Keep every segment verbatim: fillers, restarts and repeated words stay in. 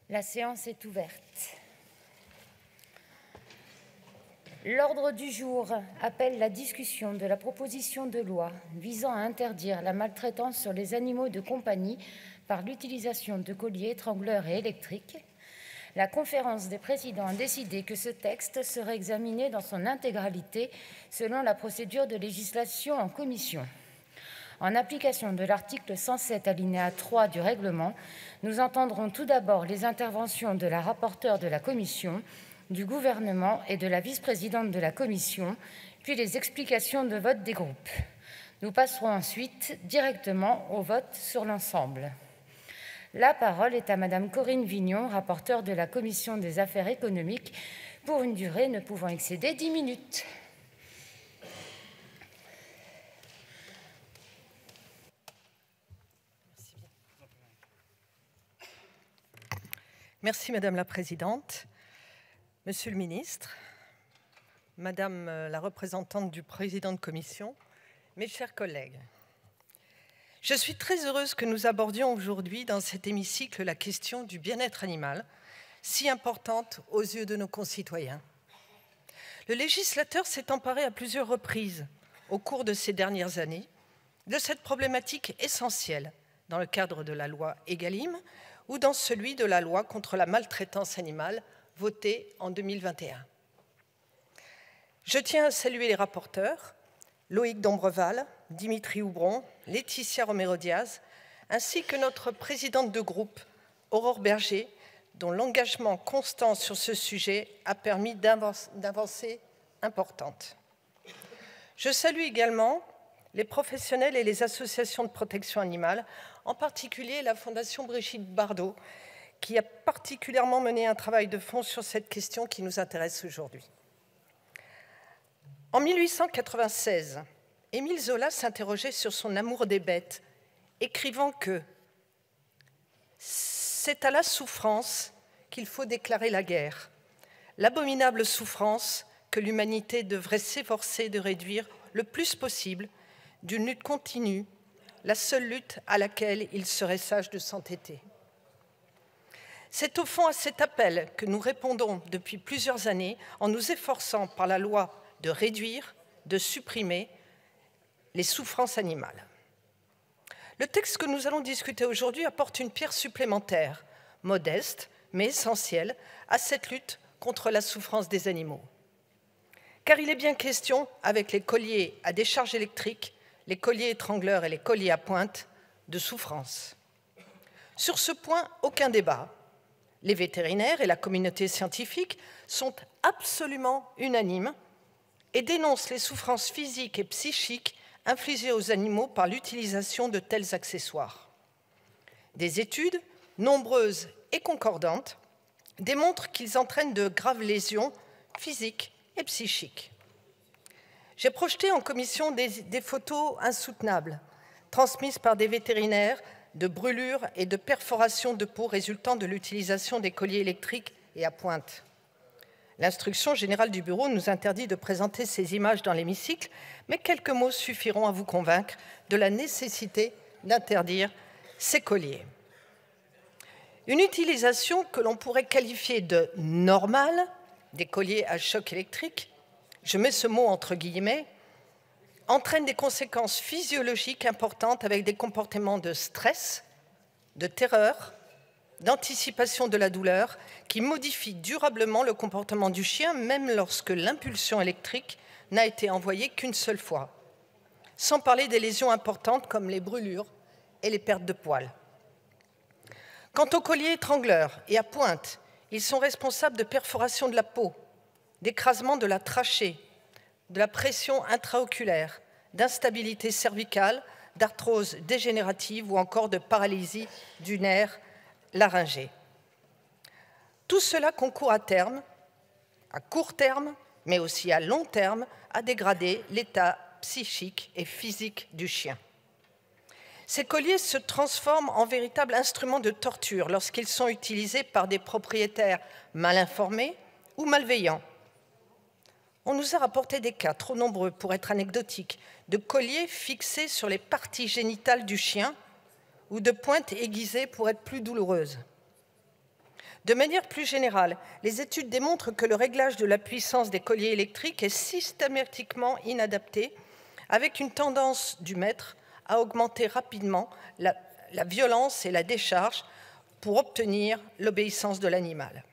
La séance est ouverte. L'ordre du jour appelle la discussion de la proposition de loi visant à interdire la maltraitance sur les animaux de compagnie par l'utilisation de colliers, étrangleurs et électriques. La conférence des présidents a décidé que ce texte serait examiné dans son intégralité selon la procédure de législation en commission. En application de l'article cent sept alinéa trois du règlement, nous entendrons tout d'abord les interventions de la rapporteure de la commission, du gouvernement et de la vice-présidente de la commission, puis les explications de vote des groupes. Nous passerons ensuite directement au vote sur l'ensemble. La parole est à Madame Corinne Vignon, rapporteure de la commission des affaires économiques, pour une durée ne pouvant excéder dix minutes. Merci Madame la Présidente, Monsieur le Ministre, Madame la représentante du président de commission, mes chers collègues. Je suis très heureuse que nous abordions aujourd'hui dans cet hémicycle la question du bien-être animal, si importante aux yeux de nos concitoyens. Le législateur s'est emparé à plusieurs reprises au cours de ces dernières années de cette problématique essentielle dans le cadre de la loi Egalim ou dans celui de la loi contre la maltraitance animale votée en deux mille vingt et un. Je tiens à saluer les rapporteurs, Loïc Dombreval, Dimitri Houbron, Laetitia Romero-Diaz, ainsi que notre présidente de groupe, Aurore Berger, dont l'engagement constant sur ce sujet a permis d'avancées importantes. Je salue également les professionnels et les associations de protection animale, en particulier la Fondation Brigitte Bardot, qui a particulièrement mené un travail de fond sur cette question qui nous intéresse aujourd'hui. En mille huit cent quatre-vingt-seize, Émile Zola s'interrogeait sur son amour des bêtes, écrivant que « c'est à la souffrance qu'il faut déclarer la guerre, l'abominable souffrance que l'humanité devrait s'efforcer de réduire le plus possible d'une lutte continue, la seule lutte à laquelle il serait sage de s'entêter. » C'est au fond à cet appel que nous répondons depuis plusieurs années en nous efforçant par la loi de réduire, de supprimer les souffrances animales. Le texte que nous allons discuter aujourd'hui apporte une pierre supplémentaire, modeste mais essentielle, à cette lutte contre la souffrance des animaux. Car il est bien question, avec les colliers à décharge électrique, les colliers étrangleurs et les colliers à pointe, de souffrance. Sur ce point, aucun débat. Les vétérinaires et la communauté scientifique sont absolument unanimes et dénoncent les souffrances physiques et psychiques infligées aux animaux par l'utilisation de tels accessoires. Des études, nombreuses et concordantes, démontrent qu'ils entraînent de graves lésions physiques et psychiques. J'ai projeté en commission des, des photos insoutenables, transmises par des vétérinaires, de brûlures et de perforations de peau résultant de l'utilisation des colliers électriques et à pointe. L'instruction générale du bureau nous interdit de présenter ces images dans l'hémicycle, mais quelques mots suffiront à vous convaincre de la nécessité d'interdire ces colliers. Une utilisation que l'on pourrait qualifier de normale des colliers à choc électrique, je mets ce mot entre guillemets, entraîne des conséquences physiologiques importantes avec des comportements de stress, de terreur, d'anticipation de la douleur qui modifient durablement le comportement du chien même lorsque l'impulsion électrique n'a été envoyée qu'une seule fois, sans parler des lésions importantes comme les brûlures et les pertes de poils. Quant aux colliers étrangleurs et à pointe, ils sont responsables de perforation de la peau, d'écrasement de la trachée, de la pression intraoculaire, d'instabilité cervicale, d'arthrose dégénérative ou encore de paralysie du nerf laryngé. Tout cela concourt à terme, à court terme, mais aussi à long terme, à dégrader l'état psychique et physique du chien. Ces colliers se transforment en véritables instruments de torture lorsqu'ils sont utilisés par des propriétaires mal informés ou malveillants. On nous a rapporté des cas, trop nombreux pour être anecdotiques, de colliers fixés sur les parties génitales du chien ou de pointes aiguisées pour être plus douloureuses. De manière plus générale, les études démontrent que le réglage de la puissance des colliers électriques est systématiquement inadapté, avec une tendance du maître à augmenter rapidement la, la violence et la décharge pour obtenir l'obéissance de l'animal.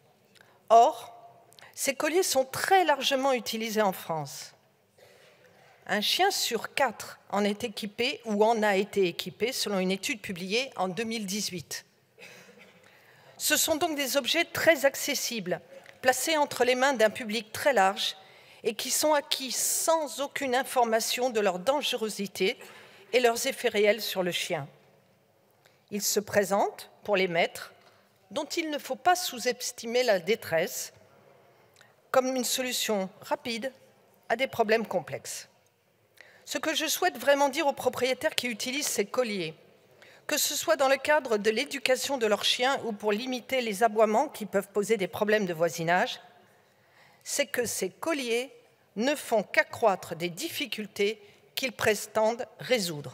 Or, ces colliers sont très largement utilisés en France. Un chien sur quatre en est équipé ou en a été équipé, selon une étude publiée en deux mille dix-huit. Ce sont donc des objets très accessibles, placés entre les mains d'un public très large et qui sont acquis sans aucune information de leur dangerosité et leurs effets réels sur le chien. Ils se présentent, pour les maîtres, dont il ne faut pas sous-estimer la détresse, comme une solution rapide à des problèmes complexes. Ce que je souhaite vraiment dire aux propriétaires qui utilisent ces colliers, que ce soit dans le cadre de l'éducation de leurs chiens ou pour limiter les aboiements qui peuvent poser des problèmes de voisinage, c'est que ces colliers ne font qu'accroître des difficultés qu'ils prétendent résoudre.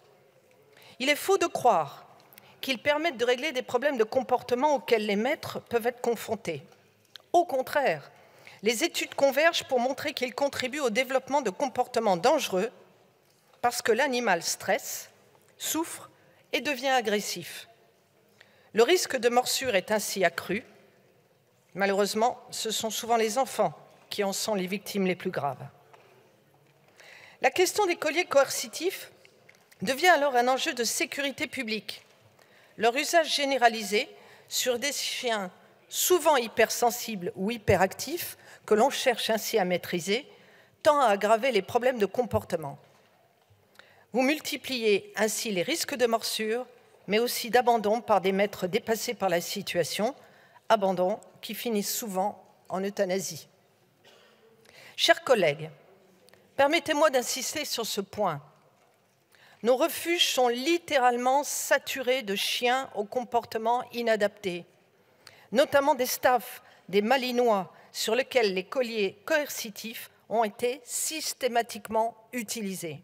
Il est faux de croire qu'ils permettent de régler des problèmes de comportement auxquels les maîtres peuvent être confrontés. Au contraire, les études convergent pour montrer qu'ils contribuent au développement de comportements dangereux parce que l'animal stresse, souffre et devient agressif. Le risque de morsure est ainsi accru. Malheureusement, ce sont souvent les enfants qui en sont les victimes les plus graves. La question des colliers coercitifs devient alors un enjeu de sécurité publique. Leur usage généralisé sur des chiens souvent hypersensibles ou hyperactifs, que l'on cherche ainsi à maîtriser, tend à aggraver les problèmes de comportement. Vous multipliez ainsi les risques de morsure, mais aussi d'abandon par des maîtres dépassés par la situation, abandon qui finissent souvent en euthanasie. Chers collègues, permettez-moi d'insister sur ce point. Nos refuges sont littéralement saturés de chiens au comportement inadapté, notamment des staffs, des malinois, sur lesquels les colliers coercitifs ont été systématiquement utilisés.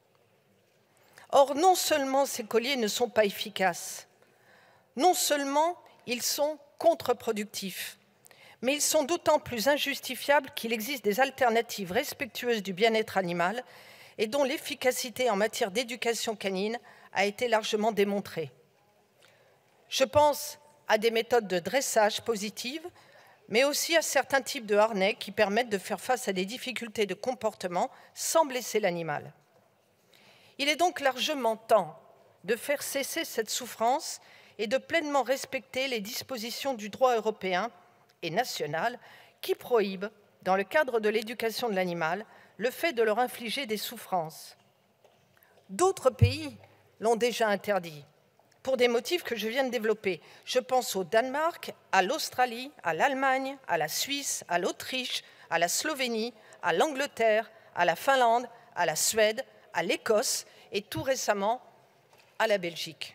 Or, non seulement ces colliers ne sont pas efficaces, non seulement ils sont contre-productifs, mais ils sont d'autant plus injustifiables qu'il existe des alternatives respectueuses du bien-être animal et dont l'efficacité en matière d'éducation canine a été largement démontrée. Je pense à des méthodes de dressage positives, mais aussi à certains types de harnais qui permettent de faire face à des difficultés de comportement sans blesser l'animal. Il est donc largement temps de faire cesser cette souffrance et de pleinement respecter les dispositions du droit européen et national qui prohibent, dans le cadre de l'éducation de l'animal, le fait de leur infliger des souffrances. D'autres pays l'ont déjà interdit, pour des motifs que je viens de développer. Je pense au Danemark, à l'Australie, à l'Allemagne, à la Suisse, à l'Autriche, à la Slovénie, à l'Angleterre, à la Finlande, à la Suède, à l'Écosse et tout récemment à la Belgique.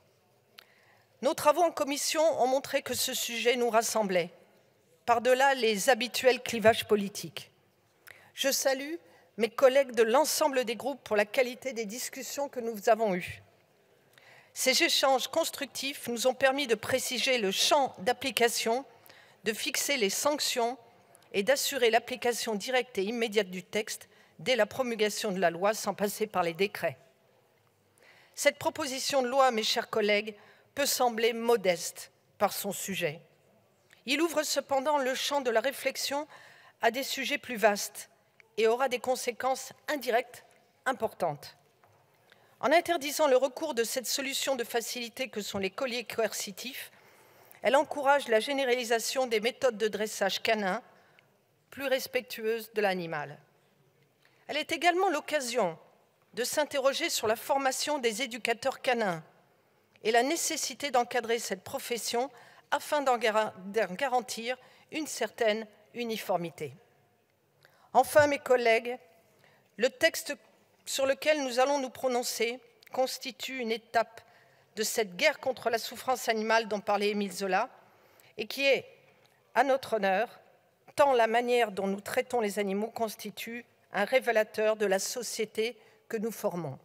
Nos travaux en commission ont montré que ce sujet nous rassemblait, par-delà les habituels clivages politiques. Je salue mes collègues de l'ensemble des groupes pour la qualité des discussions que nous avons eues. Ces échanges constructifs nous ont permis de préciser le champ d'application, de fixer les sanctions et d'assurer l'application directe et immédiate du texte dès la promulgation de la loi sans passer par les décrets. Cette proposition de loi, mes chers collègues, peut sembler modeste par son sujet. Il ouvre cependant le champ de la réflexion à des sujets plus vastes et aura des conséquences indirectes importantes. En interdisant le recours de cette solution de facilité que sont les colliers coercitifs, elle encourage la généralisation des méthodes de dressage canin plus respectueuses de l'animal. Elle est également l'occasion de s'interroger sur la formation des éducateurs canins et la nécessité d'encadrer cette profession afin d'en garantir une certaine uniformité. Enfin, mes collègues, le texte sur lequel nous allons nous prononcer constitue une étape de cette guerre contre la souffrance animale dont parlait Émile Zola et qui est à notre honneur, tant la manière dont nous traitons les animaux constitue un révélateur de la société que nous formons.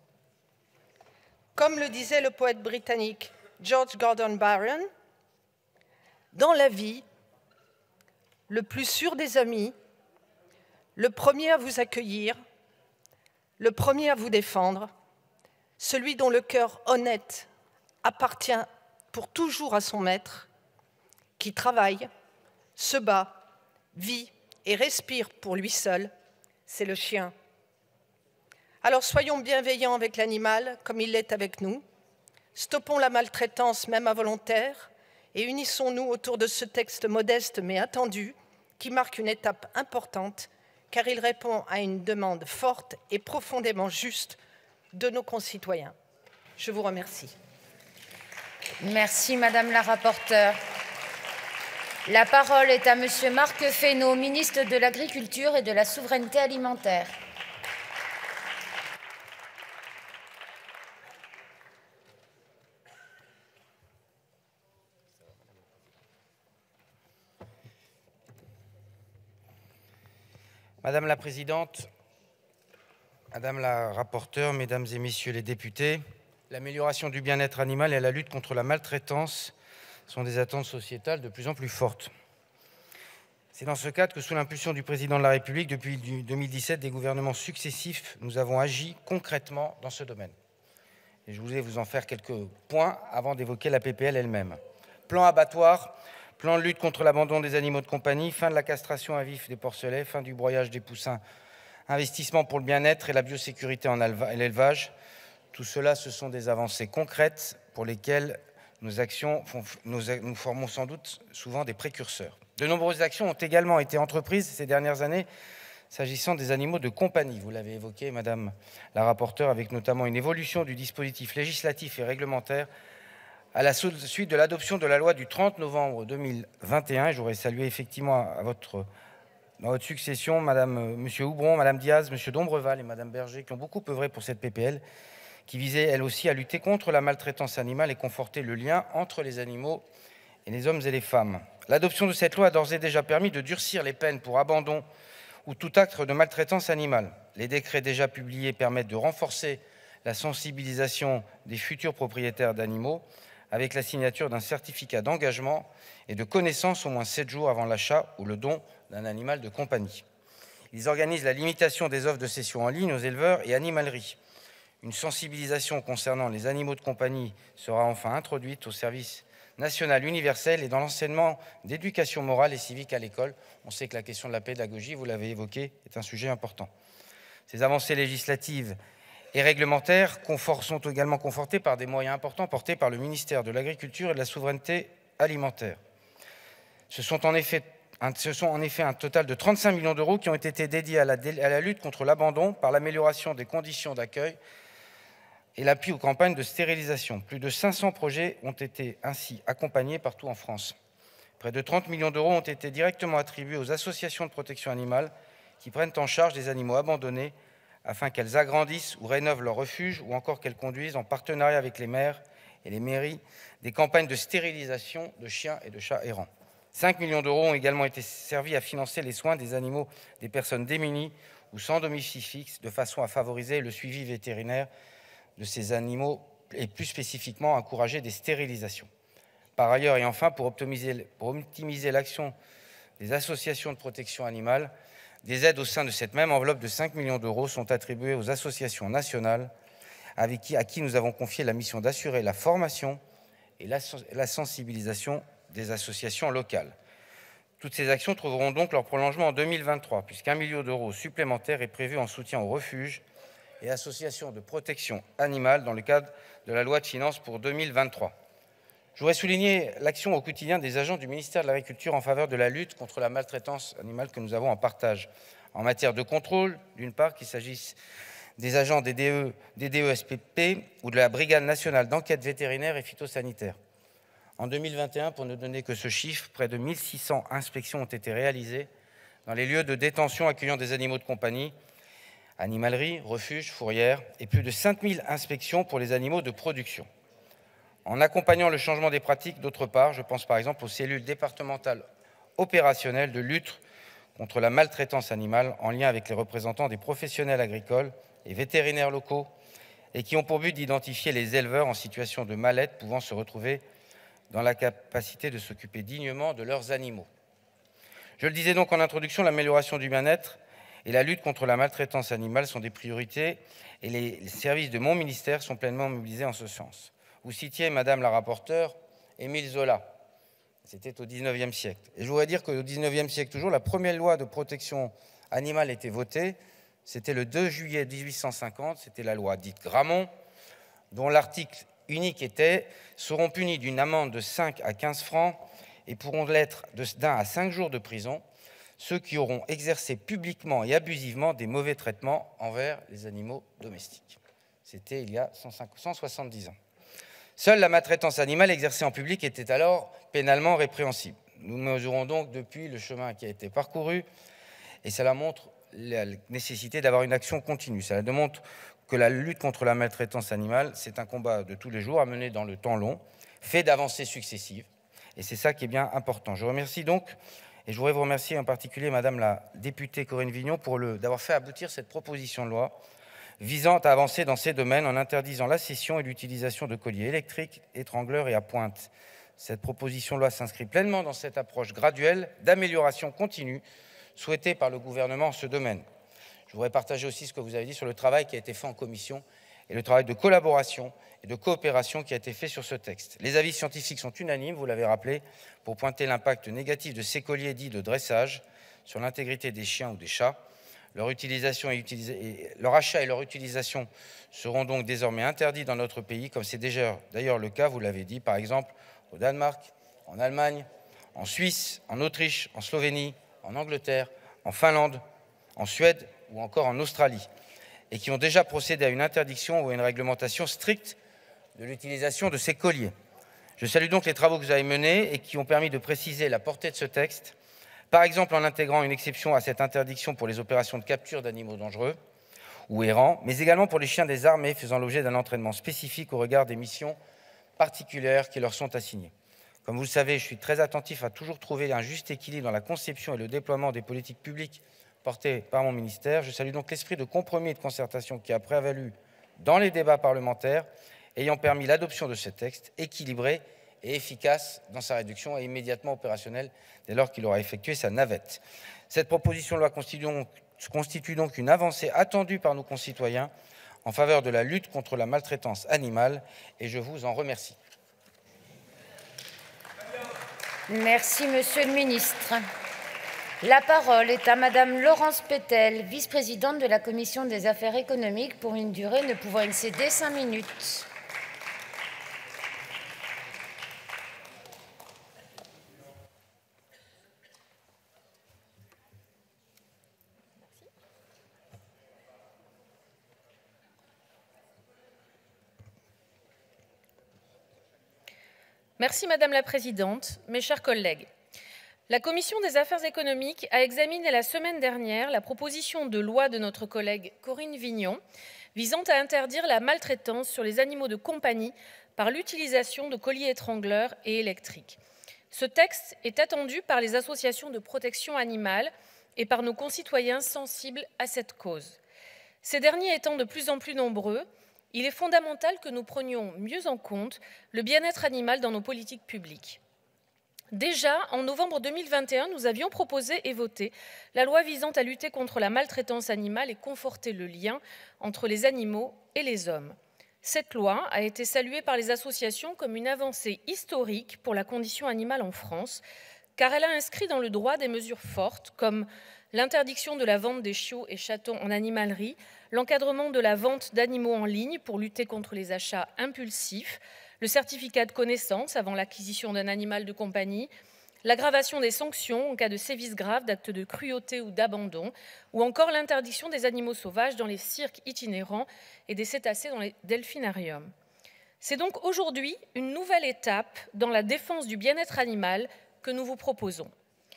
Comme le disait le poète britannique George Gordon Byron, Dans la vie, le plus sûr des amis, le premier à vous accueillir, le premier à vous défendre, celui dont le cœur honnête appartient pour toujours à son maître, qui travaille, se bat, vit et respire pour lui seul, c'est le chien. Alors soyons bienveillants avec l'animal comme il l'est avec nous, stoppons la maltraitance même involontaire et unissons-nous autour de ce texte modeste mais attendu qui marque une étape importante car il répond à une demande forte et profondément juste de nos concitoyens. Je vous remercie. Merci, Madame la rapporteure. La parole est à Monsieur Marc Fesneau, ministre de l'Agriculture et de la Souveraineté alimentaire. Madame la Présidente, Madame la rapporteure, Mesdames et Messieurs les députés, l'amélioration du bien-être animal et la lutte contre la maltraitance sont des attentes sociétales de plus en plus fortes. C'est dans ce cadre que, sous l'impulsion du Président de la République, depuis deux mille dix-sept, des gouvernements successifs, nous avons agi concrètement dans ce domaine. Et je voulais vous en faire quelques points avant d'évoquer la P P L elle-même. Plan abattoir, plan de lutte contre l'abandon des animaux de compagnie, fin de la castration à vif des porcelets, fin du broyage des poussins, investissement pour le bien-être et la biosécurité en l'élevage. Tout cela, ce sont des avancées concrètes pour lesquelles nos actions, font, nous, nous formons sans doute souvent des précurseurs. De nombreuses actions ont également été entreprises ces dernières années s'agissant des animaux de compagnie. Vous l'avez évoqué, Madame la rapporteure, avec notamment une évolution du dispositif législatif et réglementaire à la suite de l'adoption de la loi du trente novembre deux mille vingt et un. J'aurais salué effectivement à votre, dans votre succession Madame, Monsieur Houbron, Madame Diaz, Monsieur Dombreval et Madame Berger qui ont beaucoup œuvré pour cette P P L qui visait elle aussi à lutter contre la maltraitance animale et conforter le lien entre les animaux et les hommes et les femmes. L'adoption de cette loi a d'ores et déjà permis de durcir les peines pour abandon ou tout acte de maltraitance animale. Les décrets déjà publiés permettent de renforcer la sensibilisation des futurs propriétaires d'animaux avec la signature d'un certificat d'engagement et de connaissance au moins sept jours avant l'achat ou le don d'un animal de compagnie. Ils organisent la limitation des offres de cession en ligne aux éleveurs et animaleries. Une sensibilisation concernant les animaux de compagnie sera enfin introduite au service national universel et dans l'enseignement d'éducation morale et civique à l'école. On sait que la question de la pédagogie, vous l'avez évoqué, est un sujet important. Ces avancées législatives et réglementaires sont également confortées par des moyens importants portés par le ministère de l'Agriculture et de la Souveraineté alimentaire. Ce sont en effet, ce sont en effet un total de trente-cinq millions d'euros qui ont été dédiés à la, à la lutte contre l'abandon par l'amélioration des conditions d'accueil et l'appui aux campagnes de stérilisation. Plus de cinq cents projets ont été ainsi accompagnés partout en France. Près de trente millions d'euros ont été directement attribués aux associations de protection animale qui prennent en charge des animaux abandonnés afin qu'elles agrandissent ou rénovent leurs refuges ou encore qu'elles conduisent en partenariat avec les maires et les mairies des campagnes de stérilisation de chiens et de chats errants. cinq millions d'euros ont également été servis à financer les soins des animaux des personnes démunies ou sans domicile fixe de façon à favoriser le suivi vétérinaire de ces animaux et plus spécifiquement encourager des stérilisations. Par ailleurs et enfin, pour optimiser, pour optimiser l'action des associations de protection animale, des aides au sein de cette même enveloppe de cinq millions d'euros sont attribuées aux associations nationales avec qui, à qui nous avons confié la mission d'assurer la formation et la, la sensibilisation des associations locales. Toutes ces actions trouveront donc leur prolongement en deux mille vingt-trois, puisqu'un million d'euros supplémentaire est prévu en soutien aux refuges et associations de protection animale dans le cadre de la loi de finances pour deux mille vingt-trois. Je voudrais souligner l'action au quotidien des agents du ministère de l'Agriculture en faveur de la lutte contre la maltraitance animale que nous avons en partage. En matière de contrôle, d'une part, qu'il s'agisse des agents des D E, des D E S P P ou de la Brigade nationale d'enquête vétérinaire et phytosanitaire. En deux mille vingt et un, pour ne donner que ce chiffre, près de mille six cents inspections ont été réalisées dans les lieux de détention accueillant des animaux de compagnie, animaleries, refuges, fourrières, et plus de cinq mille inspections pour les animaux de production. En accompagnant le changement des pratiques, d'autre part, je pense par exemple aux cellules départementales opérationnelles de lutte contre la maltraitance animale en lien avec les représentants des professionnels agricoles et vétérinaires locaux et qui ont pour but d'identifier les éleveurs en situation de mal-être pouvant se retrouver dans la capacité de s'occuper dignement de leurs animaux. Je le disais donc en introduction, l'amélioration du bien-être et la lutte contre la maltraitance animale sont des priorités et les services de mon ministère sont pleinement mobilisés en ce sens. Vous citiez, Madame la rapporteure, Émile Zola. C'était au dix-neuvième siècle. Et je voudrais dire qu'au dix-neuvième siècle toujours, la première loi de protection animale a été votée. C'était le deux juillet mille huit cent cinquante, c'était la loi dite Grammont, dont l'article unique était « seront punis d'une amende de cinq à quinze francs et pourront l'être d'un à cinq jours de prison ceux qui auront exercé publiquement et abusivement des mauvais traitements envers les animaux domestiques. » C'était il y a cent soixante-dix ans. Seule la maltraitance animale exercée en public était alors pénalement répréhensible. Nous mesurons donc depuis le chemin qui a été parcouru et cela montre la nécessité d'avoir une action continue. Cela démontre que la lutte contre la maltraitance animale, c'est un combat de tous les jours à mener dans le temps long, fait d'avancées successives. Et c'est ça qui est bien important. Je remercie donc, et je voudrais vous remercier en particulier Madame la députée Corinne Vignon pour d'avoir fait aboutir cette proposition de loi visant à avancer dans ces domaines en interdisant la cession et l'utilisation de colliers électriques, étrangleurs et à pointe. Cette proposition de loi s'inscrit pleinement dans cette approche graduelle d'amélioration continue souhaitée par le gouvernement en ce domaine. Je voudrais partager aussi ce que vous avez dit sur le travail qui a été fait en commission et le travail de collaboration et de coopération qui a été fait sur ce texte. Les avis scientifiques sont unanimes, vous l'avez rappelé, pour pointer l'impact négatif de ces colliers dits de dressage sur l'intégrité des chiens ou des chats. Leur, utilisation et et leur achat et leur utilisation seront donc désormais interdits dans notre pays, comme c'est déjà d'ailleurs le cas, vous l'avez dit, par exemple au Danemark, en Allemagne, en Suisse, en Autriche, en Slovénie, en Angleterre, en Finlande, en Suède ou encore en Australie, et qui ont déjà procédé à une interdiction ou à une réglementation stricte de l'utilisation de ces colliers. Je salue donc les travaux que vous avez menés et qui ont permis de préciser la portée de ce texte, par exemple en intégrant une exception à cette interdiction pour les opérations de capture d'animaux dangereux ou errants, mais également pour les chiens des armées faisant l'objet d'un entraînement spécifique au regard des missions particulières qui leur sont assignées. Comme vous le savez, je suis très attentif à toujours trouver un juste équilibre dans la conception et le déploiement des politiques publiques portées par mon ministère. Je salue donc l'esprit de compromis et de concertation qui a prévalu dans les débats parlementaires, ayant permis l'adoption de ce texte équilibré et efficace dans sa réduction et immédiatement opérationnel dès lors qu'il aura effectué sa navette. Cette proposition de loi constitue donc, constitue donc une avancée attendue par nos concitoyens en faveur de la lutte contre la maltraitance animale et je vous en remercie. Merci, Monsieur le Ministre. La parole est à Madame Laurence Petel, vice-présidente de la Commission des affaires économiques, pour une durée ne pouvant excéder cinq minutes. Merci Madame la Présidente, mes chers collègues. La Commission des affaires économiques a examiné la semaine dernière la proposition de loi de notre collègue Corinne Vignon visant à interdire la maltraitance sur les animaux de compagnie par l'utilisation de colliers étrangleurs et électriques. Ce texte est attendu par les associations de protection animale et par nos concitoyens sensibles à cette cause. Ces derniers étant de plus en plus nombreux, il est fondamental que nous prenions mieux en compte le bien-être animal dans nos politiques publiques. Déjà, en novembre deux mille vingt et un, nous avions proposé et voté la loi visant à lutter contre la maltraitance animale et conforter le lien entre les animaux et les hommes. Cette loi a été saluée par les associations comme une avancée historique pour la condition animale en France, car elle a inscrit dans le droit des mesures fortes comme l'interdiction de la vente des chiots et chatons en animalerie, l'encadrement de la vente d'animaux en ligne pour lutter contre les achats impulsifs, le certificat de connaissance avant l'acquisition d'un animal de compagnie, l'aggravation des sanctions en cas de sévices graves, d'actes de cruauté ou d'abandon, ou encore l'interdiction des animaux sauvages dans les cirques itinérants et des cétacés dans les delphinariums. C'est donc aujourd'hui une nouvelle étape dans la défense du bien-être animal que nous vous proposons.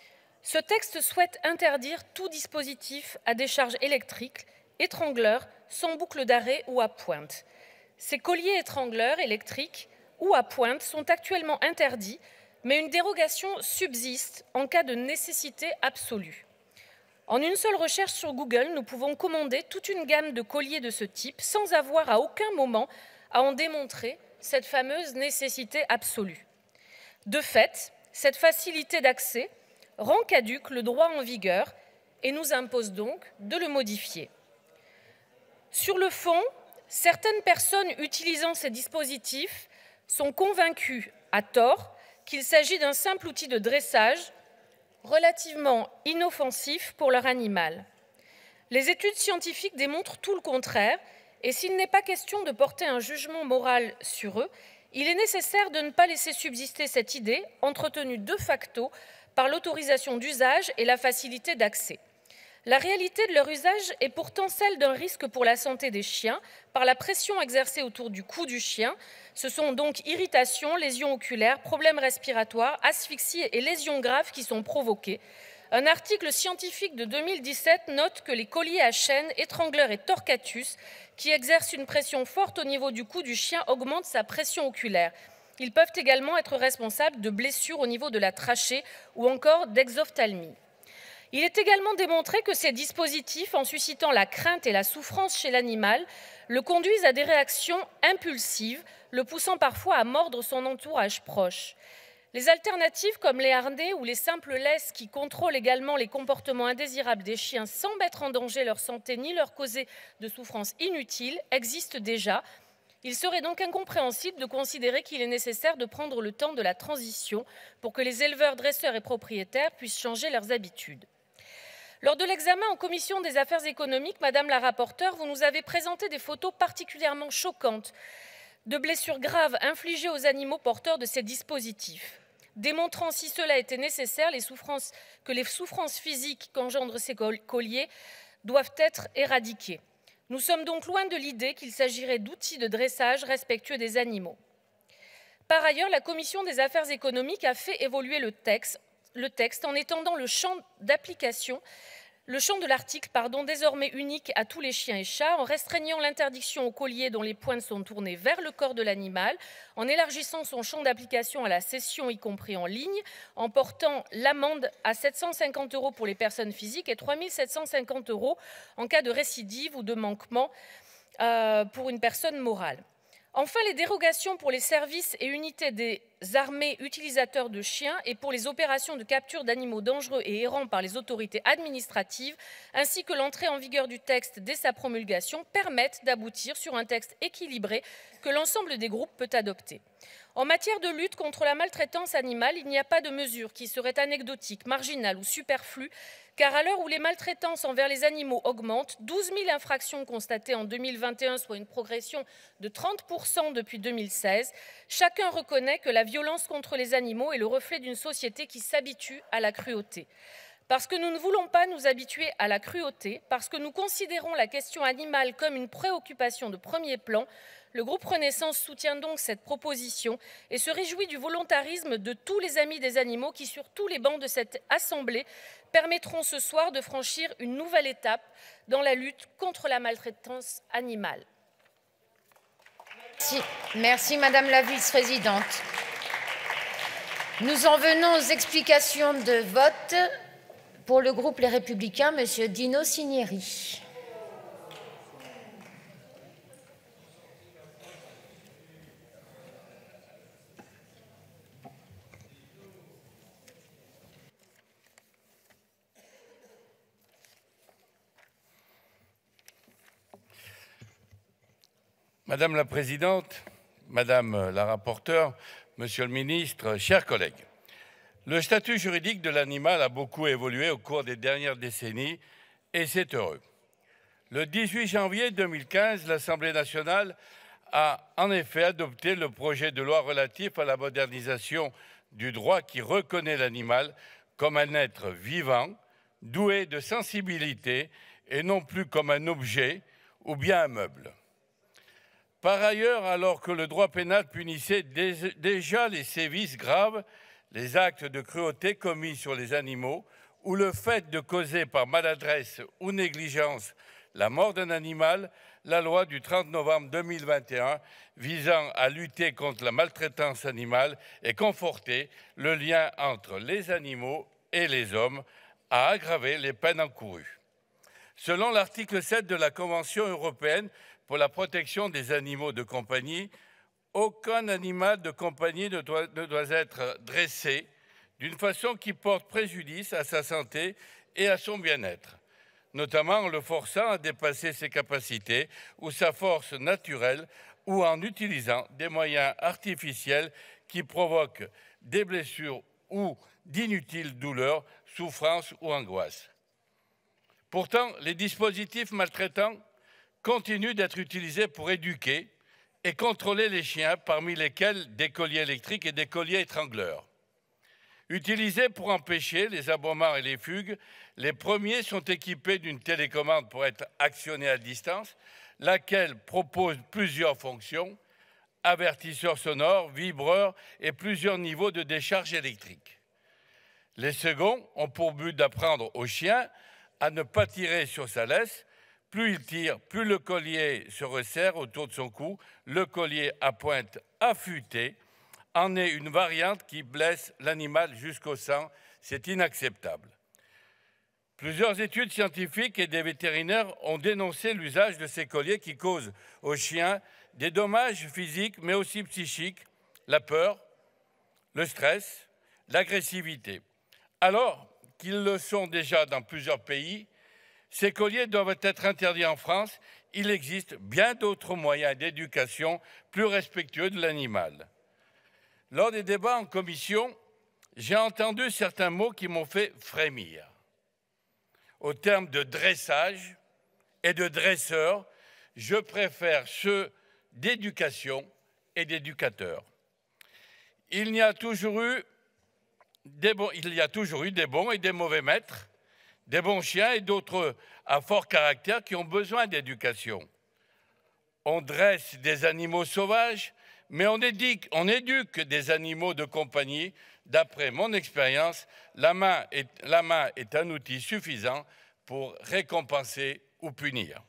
Ce texte souhaite interdire tout dispositif à décharge électrique, étrangleur, sans boucle d'arrêt ou à pointe. Ces colliers étrangleurs électriques ou à pointe sont actuellement interdits, mais une dérogation subsiste en cas de nécessité absolue. En une seule recherche sur Google, nous pouvons commander toute une gamme de colliers de ce type sans avoir à aucun moment à en démontrer cette fameuse nécessité absolue. De fait, cette facilité d'accès rend caduc le droit en vigueur et nous impose donc de le modifier. Sur le fond, certaines personnes utilisant ces dispositifs sont convaincues, à tort, qu'il s'agit d'un simple outil de dressage relativement inoffensif pour leur animal. Les études scientifiques démontrent tout le contraire, et s'il n'est pas question de porter un jugement moral sur eux, il est nécessaire de ne pas laisser subsister cette idée, entretenue de facto par l'autorisation d'usage et la facilité d'accès. La réalité de leur usage est pourtant celle d'un risque pour la santé des chiens par la pression exercée autour du cou du chien. Ce sont donc irritations, lésions oculaires, problèmes respiratoires, asphyxie et lésions graves qui sont provoquées. Un article scientifique de deux mille dix-sept note que les colliers à chaîne, étrangleurs et torquatus, qui exercent une pression forte au niveau du cou du chien, augmentent sa pression oculaire. Ils peuvent également être responsables de blessures au niveau de la trachée ou encore d'exophthalmie. Il est également démontré que ces dispositifs, en suscitant la crainte et la souffrance chez l'animal, le conduisent à des réactions impulsives, le poussant parfois à mordre son entourage proche. Les alternatives comme les harnais ou les simples laisses qui contrôlent également les comportements indésirables des chiens sans mettre en danger leur santé ni leur causer de souffrances inutiles existent déjà. Il serait donc incompréhensible de considérer qu'il est nécessaire de prendre le temps de la transition pour que les éleveurs, dresseurs et propriétaires puissent changer leurs habitudes. Lors de l'examen en commission des affaires économiques, Madame la rapporteure, vous nous avez présenté des photos particulièrement choquantes de blessures graves infligées aux animaux porteurs de ces dispositifs, démontrant, si cela était nécessaire, les souffrances, que les souffrances physiques qu'engendrent ces colliers doivent être éradiquées. Nous sommes donc loin de l'idée qu'il s'agirait d'outils de dressage respectueux des animaux. Par ailleurs, la commission des affaires économiques a fait évoluer le texte, le texte en étendant le champ d'application Le champ de l'article, pardon, désormais unique à tous les chiens et chats, en restreignant l'interdiction aux colliers dont les pointes sont tournées vers le corps de l'animal, en élargissant son champ d'application à la cession, y compris en ligne, en portant l'amende à sept cent cinquante euros pour les personnes physiques et trois mille sept cent cinquante euros en cas de récidive ou de manquement euh, pour une personne morale. Enfin, les dérogations pour les services et unités des armées utilisateurs de chiens et pour les opérations de capture d'animaux dangereux et errants par les autorités administratives, ainsi que l'entrée en vigueur du texte dès sa promulgation, permettent d'aboutir sur un texte équilibré que l'ensemble des groupes peut adopter. En matière de lutte contre la maltraitance animale, il n'y a pas de mesure qui serait anecdotique, marginale ou superflue, car à l'heure où les maltraitances envers les animaux augmentent, douze mille infractions constatées en deux mille vingt et un, soit une progression de trente pour cent depuis deux mille seize, chacun reconnaît que la violence contre les animaux est le reflet d'une société qui s'habitue à la cruauté. Parce que nous ne voulons pas nous habituer à la cruauté, parce que nous considérons la question animale comme une préoccupation de premier plan, le groupe Renaissance soutient donc cette proposition et se réjouit du volontarisme de tous les amis des animaux qui, sur tous les bancs de cette Assemblée, permettront ce soir de franchir une nouvelle étape dans la lutte contre la maltraitance animale. Merci, Merci Madame la vice-présidente. Nous en venons aux explications de vote pour le groupe Les Républicains, Monsieur Dino Cinieri. Madame la Présidente, Madame la rapporteure, Monsieur le Ministre, chers collègues, le statut juridique de l'animal a beaucoup évolué au cours des dernières décennies et c'est heureux. Le dix-huit janvier deux mille quinze, l'Assemblée nationale a en effet adopté le projet de loi relatif à la modernisation du droit qui reconnaît l'animal comme un être vivant, doué de sensibilité et non plus comme un objet ou bien un meuble. Par ailleurs, alors que le droit pénal punissait déjà les sévices graves, les actes de cruauté commis sur les animaux ou le fait de causer par maladresse ou négligence la mort d'un animal, la loi du trente novembre deux mille vingt et un visant à lutter contre la maltraitance animale et conforter le lien entre les animaux et les hommes a aggravé les peines encourues. Selon l'article sept de la Convention européenne pour la protection des animaux de compagnie, aucun animal de compagnie ne doit, ne doit être dressé d'une façon qui porte préjudice à sa santé et à son bien-être, notamment en le forçant à dépasser ses capacités ou sa force naturelle ou en utilisant des moyens artificiels qui provoquent des blessures ou d'inutiles douleurs, souffrances ou angoisses. Pourtant, les dispositifs maltraitants continuent d'être utilisés pour éduquer et contrôler les chiens, parmi lesquels des colliers électriques et des colliers étrangleurs. Utilisés pour empêcher les aboiements et les fugues, les premiers sont équipés d'une télécommande pour être actionnés à distance, laquelle propose plusieurs fonctions, avertisseurs sonores, vibreurs et plusieurs niveaux de décharge électrique. Les seconds ont pour but d'apprendre au chien à ne pas tirer sur sa laisse. Plus il tire, plus le collier se resserre autour de son cou. Le collier à pointe affûtée en est une variante qui blesse l'animal jusqu'au sang. C'est inacceptable. Plusieurs études scientifiques et des vétérinaires ont dénoncé l'usage de ces colliers qui causent aux chiens des dommages physiques mais aussi psychiques, la peur, le stress, l'agressivité. Alors qu'ils le sont déjà dans plusieurs pays, ces colliers doivent être interdits en France. Il existe bien d'autres moyens d'éducation plus respectueux de l'animal. Lors des débats en commission, j'ai entendu certains mots qui m'ont fait frémir. Au terme de dressage et de dresseur, je préfère ceux d'éducation et d'éducateur. Il y a toujours eu des bons, il y a toujours eu des bons et des mauvais maîtres, des bons chiens et d'autres à fort caractère qui ont besoin d'éducation. On dresse des animaux sauvages, mais on éduque, on éduque des animaux de compagnie. D'après mon expérience, la main est, la main est un outil suffisant pour récompenser ou punir.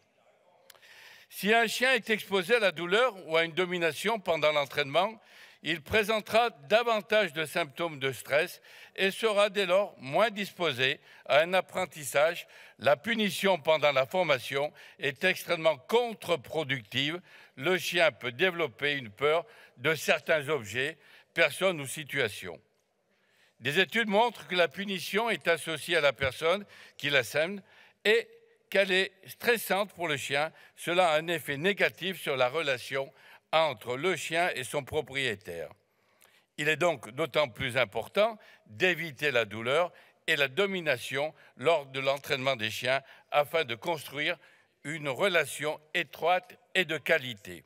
Si un chien est exposé à la douleur ou à une domination pendant l'entraînement, il présentera davantage de symptômes de stress et sera dès lors moins disposé à un apprentissage. La punition pendant la formation est extrêmement contre-productive. Le chien peut développer une peur de certains objets, personnes ou situations. Des études montrent que la punition est associée à la personne qui la sème et qu'elle est stressante pour le chien. Cela a un effet négatif sur la relation entre le chien et son propriétaire. Il est donc d'autant plus important d'éviter la douleur et la domination lors de l'entraînement des chiens afin de construire une relation étroite et de qualité.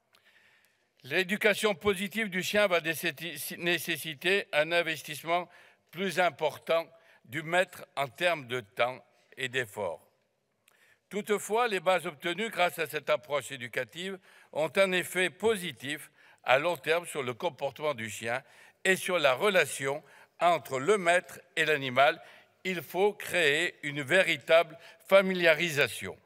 L'éducation positive du chien va nécessiter un investissement plus important du maître en termes de temps et d'efforts. Toutefois, les bases obtenues grâce à cette approche éducative ont un effet positif à long terme sur le comportement du chien et sur la relation entre le maître et l'animal. Il faut créer une véritable familiarisation.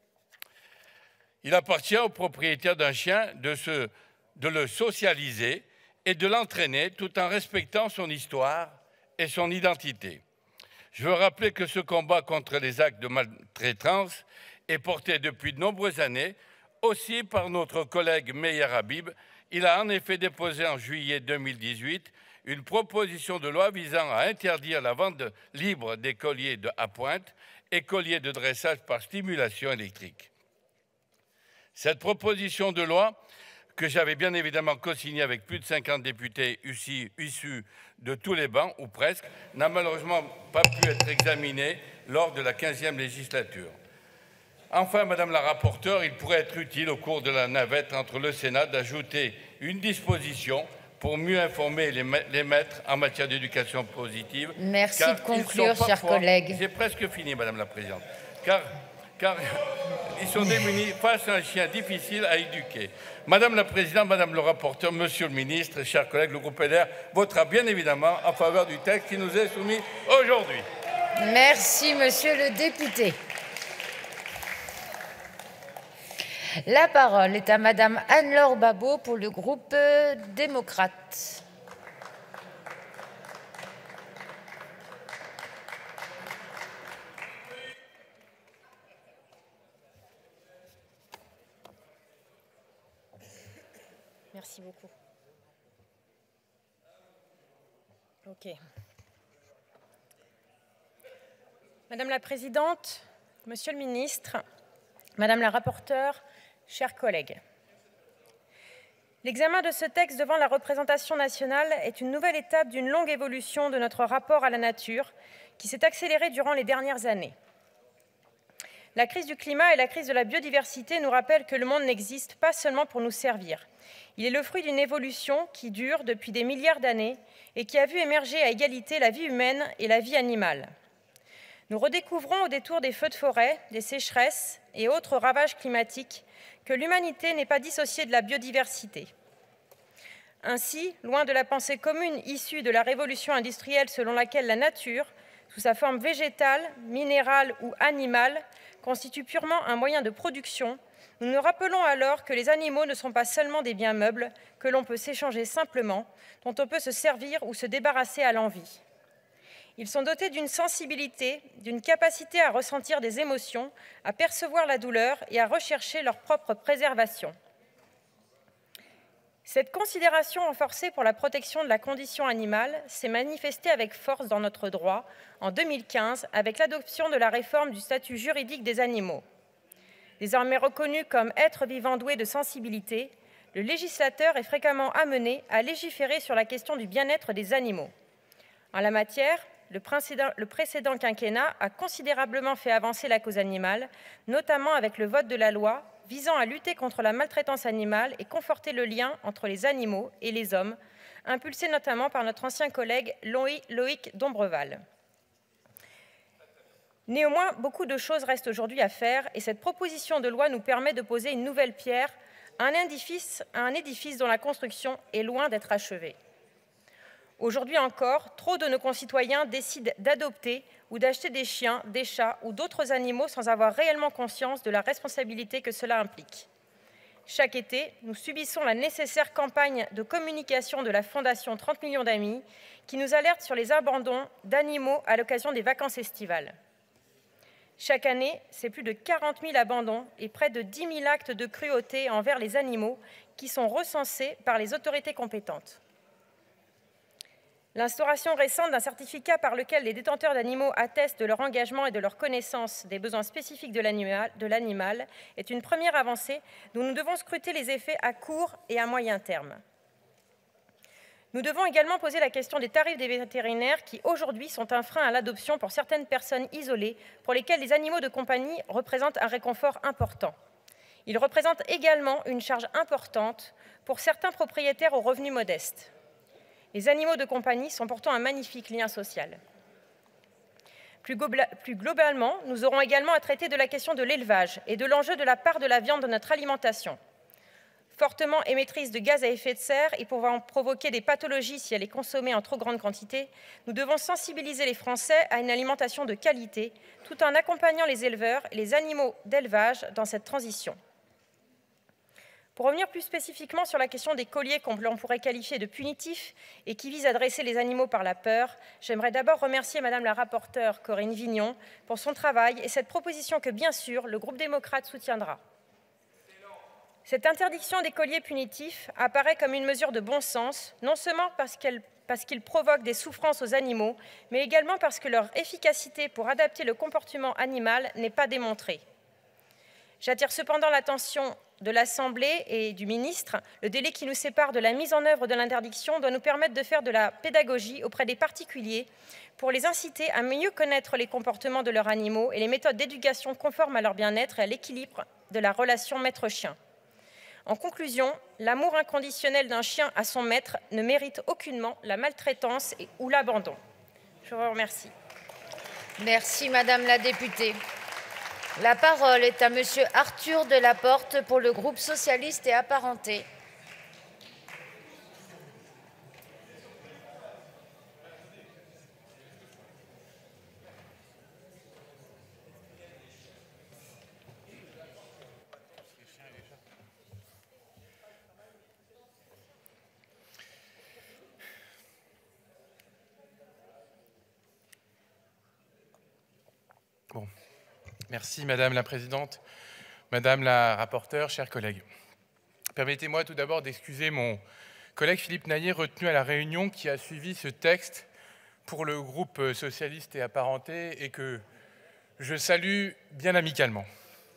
Il appartient au propriétaire d'un chien de, se, de le socialiser et de l'entraîner tout en respectant son histoire et son identité. Je veux rappeler que ce combat contre les actes de maltraitance est porté depuis de nombreuses années, aussi par notre collègue Meyer Habib. Il a en effet déposé en juillet deux mille dix-huit une proposition de loi visant à interdire la vente libre des colliers de à pointe et colliers de dressage par stimulation électrique. Cette proposition de loi, que j'avais bien évidemment co-signée avec plus de cinquante députés issus de tous les bancs, ou presque, n'a malheureusement pas pu être examinée lors de la quinzième législature. Enfin, Madame la rapporteure, il pourrait être utile au cours de la navette entre le Sénat d'ajouter une disposition pour mieux informer les maîtres en matière d'éducation positive. Merci de conclure, chers collègues. J'ai presque fini, Madame la Présidente. Car, car ils sont démunis face à un chien difficile à éduquer. Madame la Présidente, Madame le rapporteur, Monsieur le Ministre, chers collègues, le groupe L R votera bien évidemment en faveur du texte qui nous est soumis aujourd'hui. Merci, Monsieur le député. La parole est à Madame Anne-Laure Babeau pour le groupe démocrate. Merci beaucoup. Ok. Madame la Présidente, Monsieur le Ministre, Madame la Rapporteure, chers collègues. L'examen de ce texte devant la représentation nationale est une nouvelle étape d'une longue évolution de notre rapport à la nature qui s'est accélérée durant les dernières années. La crise du climat et la crise de la biodiversité nous rappellent que le monde n'existe pas seulement pour nous servir. Il est le fruit d'une évolution qui dure depuis des milliards d'années et qui a vu émerger à égalité la vie humaine et la vie animale. Nous redécouvrons au détour des feux de forêt, des sécheresses et autres ravages climatiques que l'humanité n'est pas dissociée de la biodiversité. Ainsi, loin de la pensée commune issue de la révolution industrielle selon laquelle la nature, sous sa forme végétale, minérale ou animale, constitue purement un moyen de production, nous nous rappelons alors que les animaux ne sont pas seulement des biens meubles que l'on peut s'échanger simplement, dont on peut se servir ou se débarrasser à l'envi. Ils sont dotés d'une sensibilité, d'une capacité à ressentir des émotions, à percevoir la douleur et à rechercher leur propre préservation. Cette considération renforcée pour la protection de la condition animale s'est manifestée avec force dans notre droit en deux mille quinze avec l'adoption de la réforme du statut juridique des animaux. Désormais reconnu comme être vivant doué de sensibilité, le législateur est fréquemment amené à légiférer sur la question du bien-être des animaux. En la matière, le précédent, le précédent quinquennat a considérablement fait avancer la cause animale, notamment avec le vote de la loi visant à lutter contre la maltraitance animale et conforter le lien entre les animaux et les hommes, impulsé notamment par notre ancien collègue Loïc Dombreval. Néanmoins, beaucoup de choses restent aujourd'hui à faire et cette proposition de loi nous permet de poser une nouvelle pierre à un édifice, à un édifice dont la construction est loin d'être achevée. Aujourd'hui encore, trop de nos concitoyens décident d'adopter ou d'acheter des chiens, des chats ou d'autres animaux sans avoir réellement conscience de la responsabilité que cela implique. Chaque été, nous subissons la nécessaire campagne de communication de la Fondation trente millions d'amis qui nous alerte sur les abandons d'animaux à l'occasion des vacances estivales. Chaque année, c'est plus de quarante mille abandons et près de dix mille actes de cruauté envers les animaux qui sont recensés par les autorités compétentes. L'instauration récente d'un certificat par lequel les détenteurs d'animaux attestent de leur engagement et de leur connaissance des besoins spécifiques de l'animal est une première avancée dont nous devons scruter les effets à court et à moyen terme. Nous devons également poser la question des tarifs des vétérinaires qui, aujourd'hui, sont un frein à l'adoption pour certaines personnes isolées pour lesquelles les animaux de compagnie représentent un réconfort important. Ils représentent également une charge importante pour certains propriétaires aux revenus modestes. Les animaux de compagnie sont pourtant un magnifique lien social. Plus globalement, nous aurons également à traiter de la question de l'élevage et de l'enjeu de la part de la viande dans notre alimentation. Fortement émettrice de gaz à effet de serre et pouvant provoquer des pathologies si elle est consommée en trop grande quantité, nous devons sensibiliser les Français à une alimentation de qualité, tout en accompagnant les éleveurs et les animaux d'élevage dans cette transition. Pour revenir plus spécifiquement sur la question des colliers qu'on pourrait qualifier de punitifs et qui visent à dresser les animaux par la peur, j'aimerais d'abord remercier Madame la rapporteure Corinne Vignon pour son travail et cette proposition que, bien sûr, le groupe démocrate soutiendra. Cette interdiction des colliers punitifs apparaît comme une mesure de bon sens, non seulement parce qu'elle parce qu'ils provoquent des souffrances aux animaux, mais également parce que leur efficacité pour adapter le comportement animal n'est pas démontrée. J'attire cependant l'attention de l'Assemblée et du ministre. Le délai qui nous sépare de la mise en œuvre de l'interdiction doit nous permettre de faire de la pédagogie auprès des particuliers pour les inciter à mieux connaître les comportements de leurs animaux et les méthodes d'éducation conformes à leur bien-être et à l'équilibre de la relation maître-chien. En conclusion, l'amour inconditionnel d'un chien à son maître ne mérite aucunement la maltraitance et, ou l'abandon. Je vous remercie. Merci, Madame la députée. La parole est à Monsieur Arthur Delaporte pour le groupe socialiste et apparenté. Bon. Merci Madame la Présidente, Madame la rapporteure, chers collègues. Permettez-moi tout d'abord d'excuser mon collègue Philippe Naillet, retenu à la réunion qui a suivi ce texte pour le groupe socialiste et apparenté et que je salue bien amicalement.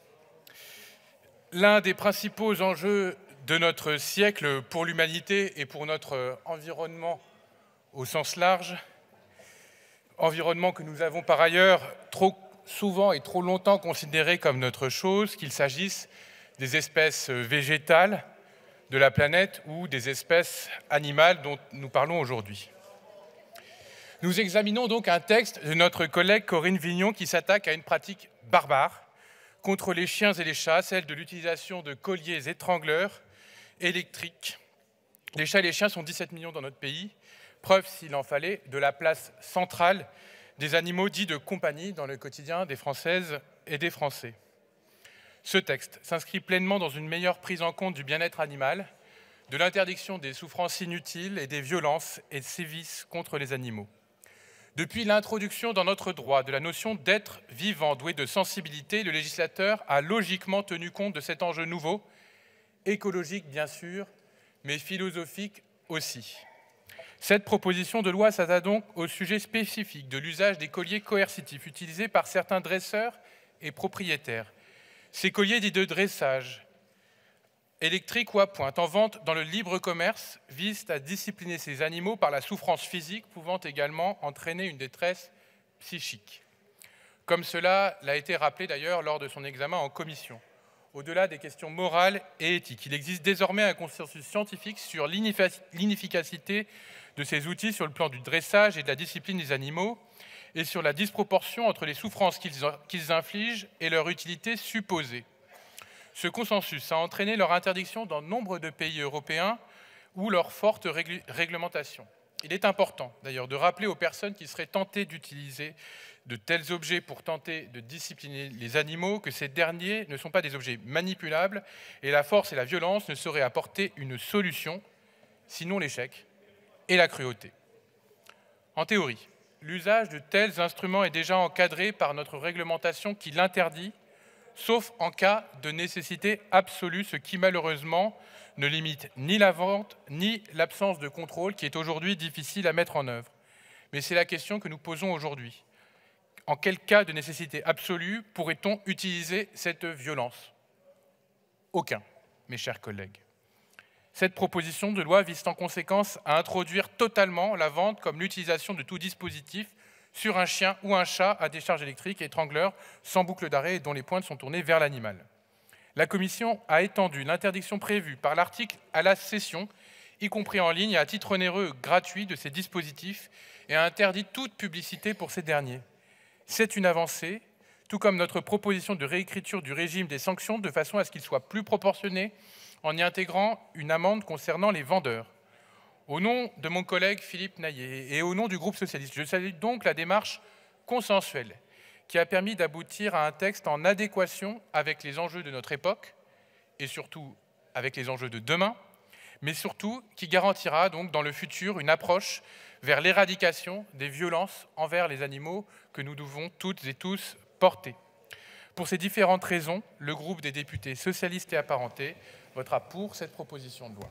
L'un des principaux enjeux de notre siècle pour l'humanité et pour notre environnement au sens large, environnement que nous avons par ailleurs trop souvent et trop longtemps considéré comme notre chose, qu'il s'agisse des espèces végétales de la planète ou des espèces animales dont nous parlons aujourd'hui. Nous examinons donc un texte de notre collègue Corinne Vignon qui s'attaque à une pratique barbare contre les chiens et les chats, celle de l'utilisation de colliers étrangleurs électriques. Les chats et les chiens sont dix-sept millions dans notre pays, preuve, s'il en fallait, de la place centrale des animaux dits de compagnie dans le quotidien des Françaises et des Français. Ce texte s'inscrit pleinement dans une meilleure prise en compte du bien-être animal, de l'interdiction des souffrances inutiles et des violences et sévices contre les animaux. Depuis l'introduction dans notre droit de la notion d'être vivant doué de sensibilité, le législateur a logiquement tenu compte de cet enjeu nouveau, écologique bien sûr, mais philosophique aussi. Cette proposition de loi s'attaque donc au sujet spécifique de l'usage des colliers coercitifs utilisés par certains dresseurs et propriétaires. Ces colliers dits de dressage, électriques ou à pointe, en vente dans le libre commerce, visent à discipliner ces animaux par la souffrance physique, pouvant également entraîner une détresse psychique. Comme cela l'a été rappelé d'ailleurs lors de son examen en commission. Au-delà des questions morales et éthiques, il existe désormais un consensus scientifique sur l'inefficacité de ces outils sur le plan du dressage et de la discipline des animaux et sur la disproportion entre les souffrances qu'ils infligent et leur utilité supposée. Ce consensus a entraîné leur interdiction dans nombre de pays européens ou leur forte régl- réglementation. Il est important d'ailleurs de rappeler aux personnes qui seraient tentées d'utiliser de tels objets pour tenter de discipliner les animaux que ces derniers ne sont pas des objets manipulables et la force et la violence ne sauraient apporter une solution, sinon l'échec et la cruauté. En théorie, l'usage de tels instruments est déjà encadré par notre réglementation qui l'interdit, sauf en cas de nécessité absolue, ce qui malheureusement ne limite ni la vente ni l'absence de contrôle qui est aujourd'hui difficile à mettre en œuvre. Mais c'est la question que nous posons aujourd'hui. En quel cas de nécessité absolue pourrait-on utiliser cette violence? Aucun, mes chers collègues. Cette proposition de loi vise en conséquence à introduire totalement la vente comme l'utilisation de tout dispositif sur un chien ou un chat à décharge électrique étrangleur sans boucle d'arrêt et dont les pointes sont tournées vers l'animal. La Commission a étendu l'interdiction prévue par l'article à la cession, y compris en ligne, à titre onéreux gratuit de ces dispositifs et a interdit toute publicité pour ces derniers. C'est une avancée, tout comme notre proposition de réécriture du régime des sanctions de façon à ce qu'il soit plus proportionné en y intégrant une amende concernant les vendeurs. Au nom de mon collègue Philippe Naillet et au nom du groupe socialiste, je salue donc la démarche consensuelle qui a permis d'aboutir à un texte en adéquation avec les enjeux de notre époque et surtout avec les enjeux de demain, mais surtout qui garantira donc dans le futur une approche vers l'éradication des violences envers les animaux que nous devons toutes et tous porter. Pour ces différentes raisons, le groupe des députés socialistes et apparentés votera pour cette proposition de loi.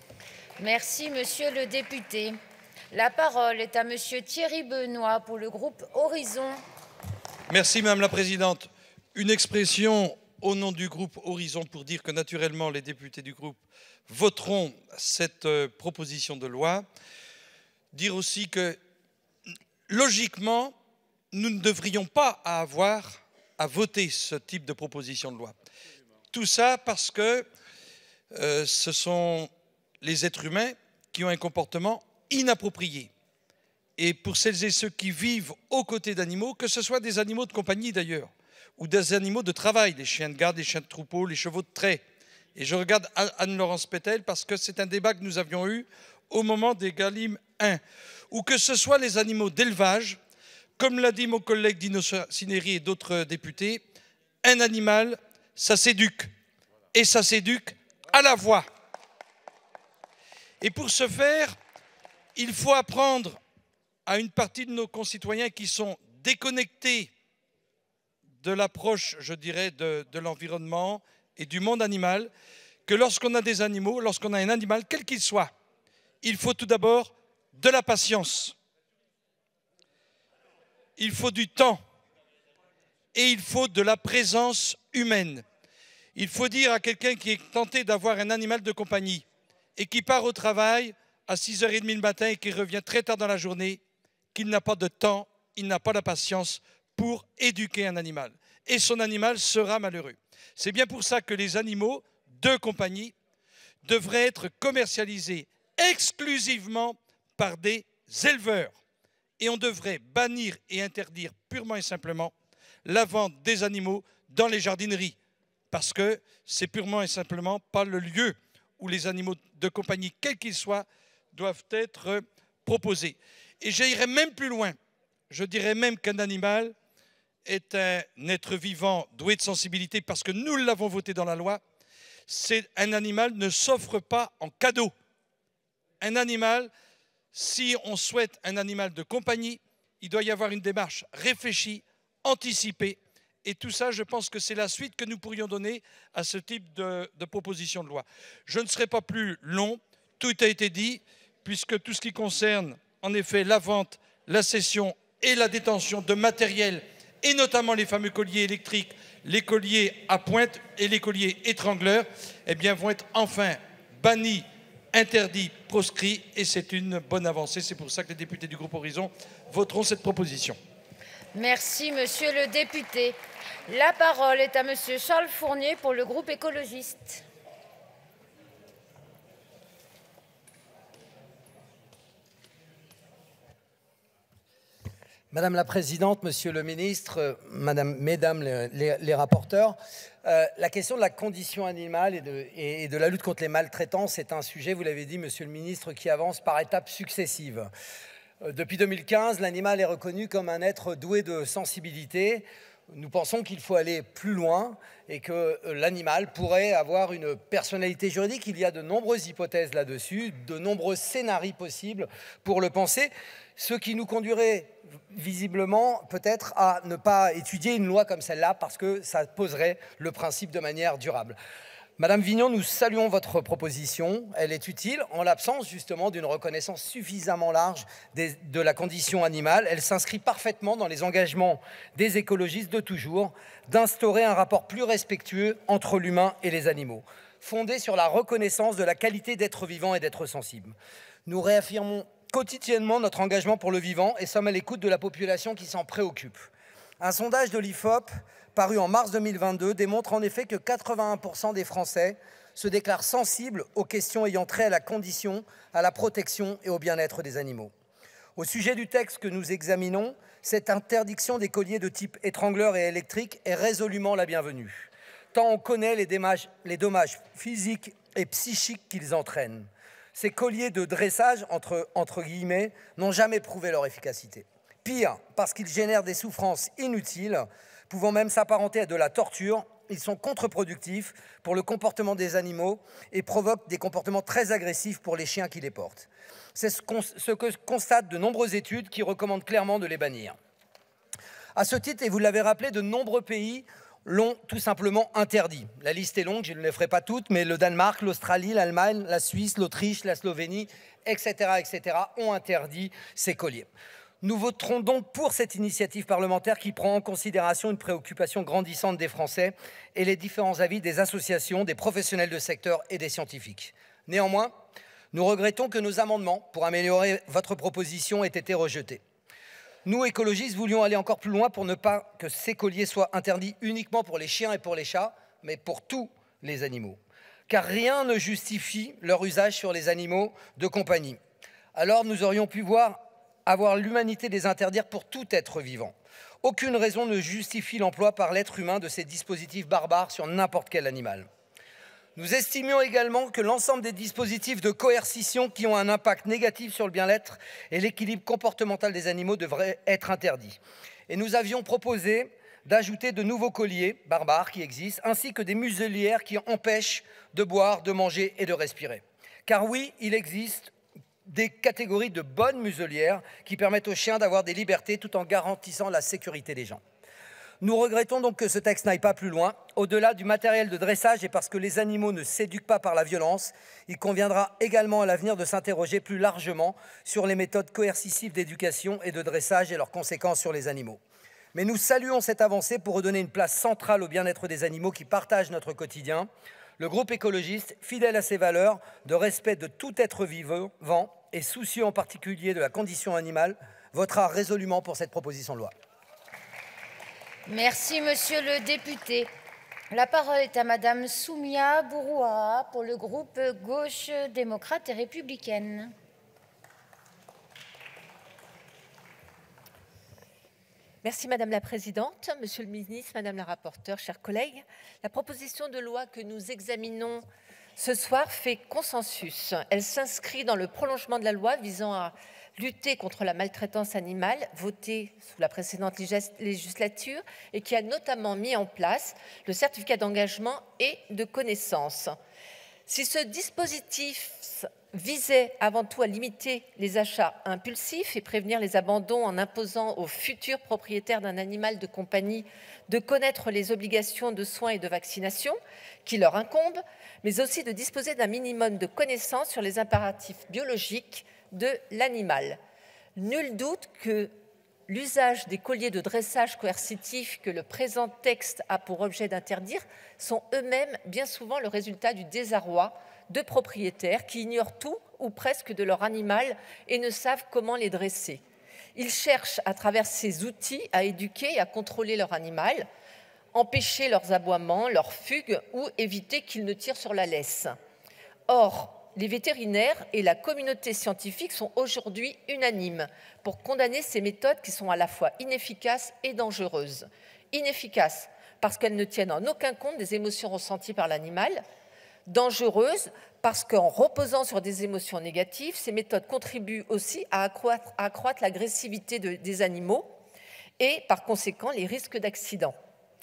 Merci, monsieur le député. La parole est à monsieur Thierry Benoît pour le groupe Horizon. Merci, Madame la Présidente. Une expression au nom du groupe Horizon pour dire que naturellement les députés du groupe voteront cette proposition de loi. Dire aussi que logiquement, nous ne devrions pas avoir à voter ce type de proposition de loi. Tout ça parce que euh, ce sont les êtres humains qui ont un comportement inapproprié. Et pour celles et ceux qui vivent aux côtés d'animaux, que ce soit des animaux de compagnie d'ailleurs, ou des animaux de travail, les chiens de garde, les chiens de troupeau, les chevaux de trait. Et je regarde Anne-Laurence Pétel parce que c'est un débat que nous avions eu au moment des Galim un. Ou que ce soit les animaux d'élevage, comme l'a dit mon collègue Dino Cinieri et d'autres députés, un animal, ça s'éduque. Et ça s'éduque à la voix. Et pour ce faire, il faut apprendre à une partie de nos concitoyens qui sont déconnectés de l'approche, je dirais, de, de l'environnement et du monde animal, que lorsqu'on a des animaux, lorsqu'on a un animal, quel qu'il soit, il faut tout d'abord de la patience, il faut du temps et il faut de la présence humaine. Il faut dire à quelqu'un qui est tenté d'avoir un animal de compagnie et qui part au travail à six heures trente le matin et qui revient très tard dans la journée, qu'il n'a pas de temps, il n'a pas la patience pour éduquer un animal. Et son animal sera malheureux. C'est bien pour ça que les animaux de compagnie devraient être commercialisés exclusivement par des éleveurs. Et on devrait bannir et interdire purement et simplement la vente des animaux dans les jardineries. Parce que c'est purement et simplement pas le lieu où les animaux de compagnie, quels qu'ils soient, doivent être proposés. Et j'irai même plus loin. Je dirais même qu'un animal est un être vivant doué de sensibilité parce que nous l'avons voté dans la loi. C'est un animal ne s'offre pas en cadeau. Un animal, si on souhaite un animal de compagnie, il doit y avoir une démarche réfléchie, anticipée. Et tout ça, je pense que c'est la suite que nous pourrions donner à ce type de, de proposition de loi. Je ne serai pas plus long, tout a été dit, puisque tout ce qui concerne en effet la vente, la cession et la détention de matériel, et notamment les fameux colliers électriques, les colliers à pointe et les colliers étrangleurs, eh bien, vont être enfin bannis, interdits, proscrits, et c'est une bonne avancée. C'est pour ça que les députés du groupe Horizon voteront cette proposition. Merci, monsieur le député. La parole est à monsieur Charles Fournier pour le groupe écologiste. Madame la Présidente, Monsieur le Ministre, Madame, Mesdames les, les, les rapporteurs, euh, la question de la condition animale et de, et de la lutte contre les maltraitances est un sujet, vous l'avez dit, Monsieur le Ministre, qui avance par étapes successives. Euh, depuis deux mille quinze, l'animal est reconnu comme un être doué de sensibilité. Nous pensons qu'il faut aller plus loin et que l'animal pourrait avoir une personnalité juridique. Il y a de nombreuses hypothèses là-dessus, de nombreux scénarios possibles pour le penser, ce qui nous conduirait visiblement peut-être à ne pas étudier une loi comme celle-là parce que ça poserait le principe de manière durable. Madame Vignon, nous saluons votre proposition. Elle est utile en l'absence justement d'une reconnaissance suffisamment large des, de la condition animale. Elle s'inscrit parfaitement dans les engagements des écologistes de toujours d'instaurer un rapport plus respectueux entre l'humain et les animaux, fondé sur la reconnaissance de la qualité d'être vivant et d'être sensible. Nous réaffirmons quotidiennement notre engagement pour le vivant et sommes à l'écoute de la population qui s'en préoccupe. Un sondage de l'I F O P paru en mars deux mille vingt-deux démontre en effet que quatre-vingt-un pour cent des Français se déclarent sensibles aux questions ayant trait à la condition, à la protection et au bien-être des animaux. Au sujet du texte que nous examinons, cette interdiction des colliers de type étrangleur et électrique est résolument la bienvenue, tant on connaît les dommages, les dommages physiques et psychiques qu'ils entraînent. Ces colliers de dressage, entre, entre guillemets, n'ont jamais prouvé leur efficacité. Pire, parce qu'ils génèrent des souffrances inutiles, pouvant même s'apparenter à de la torture, ils sont contre-productifs pour le comportement des animaux et provoquent des comportements très agressifs pour les chiens qui les portent. C'est ce, ce que constatent de nombreuses études qui recommandent clairement de les bannir. À ce titre, et vous l'avez rappelé, de nombreux pays l'ont tout simplement interdit. La liste est longue, je ne les ferai pas toutes, mais le Danemark, l'Australie, l'Allemagne, la Suisse, l'Autriche, la Slovénie, et cetera, et cetera ont interdit ces colliers. Nous voterons donc pour cette initiative parlementaire qui prend en considération une préoccupation grandissante des Français et les différents avis des associations, des professionnels de secteur et des scientifiques. Néanmoins, nous regrettons que nos amendements pour améliorer votre proposition aient été rejetés. Nous, écologistes, voulions aller encore plus loin pour ne pas que ces colliers soient interdits uniquement pour les chiens et pour les chats, mais pour tous les animaux. Car rien ne justifie leur usage sur les animaux de compagnie. Alors nous aurions pu voir avoir l'humanité des interdire pour tout être vivant. Aucune raison ne justifie l'emploi par l'être humain de ces dispositifs barbares sur n'importe quel animal. Nous estimions également que l'ensemble des dispositifs de coercition qui ont un impact négatif sur le bien-être et l'équilibre comportemental des animaux devraient être interdits. Et nous avions proposé d'ajouter de nouveaux colliers barbares qui existent, ainsi que des muselières qui empêchent de boire, de manger et de respirer. Car oui, il existe des catégories de bonnes muselières qui permettent aux chiens d'avoir des libertés tout en garantissant la sécurité des gens. Nous regrettons donc que ce texte n'aille pas plus loin. Au-delà du matériel de dressage et parce que les animaux ne s'éduquent pas par la violence, il conviendra également à l'avenir de s'interroger plus largement sur les méthodes coercitives d'éducation et de dressage et leurs conséquences sur les animaux. Mais nous saluons cette avancée pour redonner une place centrale au bien-être des animaux qui partagent notre quotidien. Le groupe écologiste, fidèle à ses valeurs de respect de tout être vivant et soucieux en particulier de la condition animale, votera résolument pour cette proposition de loi. Merci, monsieur le député. La parole est à madame Soumia Bourouaha pour le groupe Gauche démocrate et républicaine. Merci Madame la Présidente, Monsieur le Ministre, Madame la Rapporteure, chers collègues. La proposition de loi que nous examinons ce soir fait consensus. Elle s'inscrit dans le prolongement de la loi visant à lutter contre la maltraitance animale, votée sous la précédente législature et qui a notamment mis en place le certificat d'engagement et de connaissance. Si ce dispositif visait avant tout à limiter les achats impulsifs et prévenir les abandons en imposant aux futurs propriétaires d'un animal de compagnie de connaître les obligations de soins et de vaccination qui leur incombent, mais aussi de disposer d'un minimum de connaissances sur les impératifs biologiques de l'animal. Nul doute que l'usage des colliers de dressage coercitif que le présent texte a pour objet d'interdire sont eux-mêmes bien souvent le résultat du désarroi de propriétaires qui ignorent tout ou presque de leur animal et ne savent comment les dresser. Ils cherchent à travers ces outils à éduquer et à contrôler leur animal, empêcher leurs aboiements, leurs fugues ou éviter qu'ils ne tirent sur la laisse. Or, les vétérinaires et la communauté scientifique sont aujourd'hui unanimes pour condamner ces méthodes qui sont à la fois inefficaces et dangereuses. Inefficaces parce qu'elles ne tiennent en aucun compte des émotions ressenties par l'animal. Dangereuses parce qu'en reposant sur des émotions négatives, ces méthodes contribuent aussi à accroître, à accroître l'agressivité de, des animaux et par conséquent les risques d'accident.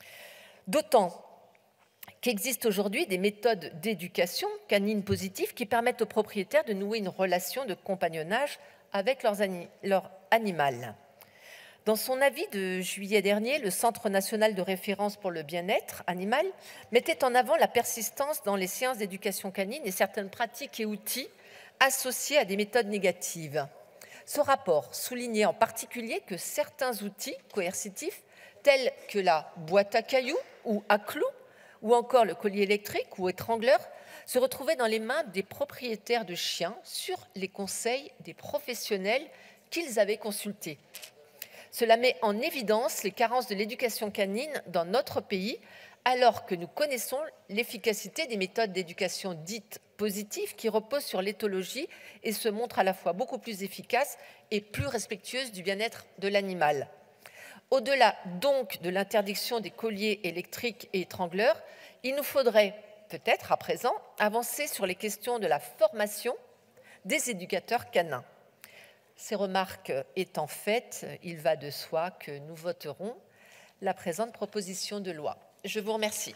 D'autant qu'existent aujourd'hui des méthodes d'éducation canine positive qui permettent aux propriétaires de nouer une relation de compagnonnage avec leurs ani- leur animal. Dans son avis de juillet dernier, le Centre national de référence pour le bien-être animal mettait en avant la persistance dans les séances d'éducation canine et certaines pratiques et outils associés à des méthodes négatives. Ce rapport soulignait en particulier que certains outils coercitifs, tels que la boîte à cailloux ou à clous, ou encore le collier électrique ou étrangleur, se retrouvaient dans les mains des propriétaires de chiens sur les conseils des professionnels qu'ils avaient consultés. Cela met en évidence les carences de l'éducation canine dans notre pays, alors que nous connaissons l'efficacité des méthodes d'éducation dites positives qui reposent sur l'éthologie et se montrent à la fois beaucoup plus efficaces et plus respectueuses du bien-être de l'animal. Au-delà donc de l'interdiction des colliers électriques et étrangleurs, il nous faudrait peut-être à présent avancer sur les questions de la formation des éducateurs canins. Ces remarques étant faites, il va de soi que nous voterons la présente proposition de loi. Je vous remercie.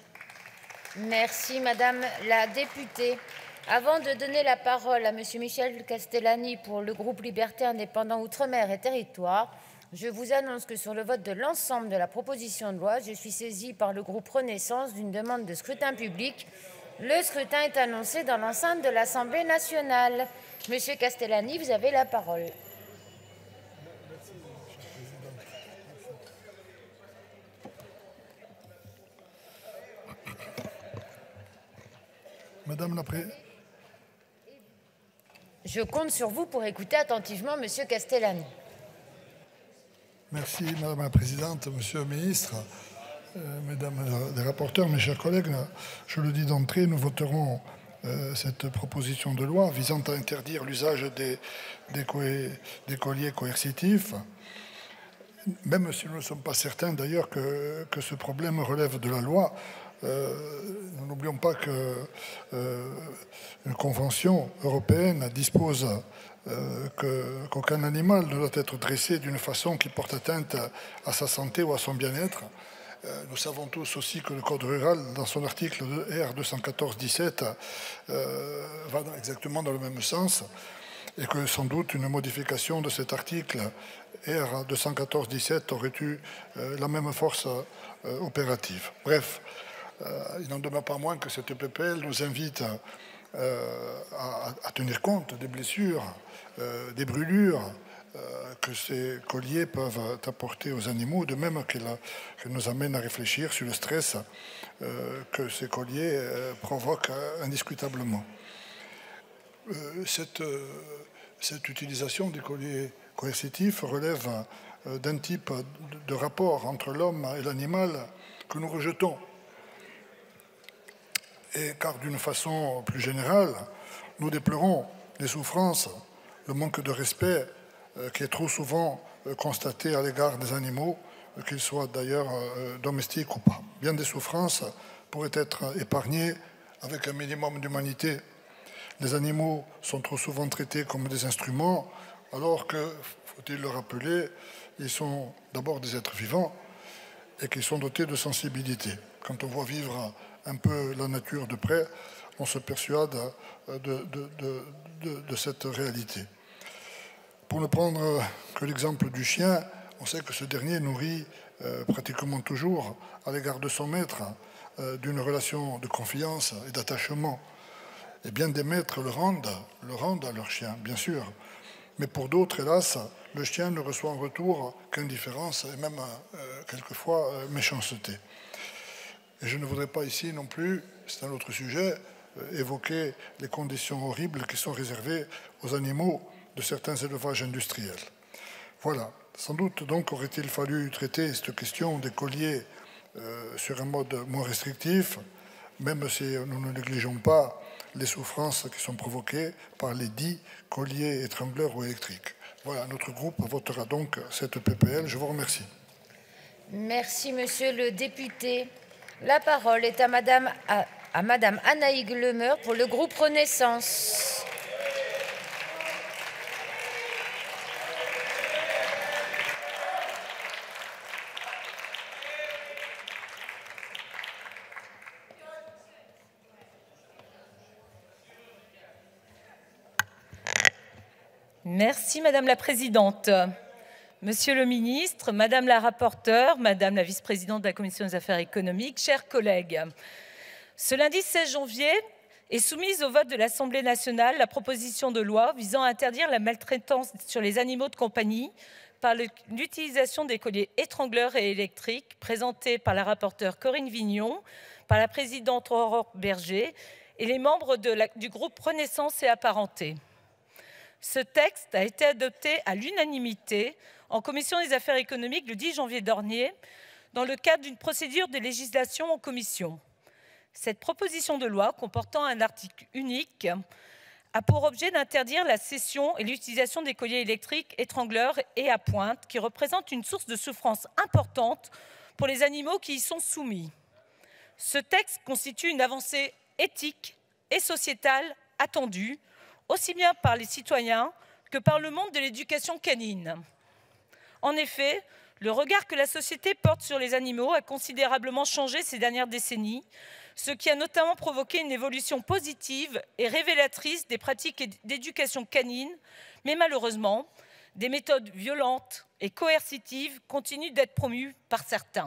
Merci, Madame la députée. Avant de donner la parole à Monsieur Michel Castellani pour le groupe Liberté Indépendants Outre-mer et Territoires, je vous annonce que sur le vote de l'ensemble de la proposition de loi, je suis saisie par le groupe Renaissance d'une demande de scrutin public. Le scrutin est annoncé dans l'enceinte de l'Assemblée nationale. Monsieur Castellani, vous avez la parole. Madame la Présidente. Je compte sur vous pour écouter attentivement Monsieur Castellani. Merci Madame la Présidente, Monsieur le Ministre, euh, Mesdames les rapporteurs, mes chers collègues. Je le dis d'entrée, nous voterons euh, cette proposition de loi visant à interdire l'usage des, des, co des colliers coercitifs, même si nous ne sommes pas certains d'ailleurs que, que ce problème relève de la loi. Euh, nous n'oublions pas qu'une euh, convention européenne dispose euh, que, qu'aucun animal ne doit être dressé d'une façon qui porte atteinte à sa santé ou à son bien-être. Euh, nous savons tous aussi que le Code rural, dans son article R deux cent quatorze tiret dix-sept, euh, va exactement dans le même sens. et que sans doute une modification de cet article R deux cent quatorze dix-sept aurait eu euh, la même force euh, opérative. Bref, euh, il n'en demeure pas moins que cette P P L nous invite euh, à, à tenir compte des blessures, euh, des brûlures euh, que ces colliers peuvent apporter aux animaux, de même qu'elle nous amène à réfléchir sur le stress euh, que ces colliers euh, provoquent indiscutablement. Euh, cette, euh, cette utilisation des colliers coercitifs relève euh, d'un type de, de rapport entre l'homme et l'animal que nous rejetons. Et car d'une façon plus générale, nous déplorons les souffrances, le manque de respect euh, qui est trop souvent euh, constaté à l'égard des animaux, euh, qu'ils soient d'ailleurs euh, domestiques ou pas. Bien des souffrances pourraient être épargnées avec un minimum d'humanité. Les animaux sont trop souvent traités comme des instruments, alors que, faut-il le rappeler, ils sont d'abord des êtres vivants et qu'ils sont dotés de sensibilité. Quand on voit vivre un peu la nature de près, on se persuade de, de, de, de, de cette réalité. Pour ne prendre que l'exemple du chien, on sait que ce dernier nourrit euh, pratiquement toujours à l'égard de son maître euh, d'une relation de confiance et d'attachement. Et bien des maîtres le rendent, le rendent à leur chien, bien sûr. Mais pour d'autres, hélas, le chien ne reçoit en retour qu'indifférence et même euh, quelquefois euh, méchanceté. Et je ne voudrais pas ici non plus, c'est un autre sujet, euh, évoquer les conditions horribles qui sont réservées aux animaux de certains élevages industriels. Voilà. Sans doute donc aurait-il fallu traiter cette question des colliers euh, sur un mode moins restrictif, même si nous ne négligeons pas les souffrances qui sont provoquées par les dits colliers étrangleurs ou électriques. Voilà, notre groupe votera donc cette P P L. Je vous remercie. Merci, monsieur le député. La parole est à madame, à, à madame Anaïg Lemeur pour le groupe Renaissance. Merci Madame la Présidente. Monsieur le Ministre, Madame la rapporteure, Madame la vice-présidente de la Commission des affaires économiques, chers collègues, ce lundi seize janvier est soumise au vote de l'Assemblée nationale la proposition de loi visant à interdire la maltraitance sur les animaux de compagnie par l'utilisation des colliers étrangleurs et électriques, présentée par la rapporteure Corinne Vignon, par la présidente Aurore Berger et les membres de la, du groupe Renaissance et apparentés. Ce texte a été adopté à l'unanimité en commission des affaires économiques le dix janvier dernier, dans le cadre d'une procédure de législation en commission. Cette proposition de loi, comportant un article unique, a pour objet d'interdire la cession et l'utilisation des colliers électriques, étrangleurs et à pointe, qui représentent une source de souffrance importante pour les animaux qui y sont soumis. Ce texte constitue une avancée éthique et sociétale attendue, aussi bien par les citoyens que par le monde de l'éducation canine. En effet, le regard que la société porte sur les animaux a considérablement changé ces dernières décennies, ce qui a notamment provoqué une évolution positive et révélatrice des pratiques d'éducation canine, mais malheureusement, des méthodes violentes et coercitives continuent d'être promues par certains.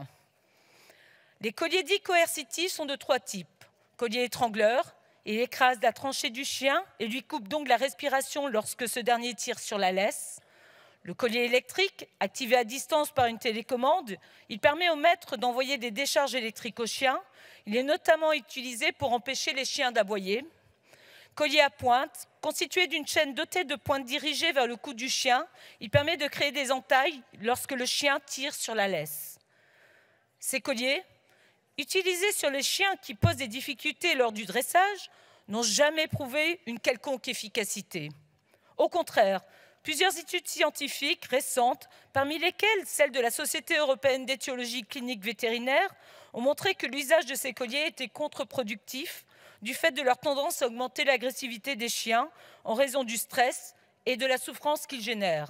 Les colliers dits coercitifs sont de trois types. Collier étrangleur, il écrase la tranchée du chien et lui coupe donc la respiration lorsque ce dernier tire sur la laisse. Le collier électrique, activé à distance par une télécommande, il permet au maître d'envoyer des décharges électriques au chien. Il est notamment utilisé pour empêcher les chiens d'aboyer. Collier à pointe, constitué d'une chaîne dotée de pointes dirigées vers le cou du chien, il permet de créer des entailles lorsque le chien tire sur la laisse. Ces colliers, utilisés sur les chiens qui posent des difficultés lors du dressage, n'ont jamais prouvé une quelconque efficacité. Au contraire, plusieurs études scientifiques récentes, parmi lesquelles celle de la Société européenne d'éthiologie clinique vétérinaire, ont montré que l'usage de ces colliers était contre-productif du fait de leur tendance à augmenter l'agressivité des chiens en raison du stress et de la souffrance qu'ils génèrent.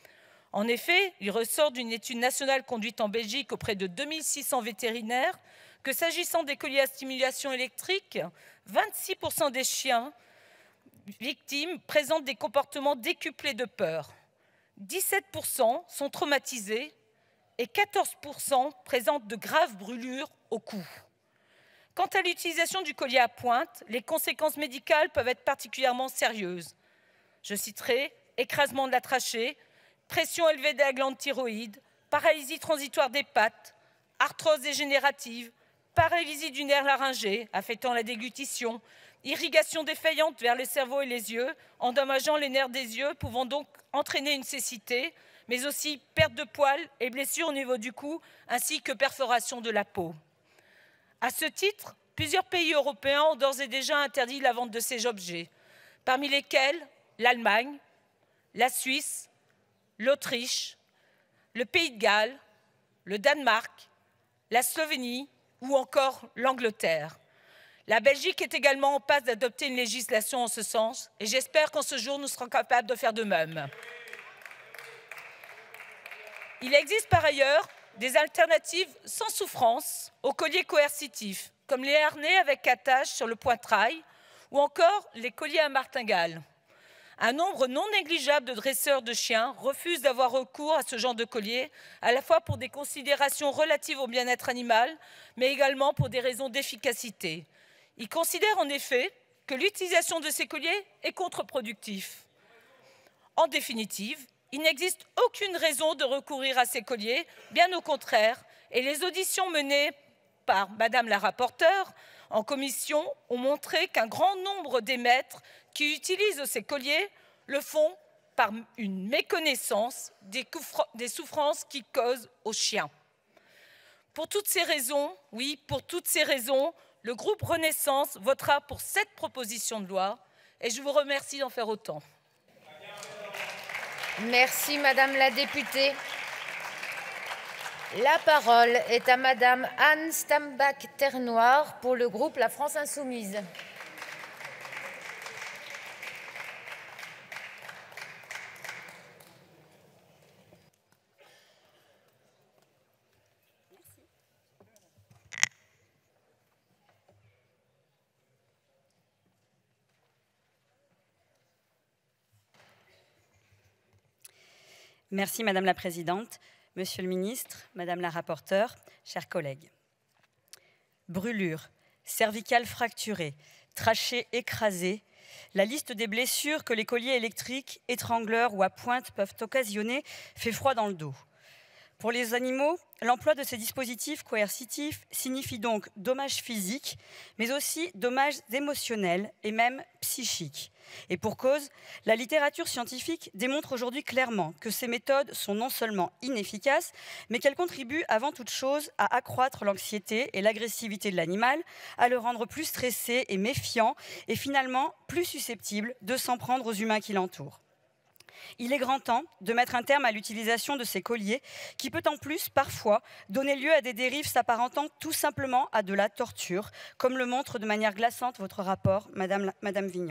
En effet, il ressort d'une étude nationale conduite en Belgique auprès de deux mille six cents vétérinaires que s'agissant des colliers à stimulation électrique, vingt-six pour cent des chiens victimes présentent des comportements décuplés de peur. dix-sept pour cent sont traumatisés et quatorze pour cent présentent de graves brûlures au cou. Quant à l'utilisation du collier à pointe, les conséquences médicales peuvent être particulièrement sérieuses. Je citerai écrasement de la trachée, pression élevée de la glande thyroïde, paralysie transitoire des pattes, arthrose dégénérative, paralysie du nerf laryngé affectant la déglutition, irrigation défaillante vers le cerveau et les yeux, endommageant les nerfs des yeux, pouvant donc entraîner une cécité, mais aussi perte de poils et blessures au niveau du cou, ainsi que perforation de la peau. À ce titre, plusieurs pays européens ont d'ores et déjà interdit la vente de ces objets, parmi lesquels l'Allemagne, la Suisse, l'Autriche, le Pays de Galles, le Danemark, la Slovénie ou encore l'Angleterre. La Belgique est également en passe d'adopter une législation en ce sens et j'espère qu'en ce jour, nous serons capables de faire de même. Il existe par ailleurs des alternatives sans souffrance aux colliers coercitifs, comme les harnais avec attache sur le poitrail ou encore les colliers à martingale. Un nombre non négligeable de dresseurs de chiens refusent d'avoir recours à ce genre de collier, à la fois pour des considérations relatives au bien-être animal, mais également pour des raisons d'efficacité. Ils considèrent en effet que l'utilisation de ces colliers est contre-productive. En définitive, il n'existe aucune raison de recourir à ces colliers, bien au contraire, et les auditions menées par Madame la rapporteure en commission ont montré qu'un grand nombre des maîtres qui utilisent ces colliers le font par une méconnaissance des souffrances qu'ils causent aux chiens. Pour toutes ces raisons, oui, pour toutes ces raisons, le groupe Renaissance votera pour cette proposition de loi et je vous remercie d'en faire autant. Merci Madame la députée. La parole est à Madame Anne Stambach-Ternoir pour le groupe La France Insoumise. Merci Madame la Présidente, Monsieur le Ministre, Madame la rapporteure, chers collègues. Brûlures, cervicales fracturées, trachées écrasées, la liste des blessures que les colliers électriques, étrangleurs ou à pointe peuvent occasionner fait froid dans le dos. Pour les animaux, l'emploi de ces dispositifs coercitifs signifie donc dommages physiques, mais aussi dommages émotionnels et même psychiques. Et pour cause, la littérature scientifique démontre aujourd'hui clairement que ces méthodes sont non seulement inefficaces, mais qu'elles contribuent avant toute chose à accroître l'anxiété et l'agressivité de l'animal, à le rendre plus stressé et méfiant, et finalement plus susceptible de s'en prendre aux humains qui l'entourent. Il est grand temps de mettre un terme à l'utilisation de ces colliers qui peut en plus parfois donner lieu à des dérives s'apparentant tout simplement à de la torture, comme le montre de manière glaçante votre rapport, Madame, Madame Vignon.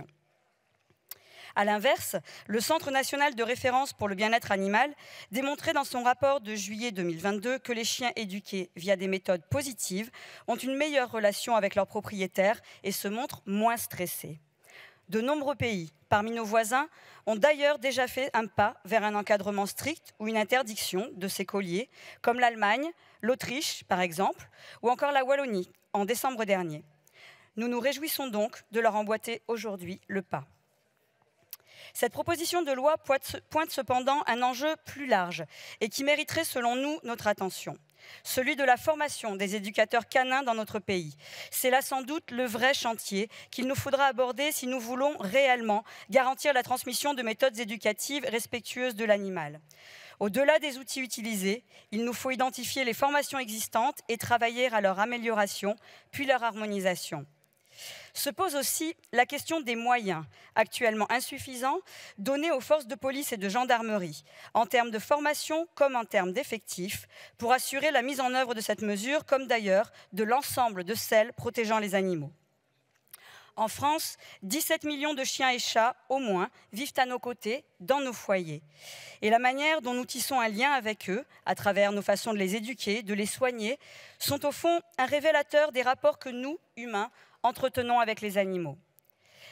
À l'inverse, le Centre national de référence pour le bien-être animal démontrait dans son rapport de juillet deux mille vingt-deux que les chiens éduqués via des méthodes positives ont une meilleure relation avec leurs propriétaires et se montrent moins stressés. De nombreux pays, parmi nos voisins, ont d'ailleurs déjà fait un pas vers un encadrement strict ou une interdiction de ces colliers, comme l'Allemagne, l'Autriche par exemple, ou encore la Wallonie en décembre dernier. Nous nous réjouissons donc de leur emboîter aujourd'hui le pas. Cette proposition de loi pointe cependant un enjeu plus large et qui mériterait selon nous notre attention. Celui de la formation des éducateurs canins dans notre pays. C'est là sans doute le vrai chantier qu'il nous faudra aborder si nous voulons réellement garantir la transmission de méthodes éducatives respectueuses de l'animal. Au-delà des outils utilisés, il nous faut identifier les formations existantes et travailler à leur amélioration, puis leur harmonisation. Se pose aussi la question des moyens, actuellement insuffisants, donnés aux forces de police et de gendarmerie, en termes de formation comme en termes d'effectifs, pour assurer la mise en œuvre de cette mesure, comme d'ailleurs de l'ensemble de celles protégeant les animaux. En France, dix-sept millions de chiens et chats, au moins, vivent à nos côtés, dans nos foyers. Et la manière dont nous tissons un lien avec eux, à travers nos façons de les éduquer, de les soigner, sont au fond un révélateur des rapports que nous, humains, entretenons avec les animaux.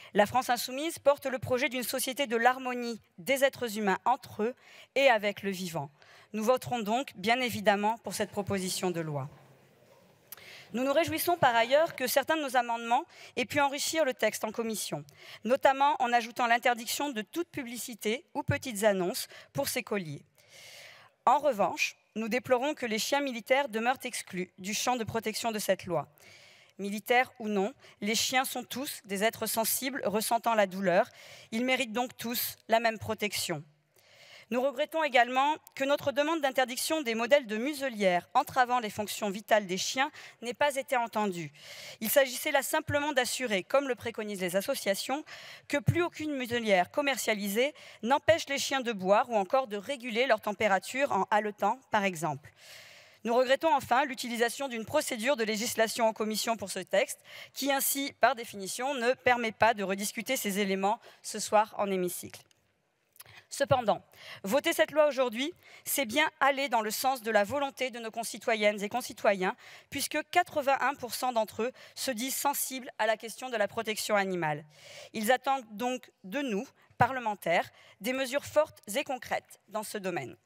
La France insoumise porte le projet d'une société de l'harmonie des êtres humains entre eux et avec le vivant. Nous voterons donc bien évidemment pour cette proposition de loi. Nous nous réjouissons par ailleurs que certains de nos amendements aient pu enrichir le texte en commission, notamment en ajoutant l'interdiction de toute publicité ou petites annonces pour ces colliers. En revanche, nous déplorons que les chiens militaires demeurent exclus du champ de protection de cette loi. Militaires ou non, les chiens sont tous des êtres sensibles ressentant la douleur. Ils méritent donc tous la même protection. Nous regrettons également que notre demande d'interdiction des modèles de muselières entravant les fonctions vitales des chiens n'ait pas été entendue. Il s'agissait là simplement d'assurer, comme le préconisent les associations, que plus aucune muselière commercialisée n'empêche les chiens de boire ou encore de réguler leur température en haletant, par exemple. Nous regrettons enfin l'utilisation d'une procédure de législation en commission pour ce texte, qui ainsi, par définition, ne permet pas de rediscuter ces éléments ce soir en hémicycle. Cependant, voter cette loi aujourd'hui, c'est bien aller dans le sens de la volonté de nos concitoyennes et concitoyens, puisque quatre-vingt-un pour cent d'entre eux se disent sensibles à la question de la protection animale. Ils attendent donc de nous, parlementaires, des mesures fortes et concrètes dans ce domaine.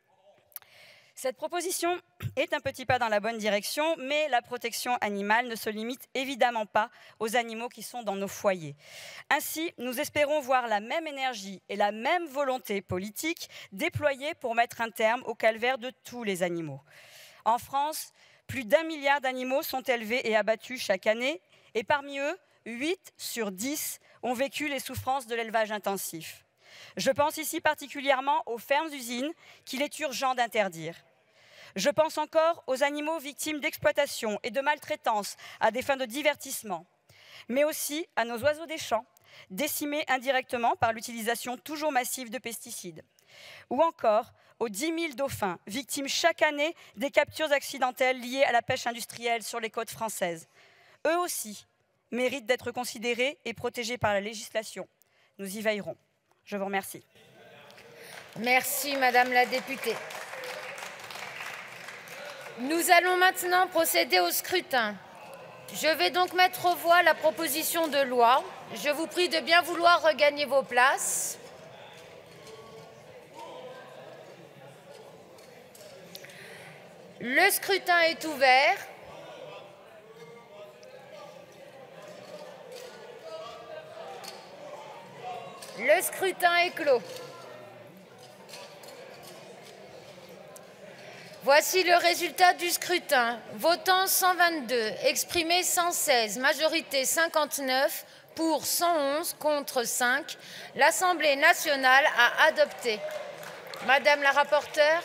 Cette proposition est un petit pas dans la bonne direction, mais la protection animale ne se limite évidemment pas aux animaux qui sont dans nos foyers. Ainsi, nous espérons voir la même énergie et la même volonté politique déployées pour mettre un terme au calvaire de tous les animaux. En France, plus d'un milliard d'animaux sont élevés et abattus chaque année, et parmi eux, huit sur dix ont vécu les souffrances de l'élevage intensif. Je pense ici particulièrement aux fermes-usines qu'il est urgent d'interdire. Je pense encore aux animaux victimes d'exploitation et de maltraitance à des fins de divertissement, mais aussi à nos oiseaux des champs, décimés indirectement par l'utilisation toujours massive de pesticides, ou encore aux dix mille dauphins victimes chaque année des captures accidentelles liées à la pêche industrielle sur les côtes françaises. Eux aussi méritent d'être considérés et protégés par la législation. Nous y veillerons. Je vous remercie. Merci, Madame la députée. Nous allons maintenant procéder au scrutin. Je vais donc mettre aux voix la proposition de loi. Je vous prie de bien vouloir regagner vos places. Le scrutin est ouvert. Le scrutin est clos. Voici le résultat du scrutin. Votant cent vingt-deux, exprimé cent seize, majorité cinquante-neuf, pour cent onze, contre cinq. L'Assemblée nationale a adopté. Madame la rapporteure.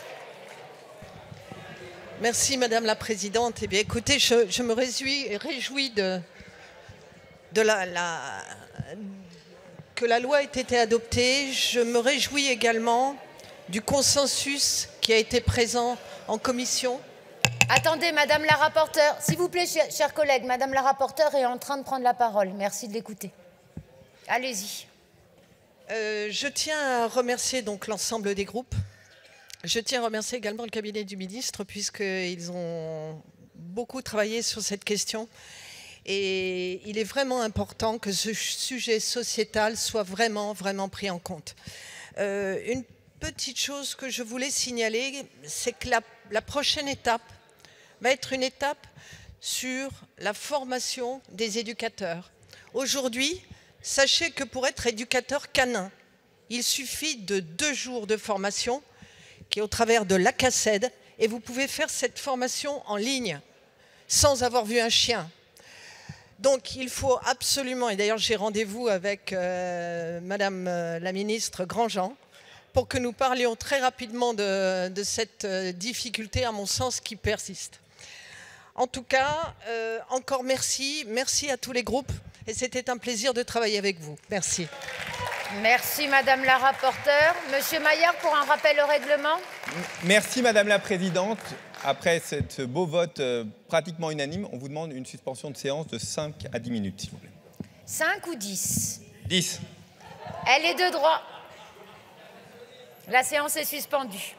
Merci Madame la Présidente. Eh bien, écoutez, je, je me réjouis, réjouis de, de la... la que la loi ait été adoptée. Je me réjouis également du consensus qui a été présent en commission. Attendez, Madame la rapporteure, s'il vous plaît, chers, chers collègues, Madame la rapporteure est en train de prendre la parole. Merci de l'écouter. Allez-y. Euh, je tiens à remercier donc l'ensemble des groupes. Je tiens à remercier également le cabinet du ministre, puisqu'ils ont beaucoup travaillé sur cette question. Et il est vraiment important que ce sujet sociétal soit vraiment, vraiment pris en compte. Euh, une petite chose que je voulais signaler, c'est que la, la prochaine étape va être une étape sur la formation des éducateurs. Aujourd'hui, sachez que pour être éducateur canin, il suffit de deux jours de formation, qui est au travers de l'A C A C E D, et vous pouvez faire cette formation en ligne, sans avoir vu un chien. Donc il faut absolument, et d'ailleurs j'ai rendez-vous avec euh, Madame euh, la ministre Grandjean, pour que nous parlions très rapidement de, de cette euh, difficulté, à mon sens, qui persiste. En tout cas, euh, encore merci, merci à tous les groupes, et c'était un plaisir de travailler avec vous. Merci. Merci Madame la rapporteure. Monsieur Maillard pour un rappel au règlement. Merci Madame la Présidente. Après ce beau vote euh, pratiquement unanime, on vous demande une suspension de séance de cinq à dix minutes, s'il vous plaît. cinq ou dix? dix. Elle est de droit. La séance est suspendue.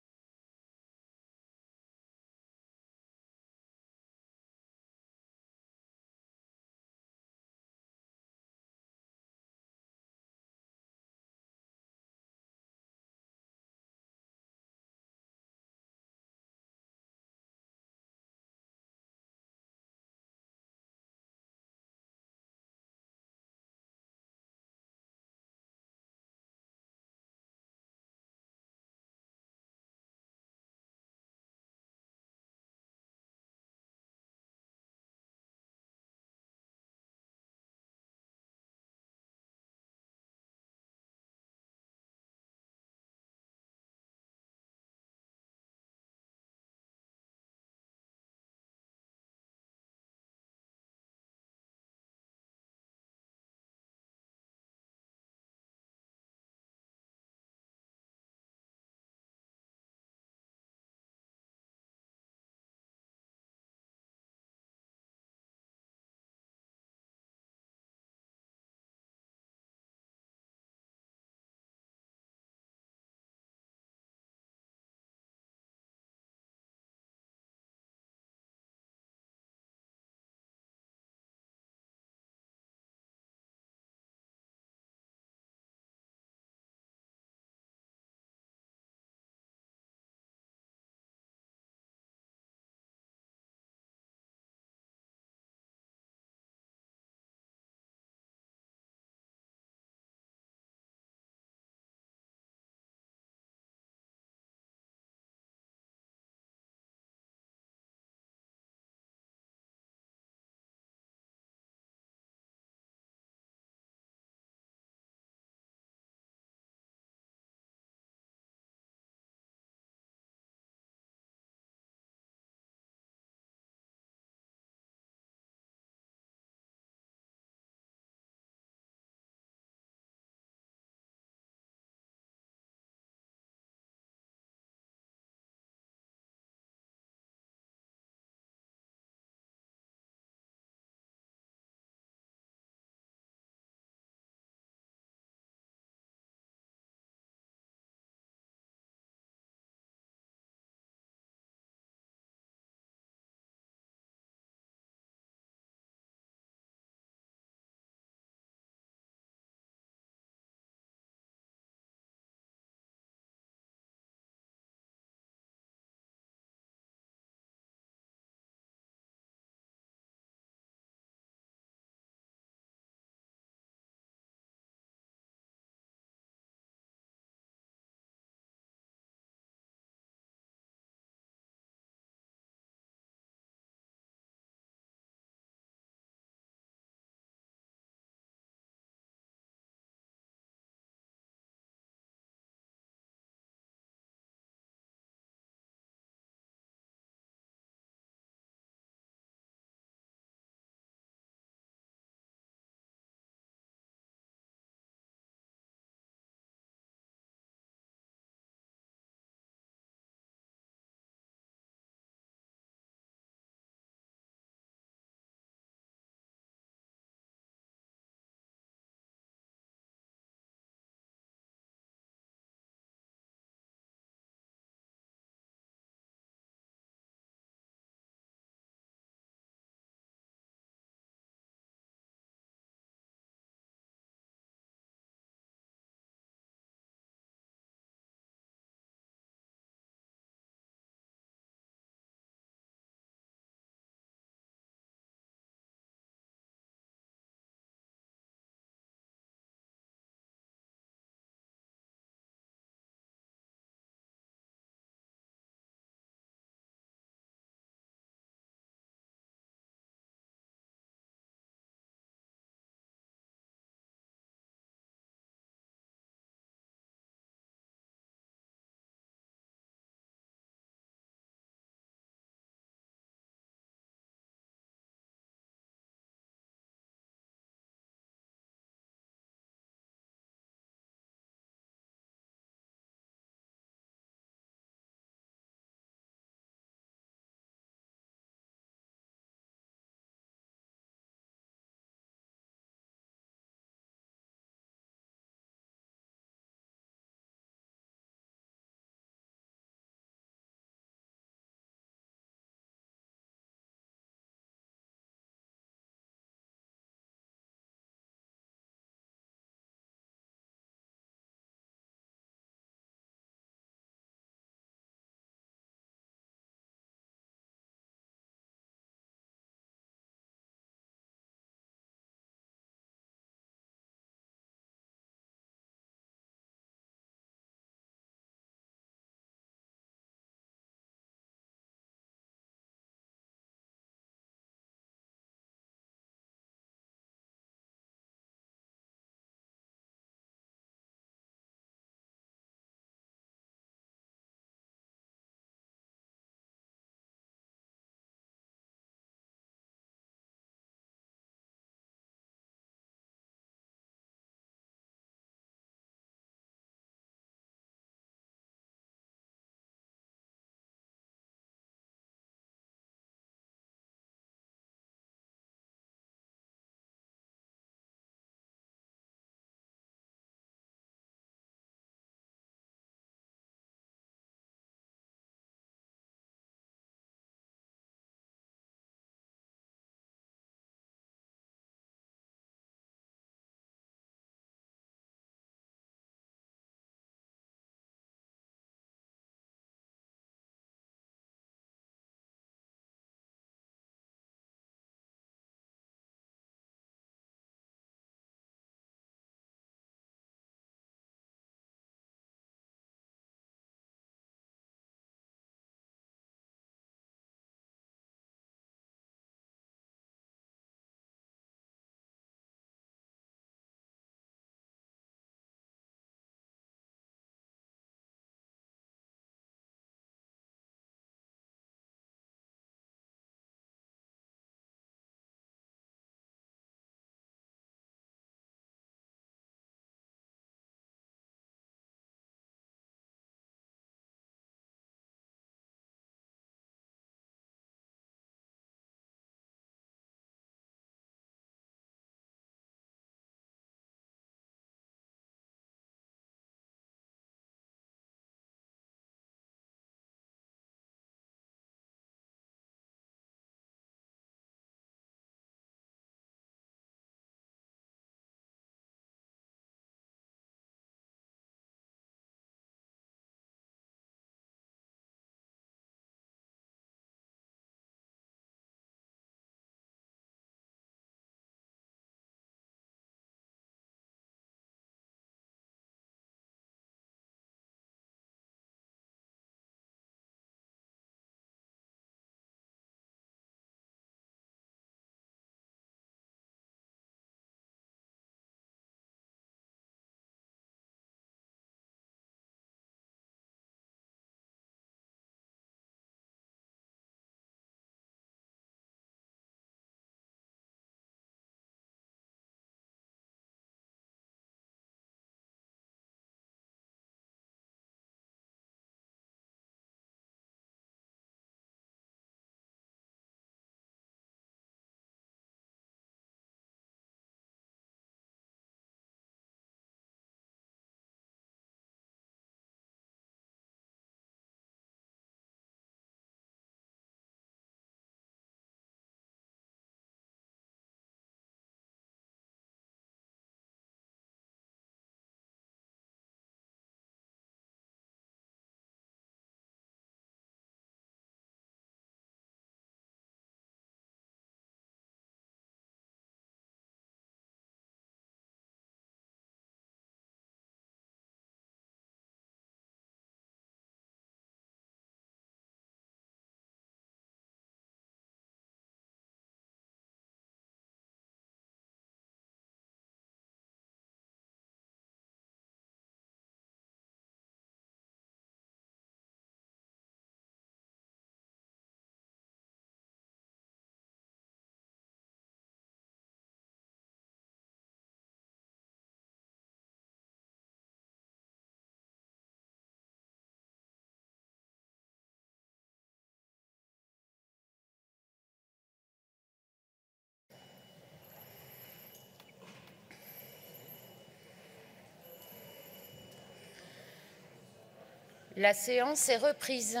La séance est reprise.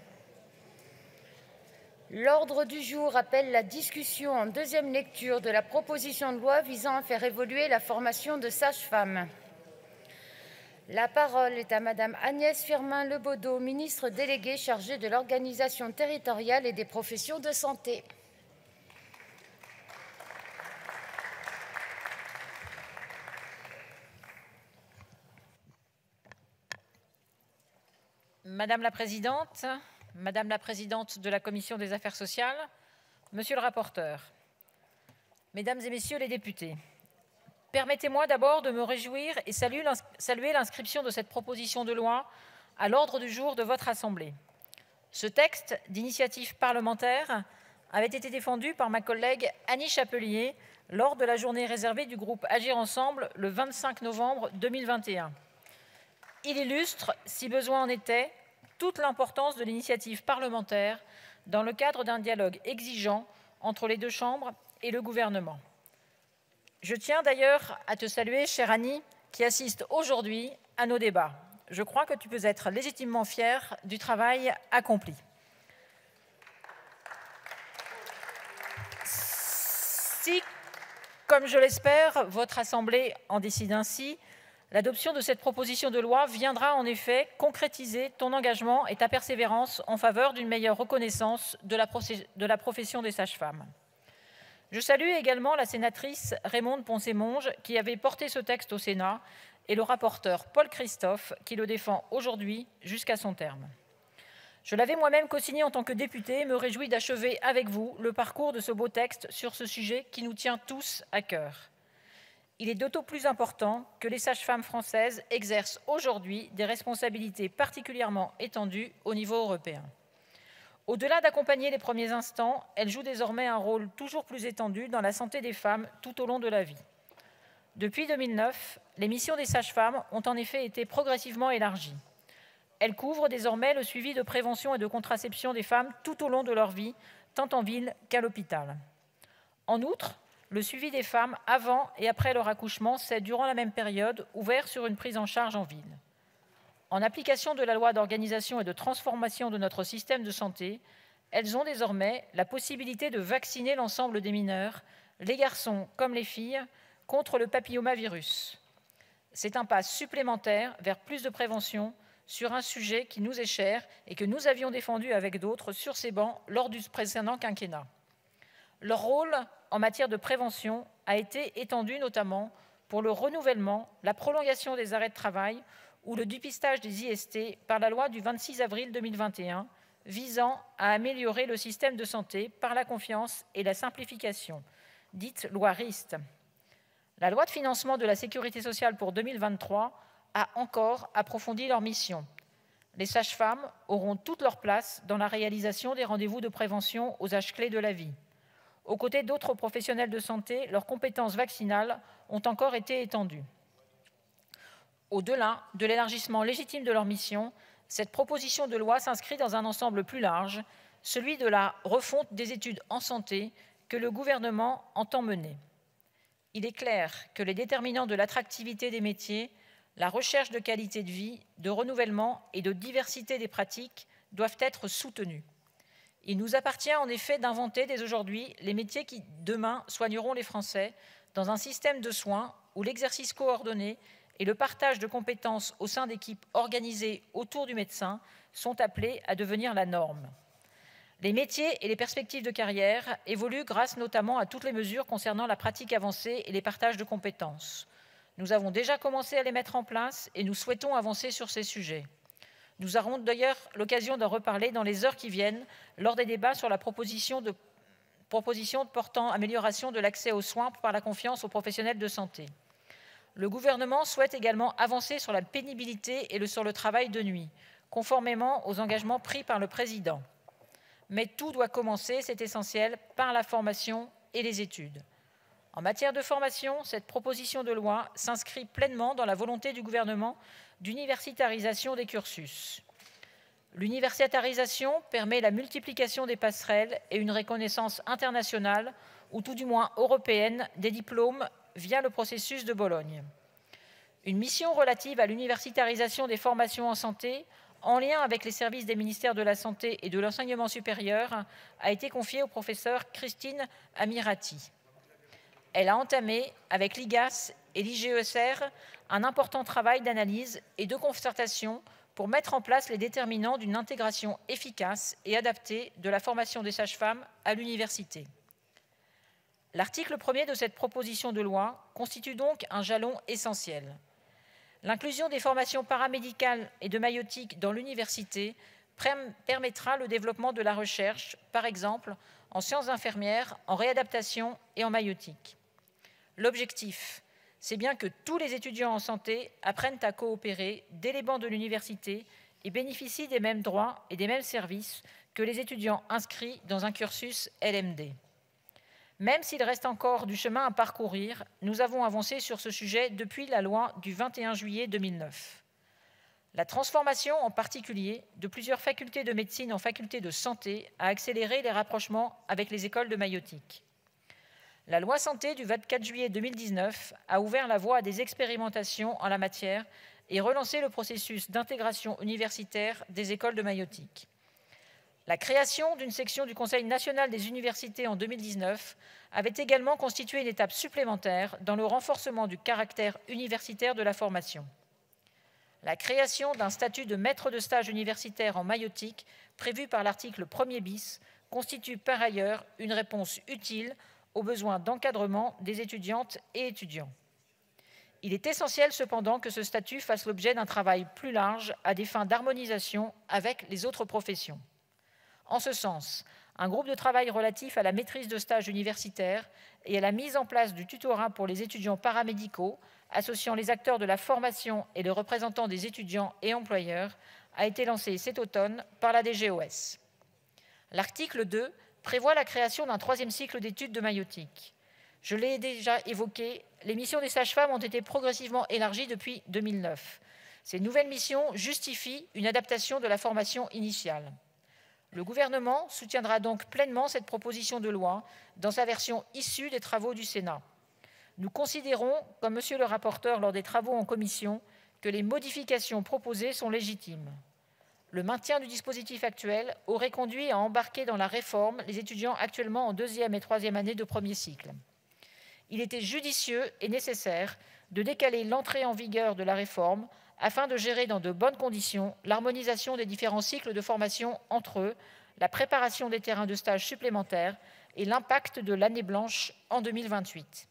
L'ordre du jour appelle la discussion en deuxième lecture de la proposition de loi visant à faire évoluer la formation de sages-femmes. La parole est à Madame Agnès Firmin-Lebaudot, ministre déléguée chargée de l'organisation territoriale et des professions de santé. Madame la Présidente, Madame la Présidente de la Commission des Affaires sociales, Monsieur le rapporteur, Mesdames et Messieurs les députés, permettez-moi d'abord de me réjouir et saluer l'inscription de cette proposition de loi à l'ordre du jour de votre Assemblée. Ce texte d'initiative parlementaire avait été défendu par ma collègue Annie Chapelier lors de la journée réservée du groupe Agir Ensemble le vingt-cinq novembre deux mille vingt et un. Il illustre, si besoin en était, toute l'importance de l'initiative parlementaire dans le cadre d'un dialogue exigeant entre les deux chambres et le gouvernement. Je tiens d'ailleurs à te saluer, chère Annie, qui assiste aujourd'hui à nos débats. Je crois que tu peux être légitimement fière du travail accompli. Si, comme je l'espère, votre Assemblée en décide ainsi, l'adoption de cette proposition de loi viendra en effet concrétiser ton engagement et ta persévérance en faveur d'une meilleure reconnaissance de la, de la profession des sages-femmes. Je salue également la sénatrice Raymonde Poncet-Monge qui avait porté ce texte au Sénat et le rapporteur Paul Christophe qui le défend aujourd'hui jusqu'à son terme. Je l'avais moi-même co-signé en tant que députée et me réjouis d'achever avec vous le parcours de ce beau texte sur ce sujet qui nous tient tous à cœur. Il est d'autant plus important que les sages-femmes françaises exercent aujourd'hui des responsabilités particulièrement étendues au niveau européen. Au-delà d'accompagner les premiers instants, elles jouent désormais un rôle toujours plus étendu dans la santé des femmes tout au long de la vie. Depuis deux mille neuf, les missions des sages-femmes ont en effet été progressivement élargies. Elles couvrent désormais le suivi de prévention et de contraception des femmes tout au long de leur vie, tant en ville qu'à l'hôpital. En outre, le suivi des femmes avant et après leur accouchement s'est, durant la même période, ouvert sur une prise en charge en ville. En application de la loi d'organisation et de transformation de notre système de santé, elles ont désormais la possibilité de vacciner l'ensemble des mineurs, les garçons comme les filles, contre le papillomavirus. C'est un pas supplémentaire vers plus de prévention sur un sujet qui nous est cher et que nous avions défendu avec d'autres sur ces bancs lors du précédent quinquennat. Leur rôle en matière de prévention a été étendu notamment pour le renouvellement, la prolongation des arrêts de travail ou le dépistage des I S T par la loi du vingt-six avril deux mille vingt et un visant à améliorer le système de santé par la confiance et la simplification, dite loi RIST. La loi de financement de la sécurité sociale pour deux mille vingt-trois a encore approfondi leur mission. Les sages-femmes auront toute leur place dans la réalisation des rendez-vous de prévention aux âges clés de la vie. Aux côtés d'autres professionnels de santé, leurs compétences vaccinales ont encore été étendues. Au-delà de l'élargissement légitime de leur mission, cette proposition de loi s'inscrit dans un ensemble plus large, celui de la refonte des études en santé que le gouvernement entend mener. Il est clair que les déterminants de l'attractivité des métiers, la recherche de qualité de vie, de renouvellement et de diversité des pratiques doivent être soutenus. Il nous appartient en effet d'inventer dès aujourd'hui les métiers qui, demain, soigneront les Français dans un système de soins où l'exercice coordonné et le partage de compétences au sein d'équipes organisées autour du médecin sont appelés à devenir la norme. Les métiers et les perspectives de carrière évoluent grâce notamment à toutes les mesures concernant la pratique avancée et les partages de compétences. Nous avons déjà commencé à les mettre en place et nous souhaitons avancer sur ces sujets. Nous aurons d'ailleurs l'occasion d'en reparler dans les heures qui viennent lors des débats sur la proposition, de, proposition portant amélioration de l'accès aux soins par la confiance aux professionnels de santé. Le gouvernement souhaite également avancer sur la pénibilité et le, sur le travail de nuit, conformément aux engagements pris par le président. Mais tout doit commencer, c'est essentiel, par la formation et les études. En matière de formation, cette proposition de loi s'inscrit pleinement dans la volonté du gouvernement d'universitarisation des cursus. L'universitarisation permet la multiplication des passerelles et une reconnaissance internationale, ou tout du moins européenne, des diplômes via le processus de Bologne. Une mission relative à l'universitarisation des formations en santé en lien avec les services des ministères de la Santé et de l'Enseignement supérieur, a été confiée au professeur Christine Amirati. Elle a entamé, avec l'I G A S et l'I G E S R, un important travail d'analyse et de concertation pour mettre en place les déterminants d'une intégration efficace et adaptée de la formation des sages-femmes à l'université. L'article premier de cette proposition de loi constitue donc un jalon essentiel. L'inclusion des formations paramédicales et de maïeutique dans l'université permettra le développement de la recherche, par exemple en sciences infirmières, en réadaptation et en maïeutique. L'objectif, c'est bien que tous les étudiants en santé apprennent à coopérer dès les bancs de l'université et bénéficient des mêmes droits et des mêmes services que les étudiants inscrits dans un cursus L M D. Même s'il reste encore du chemin à parcourir, nous avons avancé sur ce sujet depuis la loi du vingt et un juillet deux mille neuf. La transformation, en particulier, de plusieurs facultés de médecine en facultés de santé a accéléré les rapprochements avec les écoles de maïeutique. La loi santé du vingt-quatre juillet deux mille dix-neuf a ouvert la voie à des expérimentations en la matière et relancé le processus d'intégration universitaire des écoles de maïeutique. La création d'une section du Conseil national des universités en deux mille dix-neuf avait également constitué une étape supplémentaire dans le renforcement du caractère universitaire de la formation. La création d'un statut de maître de stage universitaire en maïeutique, prévu par l'article premier bis, constitue par ailleurs une réponse utile aux besoins d'encadrement des étudiantes et étudiants. Il est essentiel cependant que ce statut fasse l'objet d'un travail plus large à des fins d'harmonisation avec les autres professions. En ce sens, un groupe de travail relatif à la maîtrise de stage universitaire et à la mise en place du tutorat pour les étudiants paramédicaux, associant les acteurs de la formation et les représentants des étudiants et employeurs, a été lancé cet automne par la D G O S. L'article deux prévoit la création d'un troisième cycle d'études de maïeutique. Je l'ai déjà évoqué, les missions des sages-femmes ont été progressivement élargies depuis deux mille neuf. Ces nouvelles missions justifient une adaptation de la formation initiale. Le gouvernement soutiendra donc pleinement cette proposition de loi dans sa version issue des travaux du Sénat. Nous considérons, comme monsieur le rapporteur lors des travaux en commission, que les modifications proposées sont légitimes. Le maintien du dispositif actuel aurait conduit à embarquer dans la réforme les étudiants actuellement en deuxième et troisième année de premier cycle. Il était judicieux et nécessaire de décaler l'entrée en vigueur de la réforme afin de gérer dans de bonnes conditions l'harmonisation des différents cycles de formation entre eux, la préparation des terrains de stage supplémentaires et l'impact de l'année blanche en deux mille vingt-huit.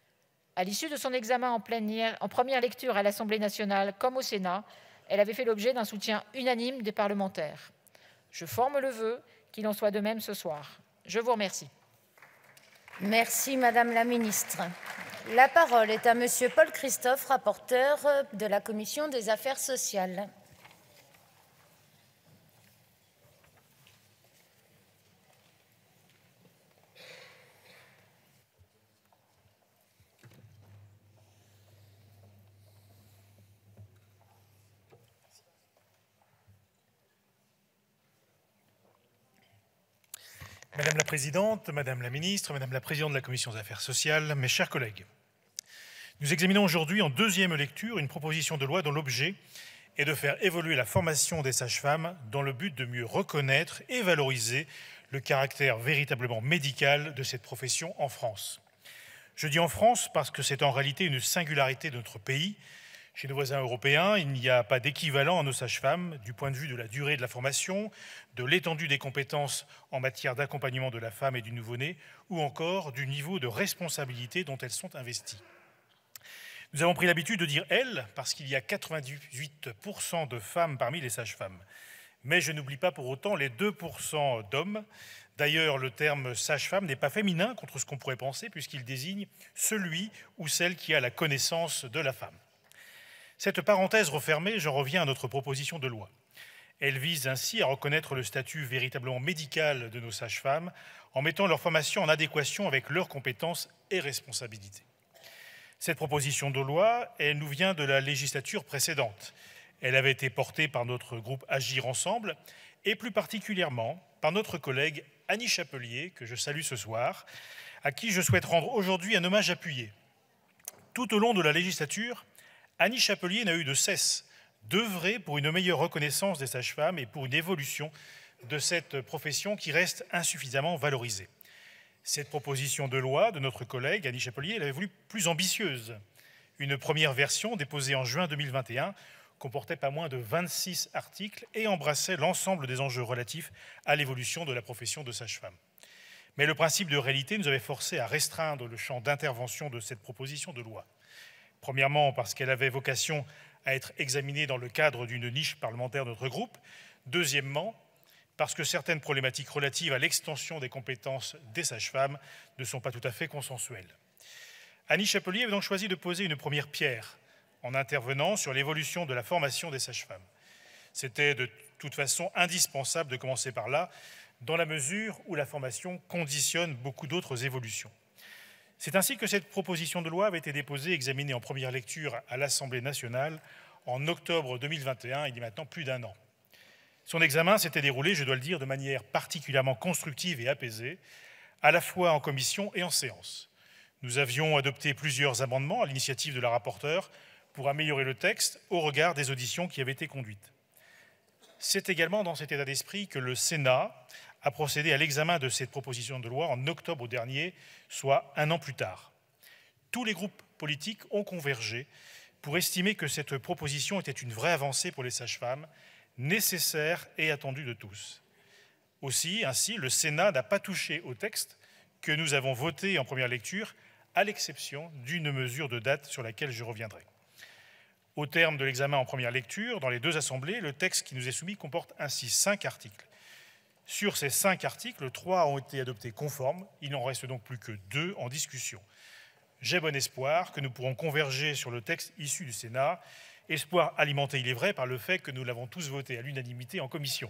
À l'issue de son examen en, plénière, en première lecture à l'Assemblée nationale comme au Sénat, elle avait fait l'objet d'un soutien unanime des parlementaires. Je forme le vœu qu'il en soit de même ce soir. Je vous remercie. Merci Madame la Ministre. La parole est à Monsieur Paul Christophe, rapporteur de la Commission des Affaires sociales. Madame la Présidente, Madame la Ministre, Madame la Présidente de la Commission des Affaires sociales, mes chers collègues. Nous examinons aujourd'hui en deuxième lecture une proposition de loi dont l'objet est de faire évoluer la formation des sages-femmes dans le but de mieux reconnaître et valoriser le caractère véritablement médical de cette profession en France. Je dis en France parce que c'est en réalité une singularité de notre pays. Chez nos voisins européens, il n'y a pas d'équivalent à nos sages-femmes du point de vue de la durée de la formation, de l'étendue des compétences en matière d'accompagnement de la femme et du nouveau-né, ou encore du niveau de responsabilité dont elles sont investies. Nous avons pris l'habitude de dire « elles » parce qu'il y a quatre-vingt-dix-huit pour cent de femmes parmi les sages-femmes. Mais je n'oublie pas pour autant les deux pour cent d'hommes. D'ailleurs, le terme sage-femme n'est pas féminin contre ce qu'on pourrait penser, puisqu'il désigne celui ou celle qui a la connaissance de la femme. Cette parenthèse refermée, j'en reviens à notre proposition de loi. Elle vise ainsi à reconnaître le statut véritablement médical de nos sages-femmes en mettant leur formation en adéquation avec leurs compétences et responsabilités. Cette proposition de loi, elle nous vient de la législature précédente. Elle avait été portée par notre groupe Agir Ensemble et plus particulièrement par notre collègue Annie Chapelier, que je salue ce soir, à qui je souhaite rendre aujourd'hui un hommage appuyé. Tout au long de la législature, Annie Chapelier n'a eu de cesse d'œuvrer pour une meilleure reconnaissance des sages-femmes et pour une évolution de cette profession qui reste insuffisamment valorisée. Cette proposition de loi de notre collègue Annie Chapelier, elle avait voulu plus ambitieuse. Une première version déposée en juin deux mille vingt et un comportait pas moins de vingt-six articles et embrassait l'ensemble des enjeux relatifs à l'évolution de la profession de sage-femme. Mais le principe de réalité nous avait forcé à restreindre le champ d'intervention de cette proposition de loi. Premièrement, parce qu'elle avait vocation à être examinée dans le cadre d'une niche parlementaire de notre groupe. Deuxièmement, parce que certaines problématiques relatives à l'extension des compétences des sages-femmes ne sont pas tout à fait consensuelles. Annie Chapelier avait donc choisi de poser une première pierre en intervenant sur l'évolution de la formation des sages-femmes. C'était de toute façon indispensable de commencer par là, dans la mesure où la formation conditionne beaucoup d'autres évolutions. C'est ainsi que cette proposition de loi avait été déposée et examinée en première lecture à l'Assemblée nationale en octobre deux mille vingt et un, il y a maintenant plus d'un an. Son examen s'était déroulé, je dois le dire, de manière particulièrement constructive et apaisée, à la fois en commission et en séance. Nous avions adopté plusieurs amendements à l'initiative de la rapporteure pour améliorer le texte au regard des auditions qui avaient été conduites. C'est également dans cet état d'esprit que le Sénat a procédé à l'examen de cette proposition de loi en octobre dernier, soit un an plus tard. Tous les groupes politiques ont convergé pour estimer que cette proposition était une vraie avancée pour les sages-femmes, nécessaire et attendue de tous. Aussi, ainsi, le Sénat n'a pas touché au texte que nous avons voté en première lecture, à l'exception d'une mesure de date sur laquelle je reviendrai. Au terme de l'examen en première lecture, dans les deux assemblées, le texte qui nous est soumis comporte ainsi cinq articles. Sur ces cinq articles, trois ont été adoptés conformes, il n'en reste donc plus que deux en discussion. J'ai bon espoir que nous pourrons converger sur le texte issu du Sénat, espoir alimenté, il est vrai, par le fait que nous l'avons tous voté à l'unanimité en commission.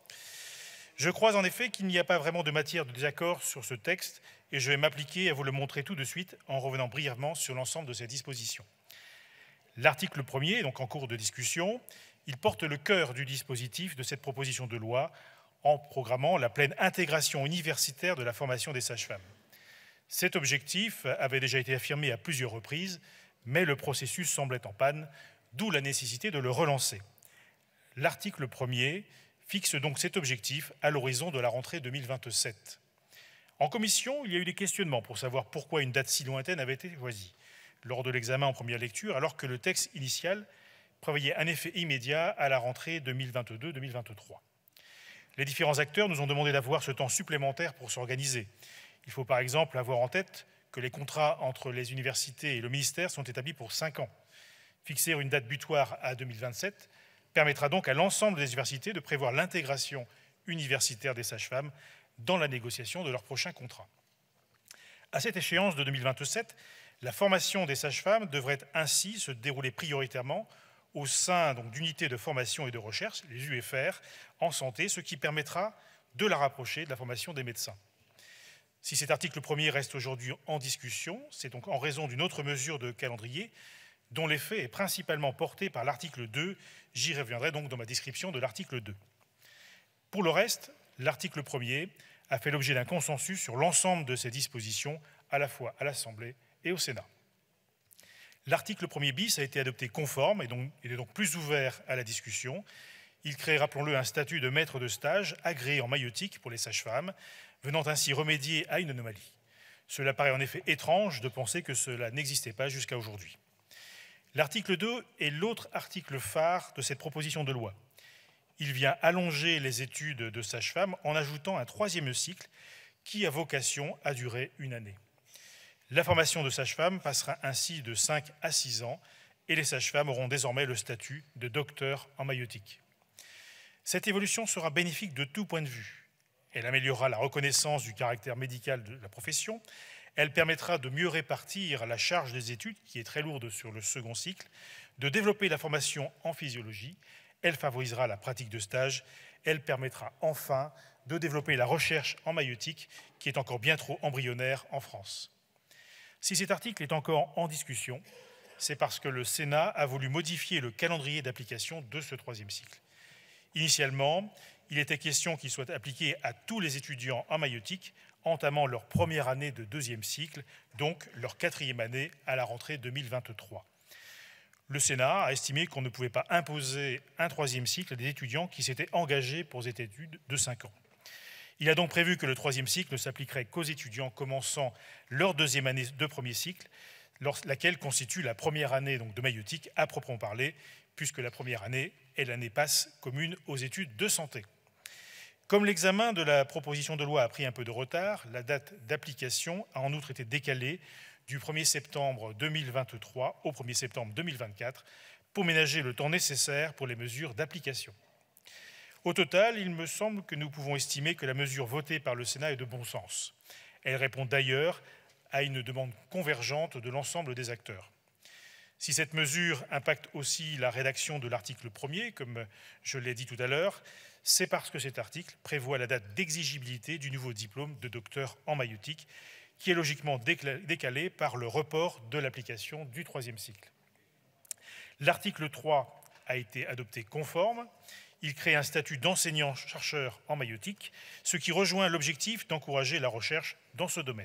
Je crois en effet qu'il n'y a pas vraiment de matière de désaccord sur ce texte et je vais m'appliquer à vous le montrer tout de suite en revenant brièvement sur l'ensemble de ces dispositions. L'article premier est donc en cours de discussion. Il porte le cœur du dispositif de cette proposition de loi en programmant la pleine intégration universitaire de la formation des sages-femmes. Cet objectif avait déjà été affirmé à plusieurs reprises, mais le processus semblait en panne, d'où la nécessité de le relancer. L'article premier fixe donc cet objectif à l'horizon de la rentrée deux mille vingt-sept. En commission, il y a eu des questionnements pour savoir pourquoi une date si lointaine avait été choisie lors de l'examen en première lecture, alors que le texte initial prévoyait un effet immédiat à la rentrée deux mille vingt-deux deux mille vingt-trois. Les différents acteurs nous ont demandé d'avoir ce temps supplémentaire pour s'organiser. Il faut par exemple avoir en tête que les contrats entre les universités et le ministère sont établis pour cinq ans. Fixer une date butoir à deux mille vingt-sept permettra donc à l'ensemble des universités de prévoir l'intégration universitaire des sages-femmes dans la négociation de leur prochain contrat. À cette échéance de deux mille vingt-sept, la formation des sages-femmes devrait ainsi se dérouler prioritairement au sein d'unités de formation et de recherche, les U F R, en santé, ce qui permettra de la rapprocher de la formation des médecins. Si cet article premier reste aujourd'hui en discussion, c'est donc en raison d'une autre mesure de calendrier dont l'effet est principalement porté par l'article deux. J'y reviendrai donc dans ma description de l'article deux. Pour le reste, l'article premier a fait l'objet d'un consensus sur l'ensemble de ces dispositions, à la fois à l'Assemblée et au Sénat. L'article premier bis a été adopté conforme et donc, il est donc plus ouvert à la discussion. Il crée, rappelons-le, un statut de maître de stage agréé en maïeutique pour les sages-femmes, venant ainsi remédier à une anomalie. Cela paraît en effet étrange de penser que cela n'existait pas jusqu'à aujourd'hui. L'article deux est l'autre article phare de cette proposition de loi. Il vient allonger les études de sage-femme en ajoutant un troisième cycle qui a vocation à durer une année. La formation de sage-femme passera ainsi de cinq à six ans et les sages-femmes auront désormais le statut de docteur en maïeutique. Cette évolution sera bénéfique de tout point de vue. Elle améliorera la reconnaissance du caractère médical de la profession, elle permettra de mieux répartir la charge des études, qui est très lourde sur le second cycle, de développer la formation en physiologie, elle favorisera la pratique de stage, elle permettra enfin de développer la recherche en maïeutique, qui est encore bien trop embryonnaire en France. Si cet article est encore en discussion, c'est parce que le Sénat a voulu modifier le calendrier d'application de ce troisième cycle. Initialement, il était question qu'il soit appliqué à tous les étudiants en maïeutique entamant leur première année de deuxième cycle, donc leur quatrième année à la rentrée deux mille vingt-trois. Le Sénat a estimé qu'on ne pouvait pas imposer un troisième cycle à des étudiants qui s'étaient engagés pour cette étude de cinq ans. Il a donc prévu que le troisième cycle ne s'appliquerait qu'aux étudiants commençant leur deuxième année de premier cycle, laquelle constitue la première année donc, de maïeutique à proprement parler, puisque la première année est l'année passe commune aux études de santé. Comme l'examen de la proposition de loi a pris un peu de retard, la date d'application a en outre été décalée du premier septembre deux mille vingt-trois au premier septembre deux mille vingt-quatre pour ménager le temps nécessaire pour les mesures d'application. Au total, il me semble que nous pouvons estimer que la mesure votée par le Sénat est de bon sens. Elle répond d'ailleurs à une demande convergente de l'ensemble des acteurs. Si cette mesure impacte aussi la rédaction de l'article premier, comme je l'ai dit tout à l'heure, c'est parce que cet article prévoit la date d'exigibilité du nouveau diplôme de docteur en maïeutique, qui est logiquement décalé par le report de l'application du troisième cycle. L'article trois a été adopté conforme. Il crée un statut d'enseignant-chercheur en maïeutique, ce qui rejoint l'objectif d'encourager la recherche dans ce domaine.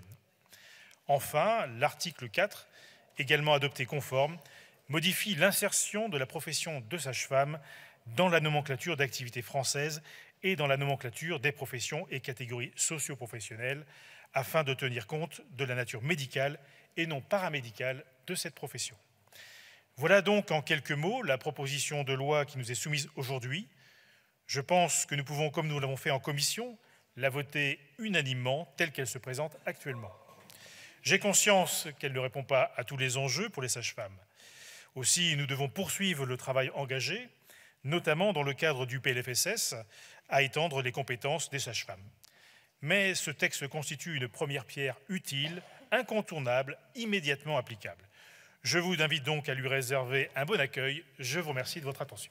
Enfin, l'article quatre, également adopté conforme, modifie l'insertion de la profession de sage-femme dans la nomenclature d'activité française et dans la nomenclature des professions et catégories socio-professionnelles, afin de tenir compte de la nature médicale et non paramédicale de cette profession. Voilà donc en quelques mots la proposition de loi qui nous est soumise aujourd'hui. Je pense que nous pouvons, comme nous l'avons fait en commission, la voter unanimement telle qu'elle se présente actuellement. J'ai conscience qu'elle ne répond pas à tous les enjeux pour les sages-femmes. Aussi, nous devons poursuivre le travail engagé, notamment dans le cadre du P L F S S, à étendre les compétences des sages-femmes. Mais ce texte constitue une première pierre utile, incontournable, immédiatement applicable. Je vous invite donc à lui réserver un bon accueil. Je vous remercie de votre attention.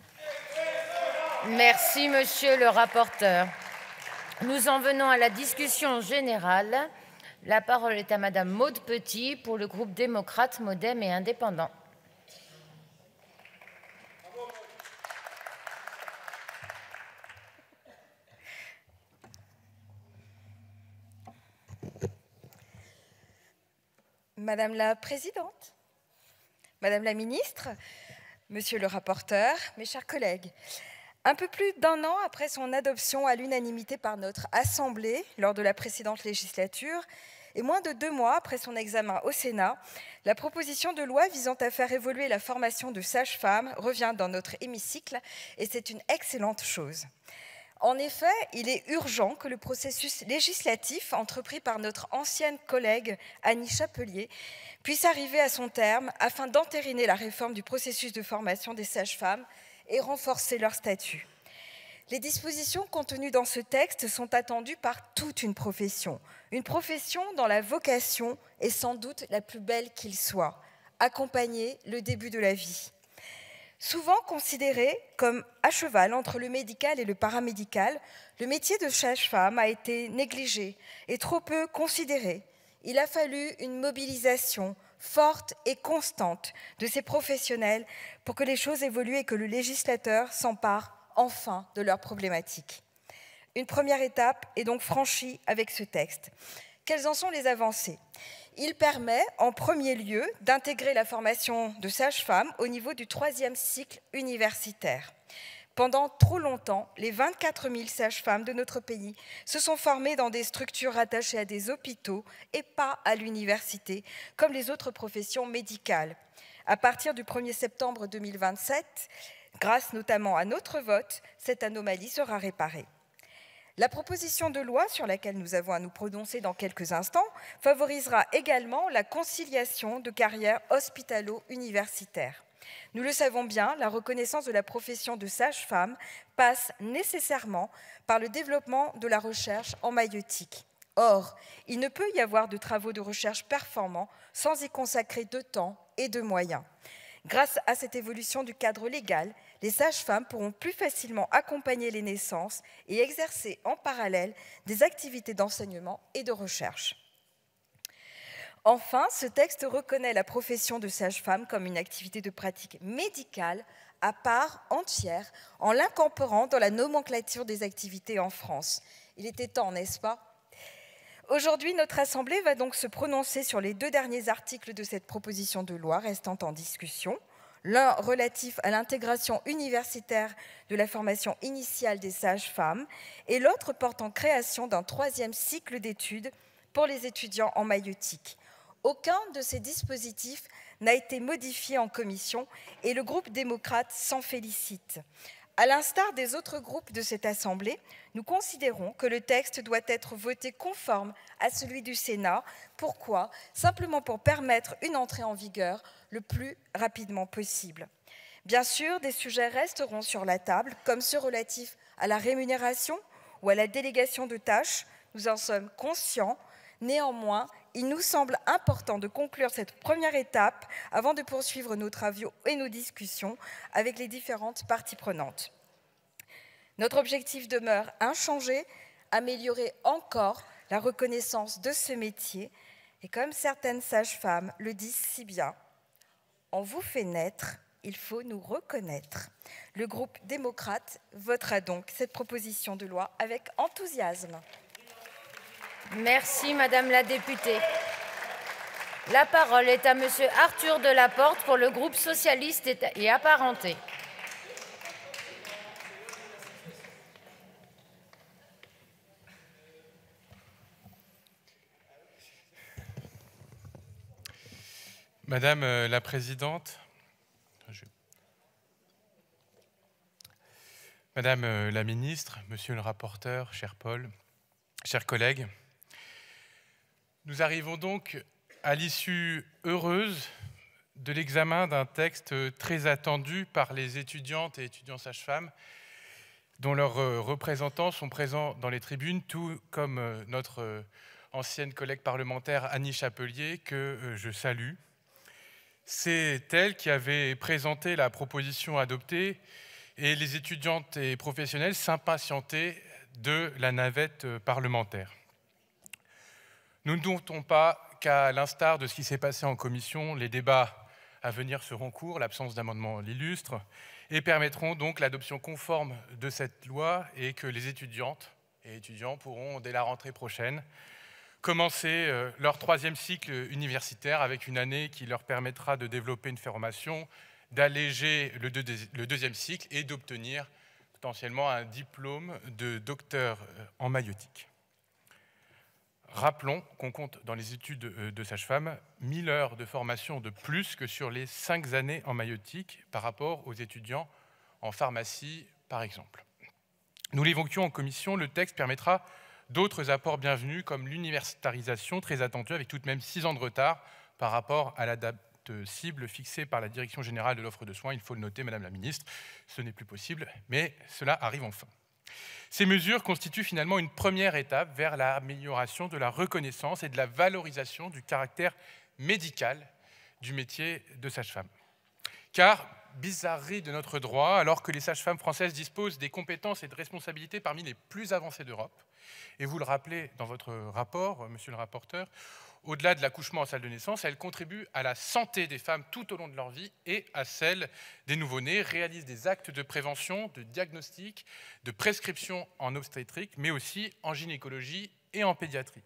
Merci, monsieur le rapporteur. Nous en venons à la discussion générale. La parole est à madame Maude Petit pour le groupe démocrate, modem et indépendant. Madame la Présidente, Madame la Ministre, Monsieur le rapporteur, mes chers collègues, un peu plus d'un an après son adoption à l'unanimité par notre Assemblée lors de la précédente législature, et moins de deux mois après son examen au Sénat, la proposition de loi visant à faire évoluer la formation de sages-femmes revient dans notre hémicycle, et c'est une excellente chose. En effet, il est urgent que le processus législatif entrepris par notre ancienne collègue Annie Chapelier puisse arriver à son terme afin d'entériner la réforme du processus de formation des sages-femmes et renforcer leur statut. Les dispositions contenues dans ce texte sont attendues par toute une profession, une profession dont la vocation est sans doute la plus belle qu'il soit, accompagner le début de la vie. Souvent considéré comme à cheval entre le médical et le paramédical, le métier de sage-femme a été négligé et trop peu considéré. Il a fallu une mobilisation forte et constante de ces professionnels pour que les choses évoluent et que le législateur s'empare enfin de leurs problématiques. Une première étape est donc franchie avec ce texte. Quelles en sont les avancées ? Il permet, en premier lieu, d'intégrer la formation de sage-femme au niveau du troisième cycle universitaire. Pendant trop longtemps, les vingt-quatre mille sages-femmes de notre pays se sont formées dans des structures rattachées à des hôpitaux et pas à l'université, comme les autres professions médicales. À partir du premier septembre deux mille vingt-sept, grâce notamment à notre vote, cette anomalie sera réparée. La proposition de loi sur laquelle nous avons à nous prononcer dans quelques instants favorisera également la conciliation de carrières hospitalo-universitaires. Nous le savons bien, la reconnaissance de la profession de sage-femme passe nécessairement par le développement de la recherche en maïeutique. Or, il ne peut y avoir de travaux de recherche performants sans y consacrer de temps et de moyens. Grâce à cette évolution du cadre légal, les sages-femmes pourront plus facilement accompagner les naissances et exercer en parallèle des activités d'enseignement et de recherche. Enfin, ce texte reconnaît la profession de sage-femme comme une activité de pratique médicale à part entière, en l'incorporant dans la nomenclature des activités en France. Il était temps, n'est-ce pas ? Aujourd'hui, notre Assemblée va donc se prononcer sur les deux derniers articles de cette proposition de loi restant en discussion. L'un relatif à l'intégration universitaire de la formation initiale des sages-femmes et l'autre portant création d'un troisième cycle d'études pour les étudiants en maïeutique. Aucun de ces dispositifs n'a été modifié en commission et le groupe démocrate s'en félicite. À l'instar des autres groupes de cette Assemblée, nous considérons que le texte doit être voté conforme à celui du Sénat. Pourquoi? Simplement pour permettre une entrée en vigueur le plus rapidement possible. Bien sûr, des sujets resteront sur la table, comme ceux relatifs à la rémunération ou à la délégation de tâches. Nous en sommes conscients. Néanmoins, il nous semble important de conclure cette première étape avant de poursuivre nos travaux et nos discussions avec les différentes parties prenantes. Notre objectif demeure inchangé, améliorer encore la reconnaissance de ce métier. Et comme certaines sages-femmes le disent si bien, on vous fait naître, il faut nous reconnaître. Le groupe démocrate votera donc cette proposition de loi avec enthousiasme. Merci, Madame la députée. La parole est à Monsieur Arthur Delaporte pour le groupe socialiste et apparenté. Madame la Présidente, je... Madame la Ministre, Monsieur le rapporteur, cher Paul, chers collègues, nous arrivons donc à l'issue heureuse de l'examen d'un texte très attendu par les étudiantes et étudiants sages-femmes dont leurs représentants sont présents dans les tribunes, tout comme notre ancienne collègue parlementaire Annie Chapelier, que je salue. C'est elle qui avait présenté la proposition adoptée et les étudiantes et professionnels s'impatientaient de la navette parlementaire. Nous ne doutons pas qu'à l'instar de ce qui s'est passé en commission, les débats à venir seront courts, l'absence d'amendements l'illustre, et permettront donc l'adoption conforme de cette loi et que les étudiantes et étudiants pourront, dès la rentrée prochaine, commencer leur troisième cycle universitaire avec une année qui leur permettra de développer une formation, d'alléger le, deux, le deuxième cycle et d'obtenir potentiellement un diplôme de docteur en maïeutique. Rappelons qu'on compte dans les études de sage-femme mille heures de formation de plus que sur les cinq années en maïeutique par rapport aux étudiants en pharmacie, par exemple. Nous l'évoquions en commission, le texte permettra d'autres apports bienvenus comme l'universitarisation très attendue avec tout de même six ans de retard par rapport à la date cible fixée par la Direction générale de l'offre de soins. Il faut le noter, Madame la Ministre, ce n'est plus possible, mais cela arrive enfin. Ces mesures constituent finalement une première étape vers l'amélioration de la reconnaissance et de la valorisation du caractère médical du métier de sage-femme. Car, bizarrerie de notre droit, alors que les sages-femmes françaises disposent des compétences et de responsabilités parmi les plus avancées d'Europe, et vous le rappelez dans votre rapport, monsieur le rapporteur, au-delà de l'accouchement en salle de naissance, elles contribuent à la santé des femmes tout au long de leur vie et à celle des nouveau-nés, réalisent des actes de prévention, de diagnostic, de prescription en obstétrique, mais aussi en gynécologie et en pédiatrie.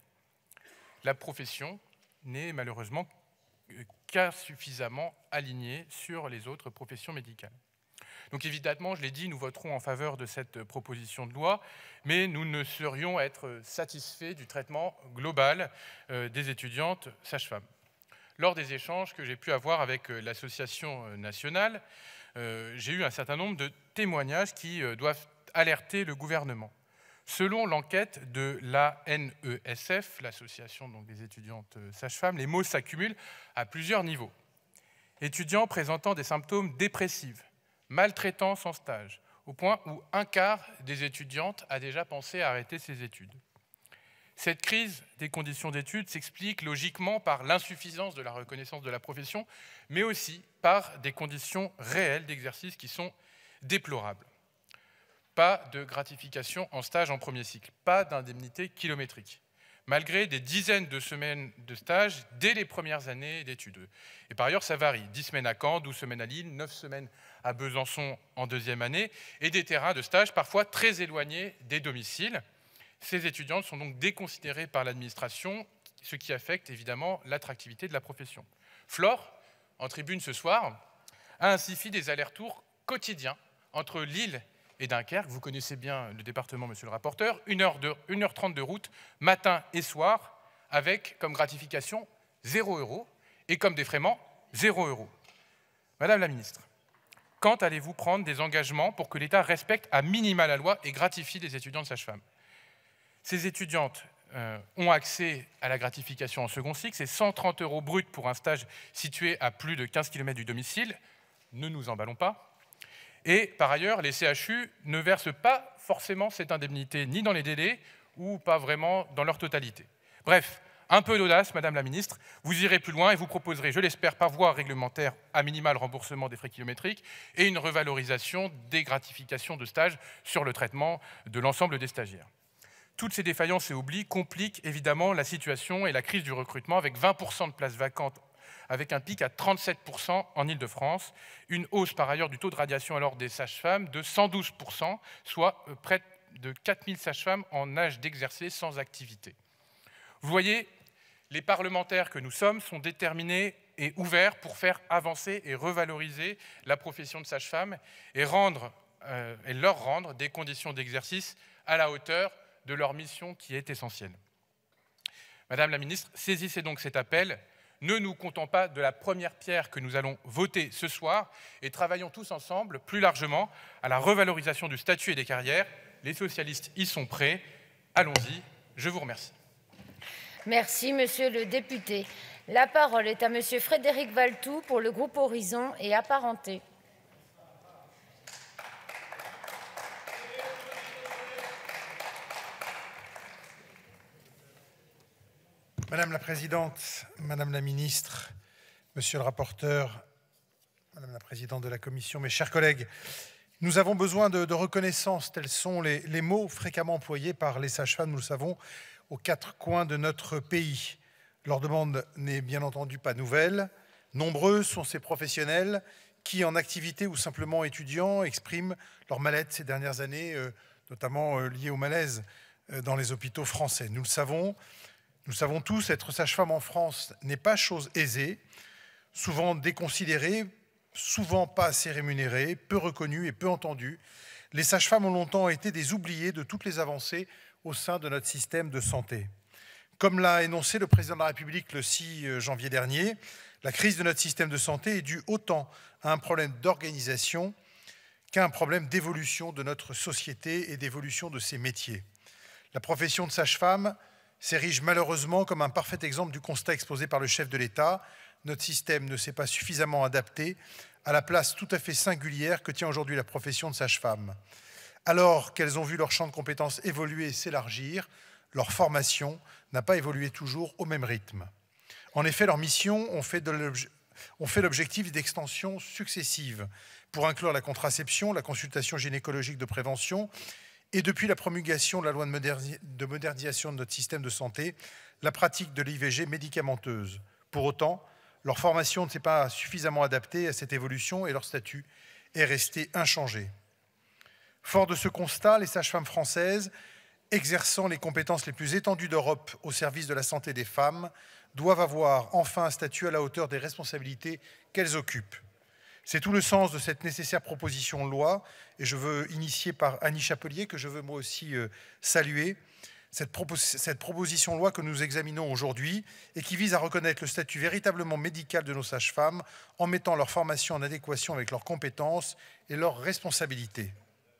La profession n'est malheureusement qu'insuffisamment alignée sur les autres professions médicales. Donc évidemment, je l'ai dit, nous voterons en faveur de cette proposition de loi, mais nous ne saurions être satisfaits du traitement global des étudiantes sages-femmes. Lors des échanges que j'ai pu avoir avec l'association nationale, j'ai eu un certain nombre de témoignages qui doivent alerter le gouvernement. Selon l'enquête de l'A N E S F, l'association des étudiantes sages-femmes, les maux s'accumulent à plusieurs niveaux. Étudiants présentant des symptômes dépressifs, maltraitance en stage, au point où un quart des étudiantes a déjà pensé à arrêter ses études. Cette crise des conditions d'études s'explique logiquement par l'insuffisance de la reconnaissance de la profession, mais aussi par des conditions réelles d'exercice qui sont déplorables. Pas de gratification en stage en premier cycle, pas d'indemnité kilométrique, malgré des dizaines de semaines de stage dès les premières années d'études. Et par ailleurs, ça varie. dix semaines à Caen, douze semaines à Lille, neuf semaines à Besançon en deuxième année, et des terrains de stage parfois très éloignés des domiciles. Ces étudiantes sont donc déconsidérées par l'administration, ce qui affecte évidemment l'attractivité de la profession. Flore, en tribune ce soir, a ainsi fait des allers-retours quotidiens entre Lille et Dunkerque. Vous connaissez bien le département, monsieur le rapporteur. une heure trente de route, matin et soir, avec comme gratification zéro euro et comme défraiement zéro euro. Madame la ministre, quand allez-vous prendre des engagements pour que l'État respecte à minima la loi et gratifie les étudiantes sages-femmes? Ces étudiantes euh, ont accès à la gratification en second cycle, c'est cent trente euros bruts pour un stage situé à plus de quinze kilomètres du domicile. Ne nous emballons pas. Et par ailleurs, les C H U ne versent pas forcément cette indemnité, ni dans les délais, ou pas vraiment dans leur totalité. Bref, un peu d'audace, Madame la Ministre, vous irez plus loin et vous proposerez, je l'espère, par voie réglementaire, à minima le remboursement des frais kilométriques et une revalorisation des gratifications de stage sur le traitement de l'ensemble des stagiaires. Toutes ces défaillances et oublis compliquent évidemment la situation et la crise du recrutement, avec vingt pour cent de places vacantes, avec un pic à trente-sept pour cent en Île-de-France, une hausse par ailleurs du taux de radiation à l'ordre des sages-femmes de cent douze pour cent, soit près de quatre mille sages-femmes en âge d'exercer sans activité. Vous voyez, les parlementaires que nous sommes sont déterminés et ouverts pour faire avancer et revaloriser la profession de sage-femme et, rendre, euh, et leur rendre des conditions d'exercice à la hauteur de leur mission qui est essentielle. Madame la ministre, saisissez donc cet appel. Ne nous comptons pas de la première pierre que nous allons voter ce soir et travaillons tous ensemble, plus largement, à la revalorisation du statut et des carrières. Les socialistes y sont prêts. Allons-y. Je vous remercie. Merci, monsieur le député. La parole est à monsieur Frédéric Valletoux pour le groupe Horizon et apparentés. Madame la Présidente, Madame la Ministre, Monsieur le rapporteur, Madame la Présidente de la Commission, mes chers collègues, nous avons besoin de, de reconnaissance, tels sont les, les mots fréquemment employés par les sages-femmes, nous le savons, aux quatre coins de notre pays. Leur demande n'est bien entendu pas nouvelle. Nombreux sont ces professionnels qui, en activité ou simplement étudiants, expriment leur mal-être ces dernières années, euh, notamment euh, liées au malaise euh, dans les hôpitaux français. Nous le savons, Nous savons tous, être sage-femme en France n'est pas chose aisée, souvent déconsidérée, souvent pas assez rémunérée, peu reconnue et peu entendue. Les sages-femmes ont longtemps été des oubliés de toutes les avancées au sein de notre système de santé. Comme l'a énoncé le président de la République le six janvier dernier, la crise de notre système de santé est due autant à un problème d'organisation qu'à un problème d'évolution de notre société et d'évolution de ses métiers. La profession de sage-femme s'érige malheureusement comme un parfait exemple du constat exposé par le chef de l'État. Notre système ne s'est pas suffisamment adapté à la place tout à fait singulière que tient aujourd'hui la profession de sage-femme. Alors qu'elles ont vu leur champ de compétences évoluer et s'élargir, leur formation n'a pas évolué toujours au même rythme. En effet, leurs missions ont fait l'objectif d'extensions successives pour inclure la contraception, la consultation gynécologique de prévention, et depuis la promulgation de la loi de modernisation de notre système de santé, la pratique de l'I V G médicamenteuse. Pour autant, leur formation ne s'est pas suffisamment adaptée à cette évolution et leur statut est resté inchangé. Fort de ce constat, les sages-femmes françaises, exerçant les compétences les plus étendues d'Europe au service de la santé des femmes, doivent avoir enfin un statut à la hauteur des responsabilités qu'elles occupent. C'est tout le sens de cette nécessaire proposition de loi, et je veux, initiée par Annie Chapelier, que je veux moi aussi euh, saluer, cette, propos cette proposition de loi que nous examinons aujourd'hui et qui vise à reconnaître le statut véritablement médical de nos sages-femmes en mettant leur formation en adéquation avec leurs compétences et leurs responsabilités.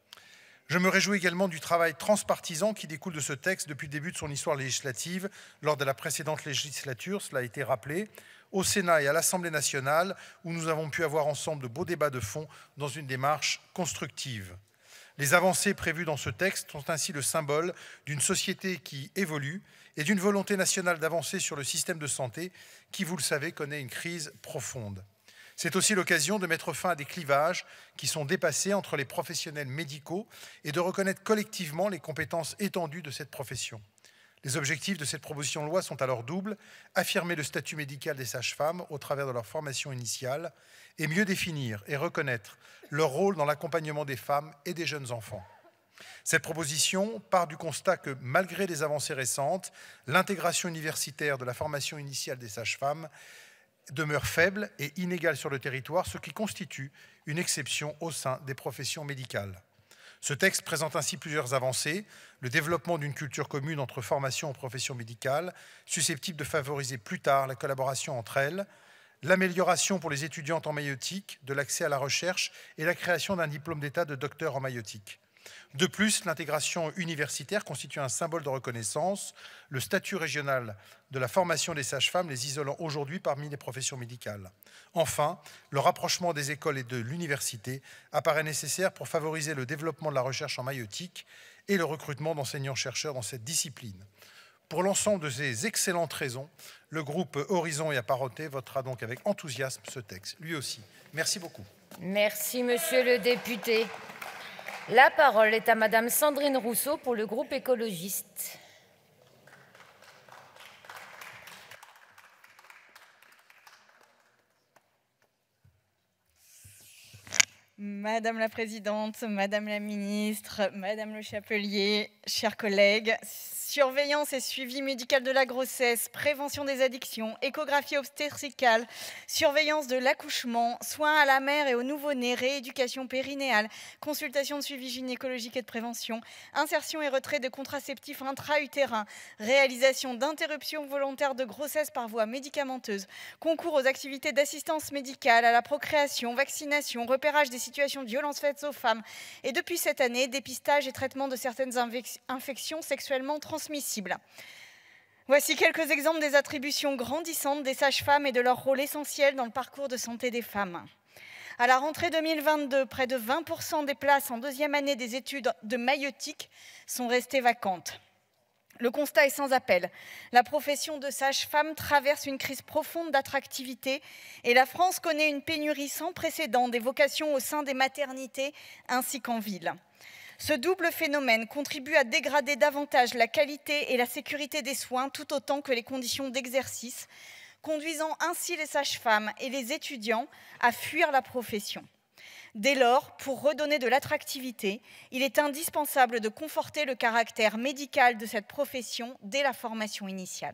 Je me réjouis également du travail transpartisan qui découle de ce texte depuis le début de son histoire législative, lors de la précédente législature, cela a été rappelé, au Sénat et à l'Assemblée nationale, où nous avons pu avoir ensemble de beaux débats de fond dans une démarche constructive. Les avancées prévues dans ce texte sont ainsi le symbole d'une société qui évolue et d'une volonté nationale d'avancer sur le système de santé qui, vous le savez, connaît une crise profonde. C'est aussi l'occasion de mettre fin à des clivages qui sont dépassés entre les professionnels médicaux et de reconnaître collectivement les compétences étendues de cette profession. Les objectifs de cette proposition de loi sont alors doubles, affirmer le statut médical des sages-femmes au travers de leur formation initiale et mieux définir et reconnaître leur rôle dans l'accompagnement des femmes et des jeunes enfants. Cette proposition part du constat que, malgré les avancées récentes, l'intégration universitaire de la formation initiale des sages-femmes demeure faible et inégale sur le territoire, ce qui constitue une exception au sein des professions médicales. Ce texte présente ainsi plusieurs avancées, le développement d'une culture commune entre formation et profession médicale, susceptible de favoriser plus tard la collaboration entre elles, l'amélioration pour les étudiantes en maïeutique de l'accès à la recherche et la création d'un diplôme d'état de docteur en maïeutique. De plus, l'intégration universitaire constitue un symbole de reconnaissance, le statut régional de la formation des sages-femmes les isolant aujourd'hui parmi les professions médicales. Enfin, le rapprochement des écoles et de l'université apparaît nécessaire pour favoriser le développement de la recherche en maïeutique et le recrutement d'enseignants-chercheurs dans cette discipline. Pour l'ensemble de ces excellentes raisons, le groupe Horizon et Apparentés votera donc avec enthousiasme ce texte, lui aussi. Merci beaucoup. Merci, monsieur le député. La parole est à madame Sandrine Rousseau pour le groupe écologiste. Madame la Présidente, Madame la Ministre, Madame le Chapelier, chers collègues, surveillance et suivi médical de la grossesse, prévention des addictions, échographie obstétricale, surveillance de l'accouchement, soins à la mère et au nouveau-né, rééducation périnéale, consultation de suivi gynécologique et de prévention, insertion et retrait de contraceptifs intra-utérins, réalisation d'interruptions volontaires de grossesse par voie médicamenteuse, concours aux activités d'assistance médicale, à la procréation, vaccination, repérage des situations de violence faites aux femmes et depuis cette année, dépistage et traitement de certaines infections sexuellement transmissibles. Voici quelques exemples des attributions grandissantes des sages-femmes et de leur rôle essentiel dans le parcours de santé des femmes. À la rentrée deux mille vingt-deux, près de vingt pour cent des places en deuxième année des études de maïeutique sont restées vacantes. Le constat est sans appel. La profession de sage-femme traverse une crise profonde d'attractivité et la France connaît une pénurie sans précédent des vocations au sein des maternités ainsi qu'en ville. Ce double phénomène contribue à dégrader davantage la qualité et la sécurité des soins tout autant que les conditions d'exercice, conduisant ainsi les sages-femmes et les étudiants à fuir la profession. Dès lors, pour redonner de l'attractivité, il est indispensable de conforter le caractère médical de cette profession dès la formation initiale.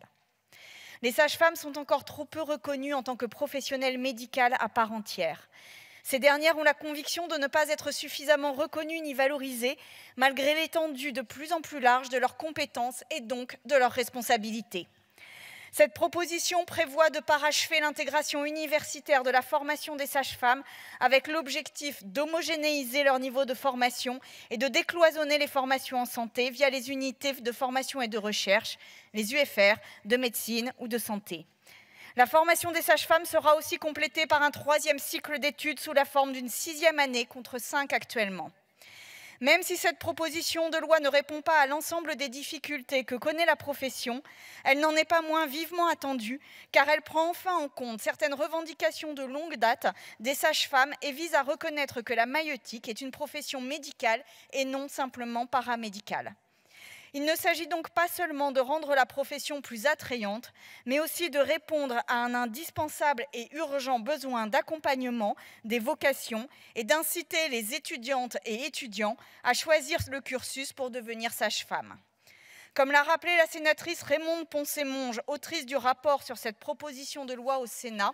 Les sages-femmes sont encore trop peu reconnues en tant que professionnelles médicales à part entière. Ces dernières ont la conviction de ne pas être suffisamment reconnues ni valorisées, malgré l'étendue de plus en plus large de leurs compétences et donc de leurs responsabilités. Cette proposition prévoit de parachever l'intégration universitaire de la formation des sages-femmes avec l'objectif d'homogénéiser leur niveau de formation et de décloisonner les formations en santé via les unités de formation et de recherche, les U F R, de médecine ou de santé. La formation des sages-femmes sera aussi complétée par un troisième cycle d'études sous la forme d'une sixième année contre cinq actuellement. Même si cette proposition de loi ne répond pas à l'ensemble des difficultés que connaît la profession, elle n'en est pas moins vivement attendue, car elle prend enfin en compte certaines revendications de longue date des sages-femmes et vise à reconnaître que la maïeutique est une profession médicale et non simplement paramédicale. Il ne s'agit donc pas seulement de rendre la profession plus attrayante, mais aussi de répondre à un indispensable et urgent besoin d'accompagnement des vocations et d'inciter les étudiantes et étudiants à choisir le cursus pour devenir sage-femme. Comme l'a rappelé la sénatrice Raymonde Poncet-Monge, autrice du rapport sur cette proposition de loi au Sénat,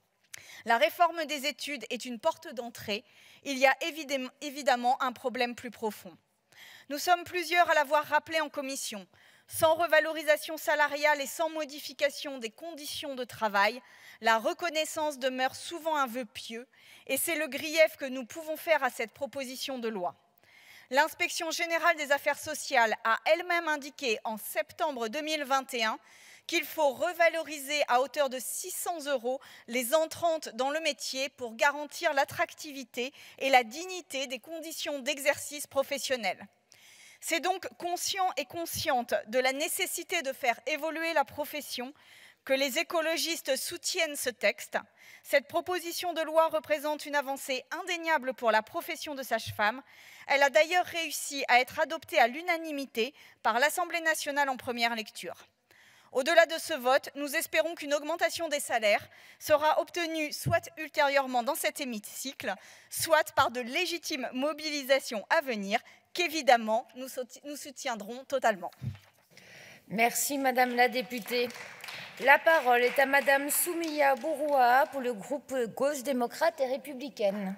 la réforme des études est une porte d'entrée. Il y a évidemment un problème plus profond. Nous sommes plusieurs à l'avoir rappelé en commission. Sans revalorisation salariale et sans modification des conditions de travail, la reconnaissance demeure souvent un vœu pieux et c'est le grief que nous pouvons faire à cette proposition de loi. L'inspection générale des affaires sociales a elle-même indiqué en septembre deux mille vingt et un qu'il faut revaloriser à hauteur de six cents euros les entrantes dans le métier pour garantir l'attractivité et la dignité des conditions d'exercice professionnel. C'est donc conscient et consciente de la nécessité de faire évoluer la profession que les écologistes soutiennent ce texte. Cette proposition de loi représente une avancée indéniable pour la profession de sage-femme. Elle a d'ailleurs réussi à être adoptée à l'unanimité par l'Assemblée nationale en première lecture. Au-delà de ce vote, nous espérons qu'une augmentation des salaires sera obtenue soit ultérieurement dans cet hémicycle, soit par de légitimes mobilisations à venir, qu'évidemment nous soutiendrons totalement. Merci Madame la députée. La parole est à Madame Soumia Bouroua pour le groupe Gauche démocrate et républicaine.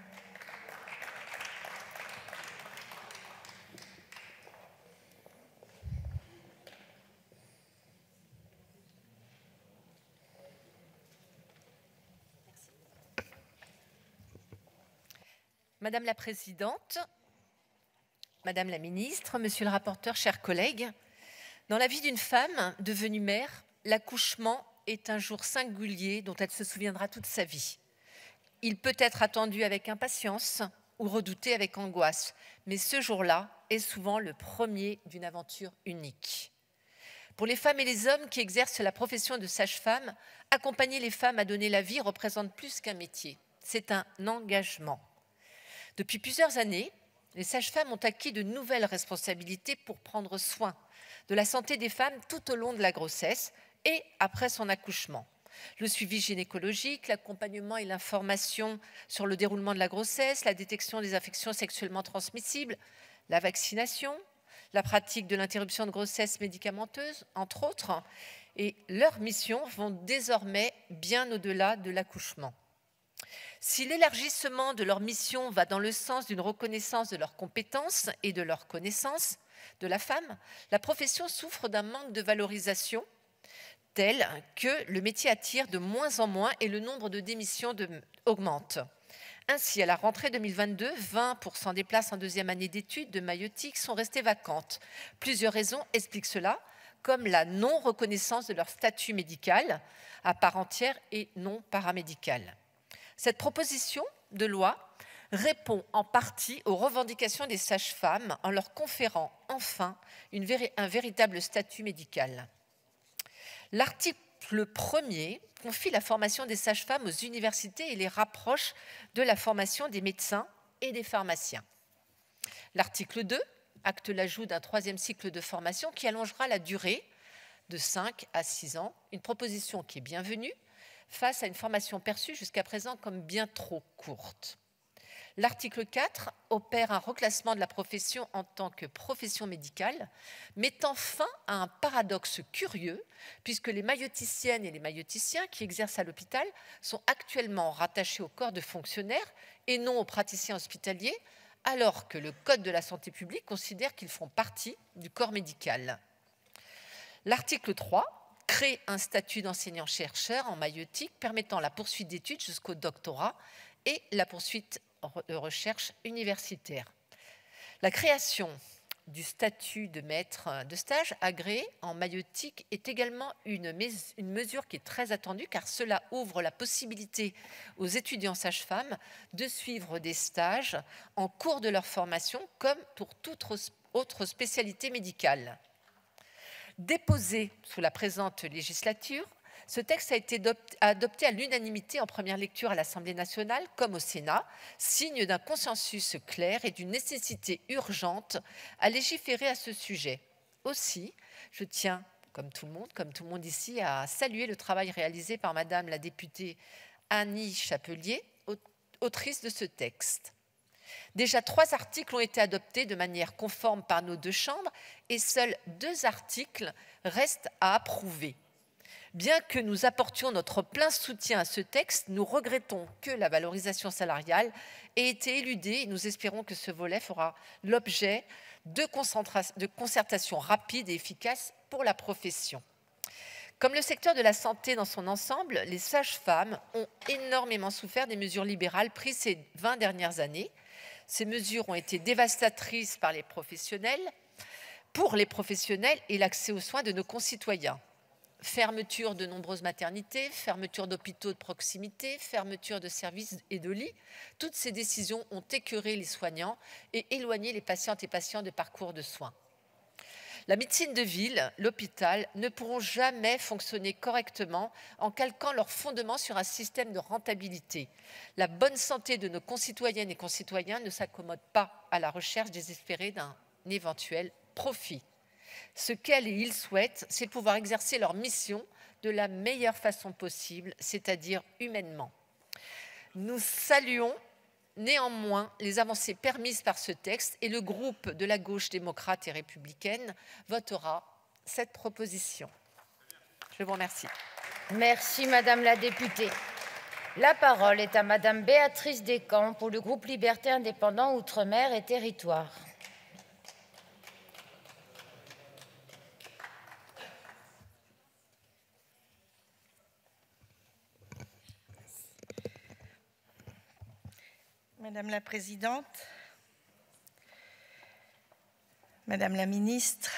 Madame la Présidente, Madame la Ministre, Monsieur le rapporteur, chers collègues, dans la vie d'une femme devenue mère, l'accouchement est un jour singulier dont elle se souviendra toute sa vie. Il peut être attendu avec impatience ou redouté avec angoisse, mais ce jour-là est souvent le premier d'une aventure unique. Pour les femmes et les hommes qui exercent la profession de sage-femme, accompagner les femmes à donner la vie représente plus qu'un métier, c'est un engagement. Depuis plusieurs années, les sages-femmes ont acquis de nouvelles responsabilités pour prendre soin de la santé des femmes tout au long de la grossesse et après son accouchement. Le suivi gynécologique, l'accompagnement et l'information sur le déroulement de la grossesse, la détection des infections sexuellement transmissibles, la vaccination, la pratique de l'interruption de grossesse médicamenteuse, entre autres, et leurs missions vont désormais bien au-delà de l'accouchement. Si l'élargissement de leur mission va dans le sens d'une reconnaissance de leurs compétences et de leurs connaissances de la femme, la profession souffre d'un manque de valorisation tel que le métier attire de moins en moins et le nombre de démissions de, augmente. Ainsi, à la rentrée deux mille vingt-deux, vingt pour cent des places en deuxième année d'études de maïeutique sont restées vacantes. Plusieurs raisons expliquent cela, comme la non-reconnaissance de leur statut médical à part entière et non paramédical. Cette proposition de loi répond en partie aux revendications des sages-femmes en leur conférant enfin une véri- un véritable statut médical. L'article premier confie la formation des sages-femmes aux universités et les rapproche de la formation des médecins et des pharmaciens. L'article deux acte l'ajout d'un troisième cycle de formation qui allongera la durée de cinq à six ans, une proposition qui est bienvenue face à une formation perçue jusqu'à présent comme bien trop courte. L'article quatre opère un reclassement de la profession en tant que profession médicale, mettant fin à un paradoxe curieux, puisque les maïeuticiennes et les maïeuticiens qui exercent à l'hôpital sont actuellement rattachés au corps de fonctionnaires et non aux praticiens hospitaliers, alors que le Code de la santé publique considère qu'ils font partie du corps médical. L'article trois crée un statut d'enseignant-chercheur en maïeutique permettant la poursuite d'études jusqu'au doctorat et la poursuite de recherche universitaire. La création du statut de maître de stage agréé en maïeutique est également une, une mesure qui est très attendue car cela ouvre la possibilité aux étudiants sages-femmes de suivre des stages en cours de leur formation comme pour toute autre spécialité médicale. Déposé sous la présente législature, ce texte a été adopté à l'unanimité en première lecture à l'Assemblée nationale comme au Sénat, signe d'un consensus clair et d'une nécessité urgente à légiférer à ce sujet. Aussi, je tiens, comme tout le monde, comme tout le monde ici, à saluer le travail réalisé par Madame la députée Annie Chapelier, autrice de ce texte. Déjà trois articles ont été adoptés de manière conforme par nos deux chambres et seuls deux articles restent à approuver. Bien que nous apportions notre plein soutien à ce texte, nous regrettons que la valorisation salariale ait été éludée et nous espérons que ce volet fera l'objet de, de concertations rapides et efficaces pour la profession. Comme le secteur de la santé dans son ensemble, les sages-femmes ont énormément souffert des mesures libérales prises ces vingt dernières années. Ces mesures ont été dévastatrices par les professionnels, pour les professionnels et l'accès aux soins de nos concitoyens. Fermeture de nombreuses maternités, fermeture d'hôpitaux de proximité, fermeture de services et de lits, toutes ces décisions ont écœuré les soignants et éloigné les patientes et patients de parcours de soins. La médecine de ville, l'hôpital, ne pourront jamais fonctionner correctement en calquant leurs fondements sur un système de rentabilité. La bonne santé de nos concitoyennes et concitoyens ne s'accommode pas à la recherche désespérée d'un éventuel profit. Ce qu'elles et ils souhaitent, c'est pouvoir exercer leur mission de la meilleure façon possible, c'est-à-dire humainement. Nous saluons néanmoins les avancées permises par ce texte et le groupe de la gauche démocrate et républicaine votera cette proposition. Je vous remercie. Merci, Madame la députée. La parole est à Madame Béatrice Descamps pour le groupe Liberté Indépendants Outre-mer et Territoires. Madame la Présidente, Madame la Ministre,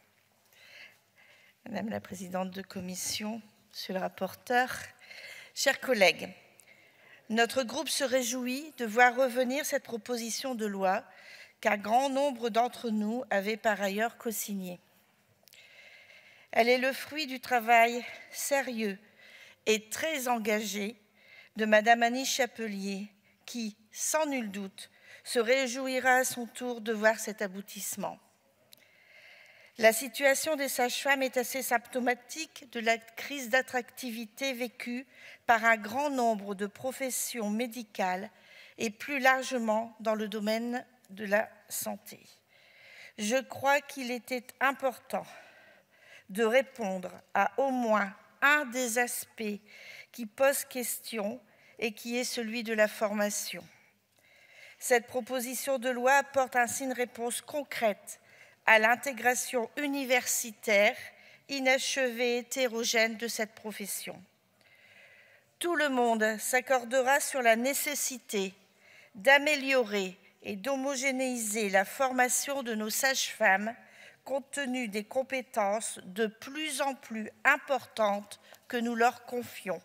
Madame la Présidente de Commission, Monsieur le rapporteur, chers collègues, notre groupe se réjouit de voir revenir cette proposition de loi qu'un grand nombre d'entre nous avaient par ailleurs co-signée. Elle est le fruit du travail sérieux et très engagé de Madame Annie Chapelier, qui, sans nul doute, se réjouira à son tour de voir cet aboutissement. La situation des sages-femmes est assez symptomatique de la crise d'attractivité vécue par un grand nombre de professions médicales et plus largement dans le domaine de la santé. Je crois qu'il était important de répondre à au moins un des aspects qui posent question et qui est celui de la formation. Cette proposition de loi apporte ainsi une réponse concrète à l'intégration universitaire inachevée et hétérogène de cette profession. Tout le monde s'accordera sur la nécessité d'améliorer et d'homogénéiser la formation de nos sages-femmes compte tenu des compétences de plus en plus importantes que nous leur confions.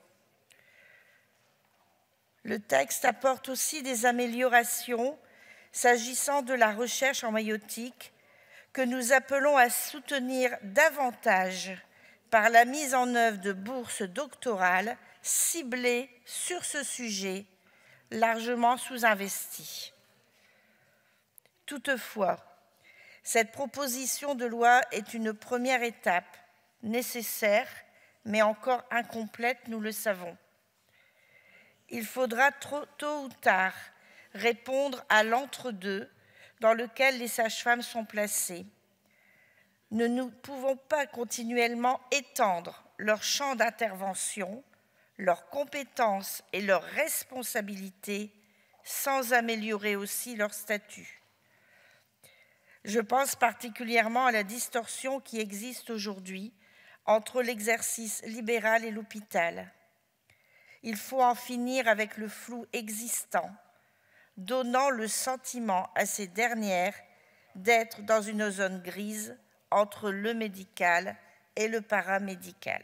Le texte apporte aussi des améliorations s'agissant de la recherche en maïeutique que nous appelons à soutenir davantage par la mise en œuvre de bourses doctorales ciblées sur ce sujet largement sous-investi. Toutefois, cette proposition de loi est une première étape nécessaire, mais encore incomplète, nous le savons. Il faudra trop tôt ou tard répondre à l'entre-deux dans lequel les sages-femmes sont placées. Ne nous pouvons pas continuellement étendre leur champ d'intervention, leurs compétences et leurs responsabilités sans améliorer aussi leur statut. Je pense particulièrement à la distorsion qui existe aujourd'hui entre l'exercice libéral et l'hôpital. Il faut en finir avec le flou existant, donnant le sentiment à ces dernières d'être dans une zone grise entre le médical et le paramédical.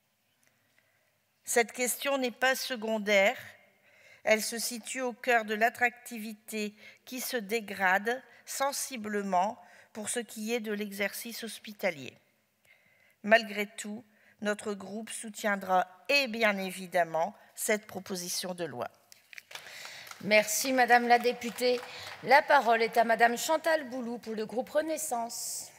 Cette question n'est pas secondaire, elle se situe au cœur de l'attractivité qui se dégrade sensiblement pour ce qui est de l'exercice hospitalier. Malgré tout, notre groupe soutiendra et bien évidemment cette proposition de loi. Merci Madame la députée. La parole est à Madame Chantal Boulou pour le groupe Renaissance.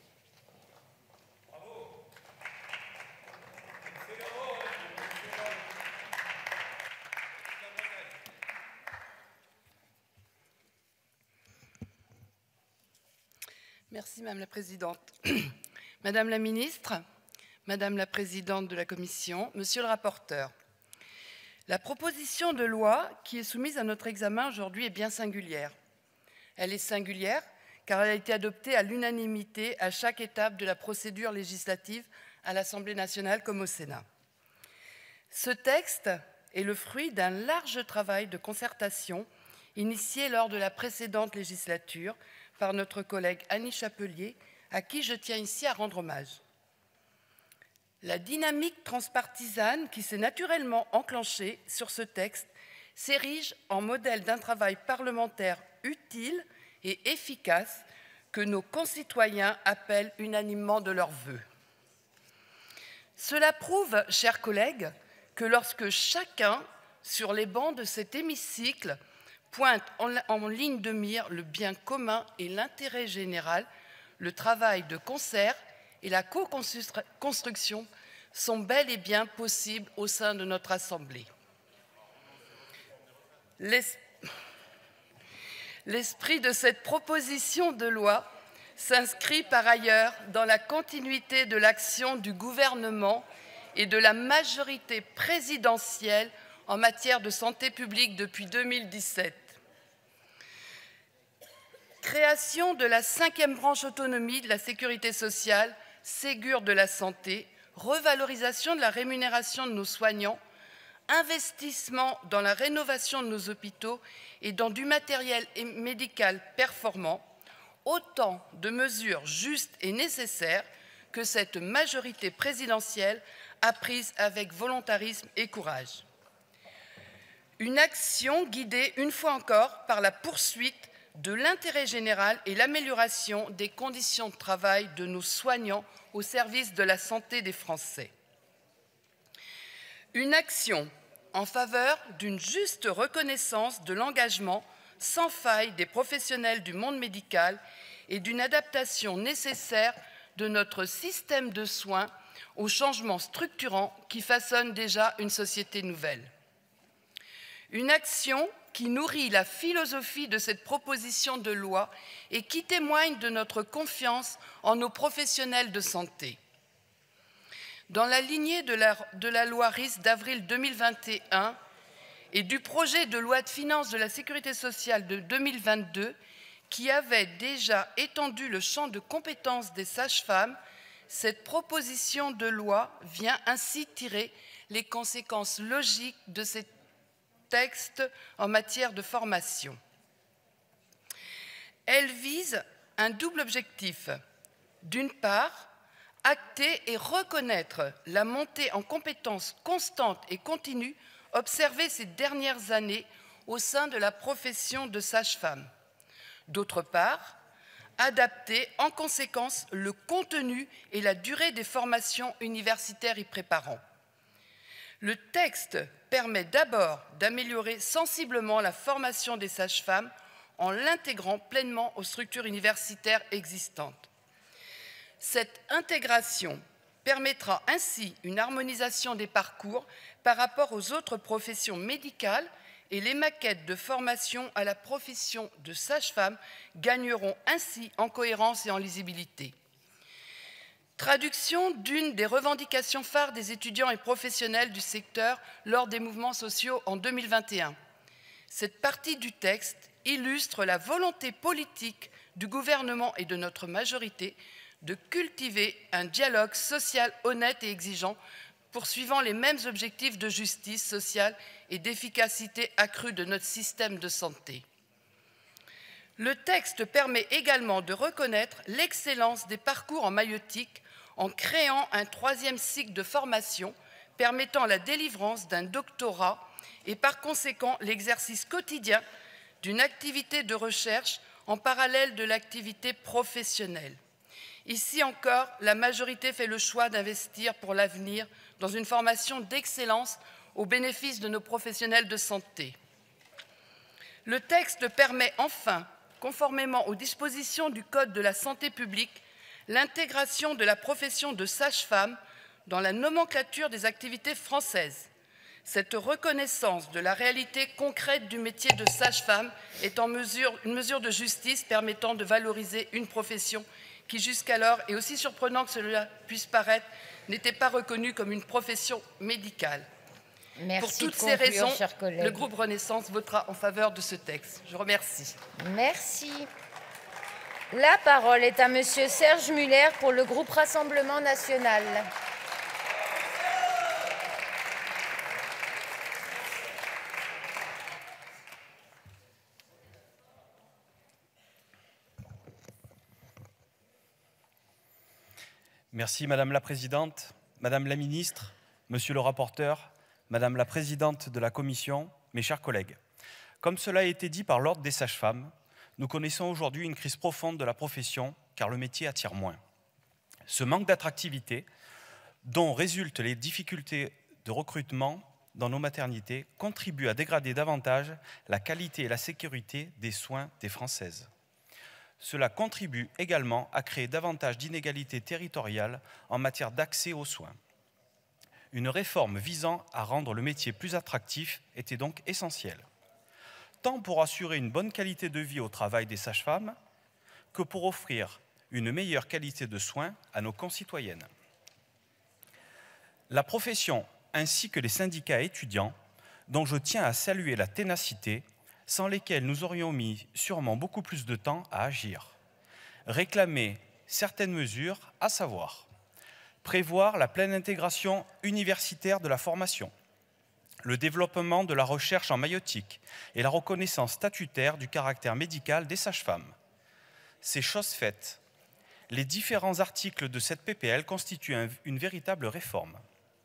Merci Madame la Présidente. Madame la Ministre, Madame la Présidente de la Commission, Monsieur le rapporteur, la proposition de loi qui est soumise à notre examen aujourd'hui est bien singulière. Elle est singulière car elle a été adoptée à l'unanimité à chaque étape de la procédure législative à l'Assemblée nationale comme au Sénat. Ce texte est le fruit d'un large travail de concertation initié lors de la précédente législature par notre collègue Annie Chapelier, à qui je tiens ici à rendre hommage. La dynamique transpartisane qui s'est naturellement enclenchée sur ce texte s'érige en modèle d'un travail parlementaire utile et efficace que nos concitoyens appellent unanimement de leurs vœux. Cela prouve, chers collègues, que lorsque chacun, sur les bancs de cet hémicycle, pointe en, en ligne de mire le bien commun et l'intérêt général, le travail de concert et la co-construction sont bel et bien possibles au sein de notre Assemblée. L'esprit de cette proposition de loi s'inscrit par ailleurs dans la continuité de l'action du gouvernement et de la majorité présidentielle en matière de santé publique depuis deux mille dix-sept. Création de la cinquième branche autonomie de la sécurité sociale, Ségur de la santé, revalorisation de la rémunération de nos soignants, investissement dans la rénovation de nos hôpitaux et dans du matériel médical performant, autant de mesures justes et nécessaires que cette majorité présidentielle a prises avec volontarisme et courage. Une action guidée une fois encore par la poursuite de l'intérêt général et l'amélioration des conditions de travail de nos soignants au service de la santé des Français. Une action en faveur d'une juste reconnaissance de l'engagement sans faille des professionnels du monde médical et d'une adaptation nécessaire de notre système de soins aux changements structurants qui façonnent déjà une société nouvelle. Une action qui nourrit la philosophie de cette proposition de loi et qui témoigne de notre confiance en nos professionnels de santé. Dans la lignée de la, de la loi R I S d'avril deux mille vingt et un et du projet de loi de finances de la sécurité sociale de deux mille vingt-deux, qui avait déjà étendu le champ de compétences des sages-femmes, cette proposition de loi vient ainsi tirer les conséquences logiques de ces textes en matière de formation. Elle vise un double objectif. D'une part, acter et reconnaître la montée en compétences constante et continue observée ces dernières années au sein de la profession de sage-femme. D'autre part, adapter en conséquence le contenu et la durée des formations universitaires y préparant. Le texte permet d'abord d'améliorer sensiblement la formation des sages-femmes en l'intégrant pleinement aux structures universitaires existantes. Cette intégration permettra ainsi une harmonisation des parcours par rapport aux autres professions médicales et les maquettes de formation à la profession de sage-femme gagneront ainsi en cohérence et en lisibilité. Traduction d'une des revendications phares des étudiants et professionnels du secteur lors des mouvements sociaux en deux mille vingt et un. Cette partie du texte illustre la volonté politique du gouvernement et de notre majorité de cultiver un dialogue social honnête et exigeant, poursuivant les mêmes objectifs de justice sociale et d'efficacité accrue de notre système de santé. Le texte permet également de reconnaître l'excellence des parcours en maïeutique en créant un troisième cycle de formation permettant la délivrance d'un doctorat et par conséquent l'exercice quotidien d'une activité de recherche en parallèle de l'activité professionnelle. Ici encore, la majorité fait le choix d'investir pour l'avenir dans une formation d'excellence au bénéfice de nos professionnels de santé. Le texte permet enfin, conformément aux dispositions du Code de la santé publique, l'intégration de la profession de sage-femme dans la nomenclature des activités françaises. Cette reconnaissance de la réalité concrète du métier de sage-femme est en mesure, une mesure de justice permettant de valoriser une profession qui jusqu'alors, et aussi surprenant que cela puisse paraître, n'était pas reconnue comme une profession médicale. Merci. Pour toutes conclure, ces raisons, chers collègues. le groupe Renaissance votera en faveur de ce texte. Je vous remercie. Merci. La parole est à Monsieur Serge Muller pour le groupe Rassemblement national. Merci Madame la Présidente, Madame la Ministre, Monsieur le rapporteur, Madame la Présidente de la Commission, mes chers collègues. Comme cela a été dit par l'Ordre des sages-femmes, nous connaissons aujourd'hui une crise profonde de la profession car le métier attire moins. Ce manque d'attractivité, dont résultent les difficultés de recrutement dans nos maternités, contribue à dégrader davantage la qualité et la sécurité des soins des Françaises. Cela contribue également à créer davantage d'inégalités territoriales en matière d'accès aux soins. Une réforme visant à rendre le métier plus attractif était donc essentielle, tant pour assurer une bonne qualité de vie au travail des sages-femmes que pour offrir une meilleure qualité de soins à nos concitoyennes. La profession ainsi que les syndicats étudiants, dont je tiens à saluer la ténacité, sans lesquels nous aurions mis sûrement beaucoup plus de temps à agir, réclamaient certaines mesures, à savoir prévoir la pleine intégration universitaire de la formation, le développement de la recherche en maïeutique et la reconnaissance statutaire du caractère médical des sages-femmes. C'est chose faite. Les différents articles de cette P P L constituent un, une véritable réforme.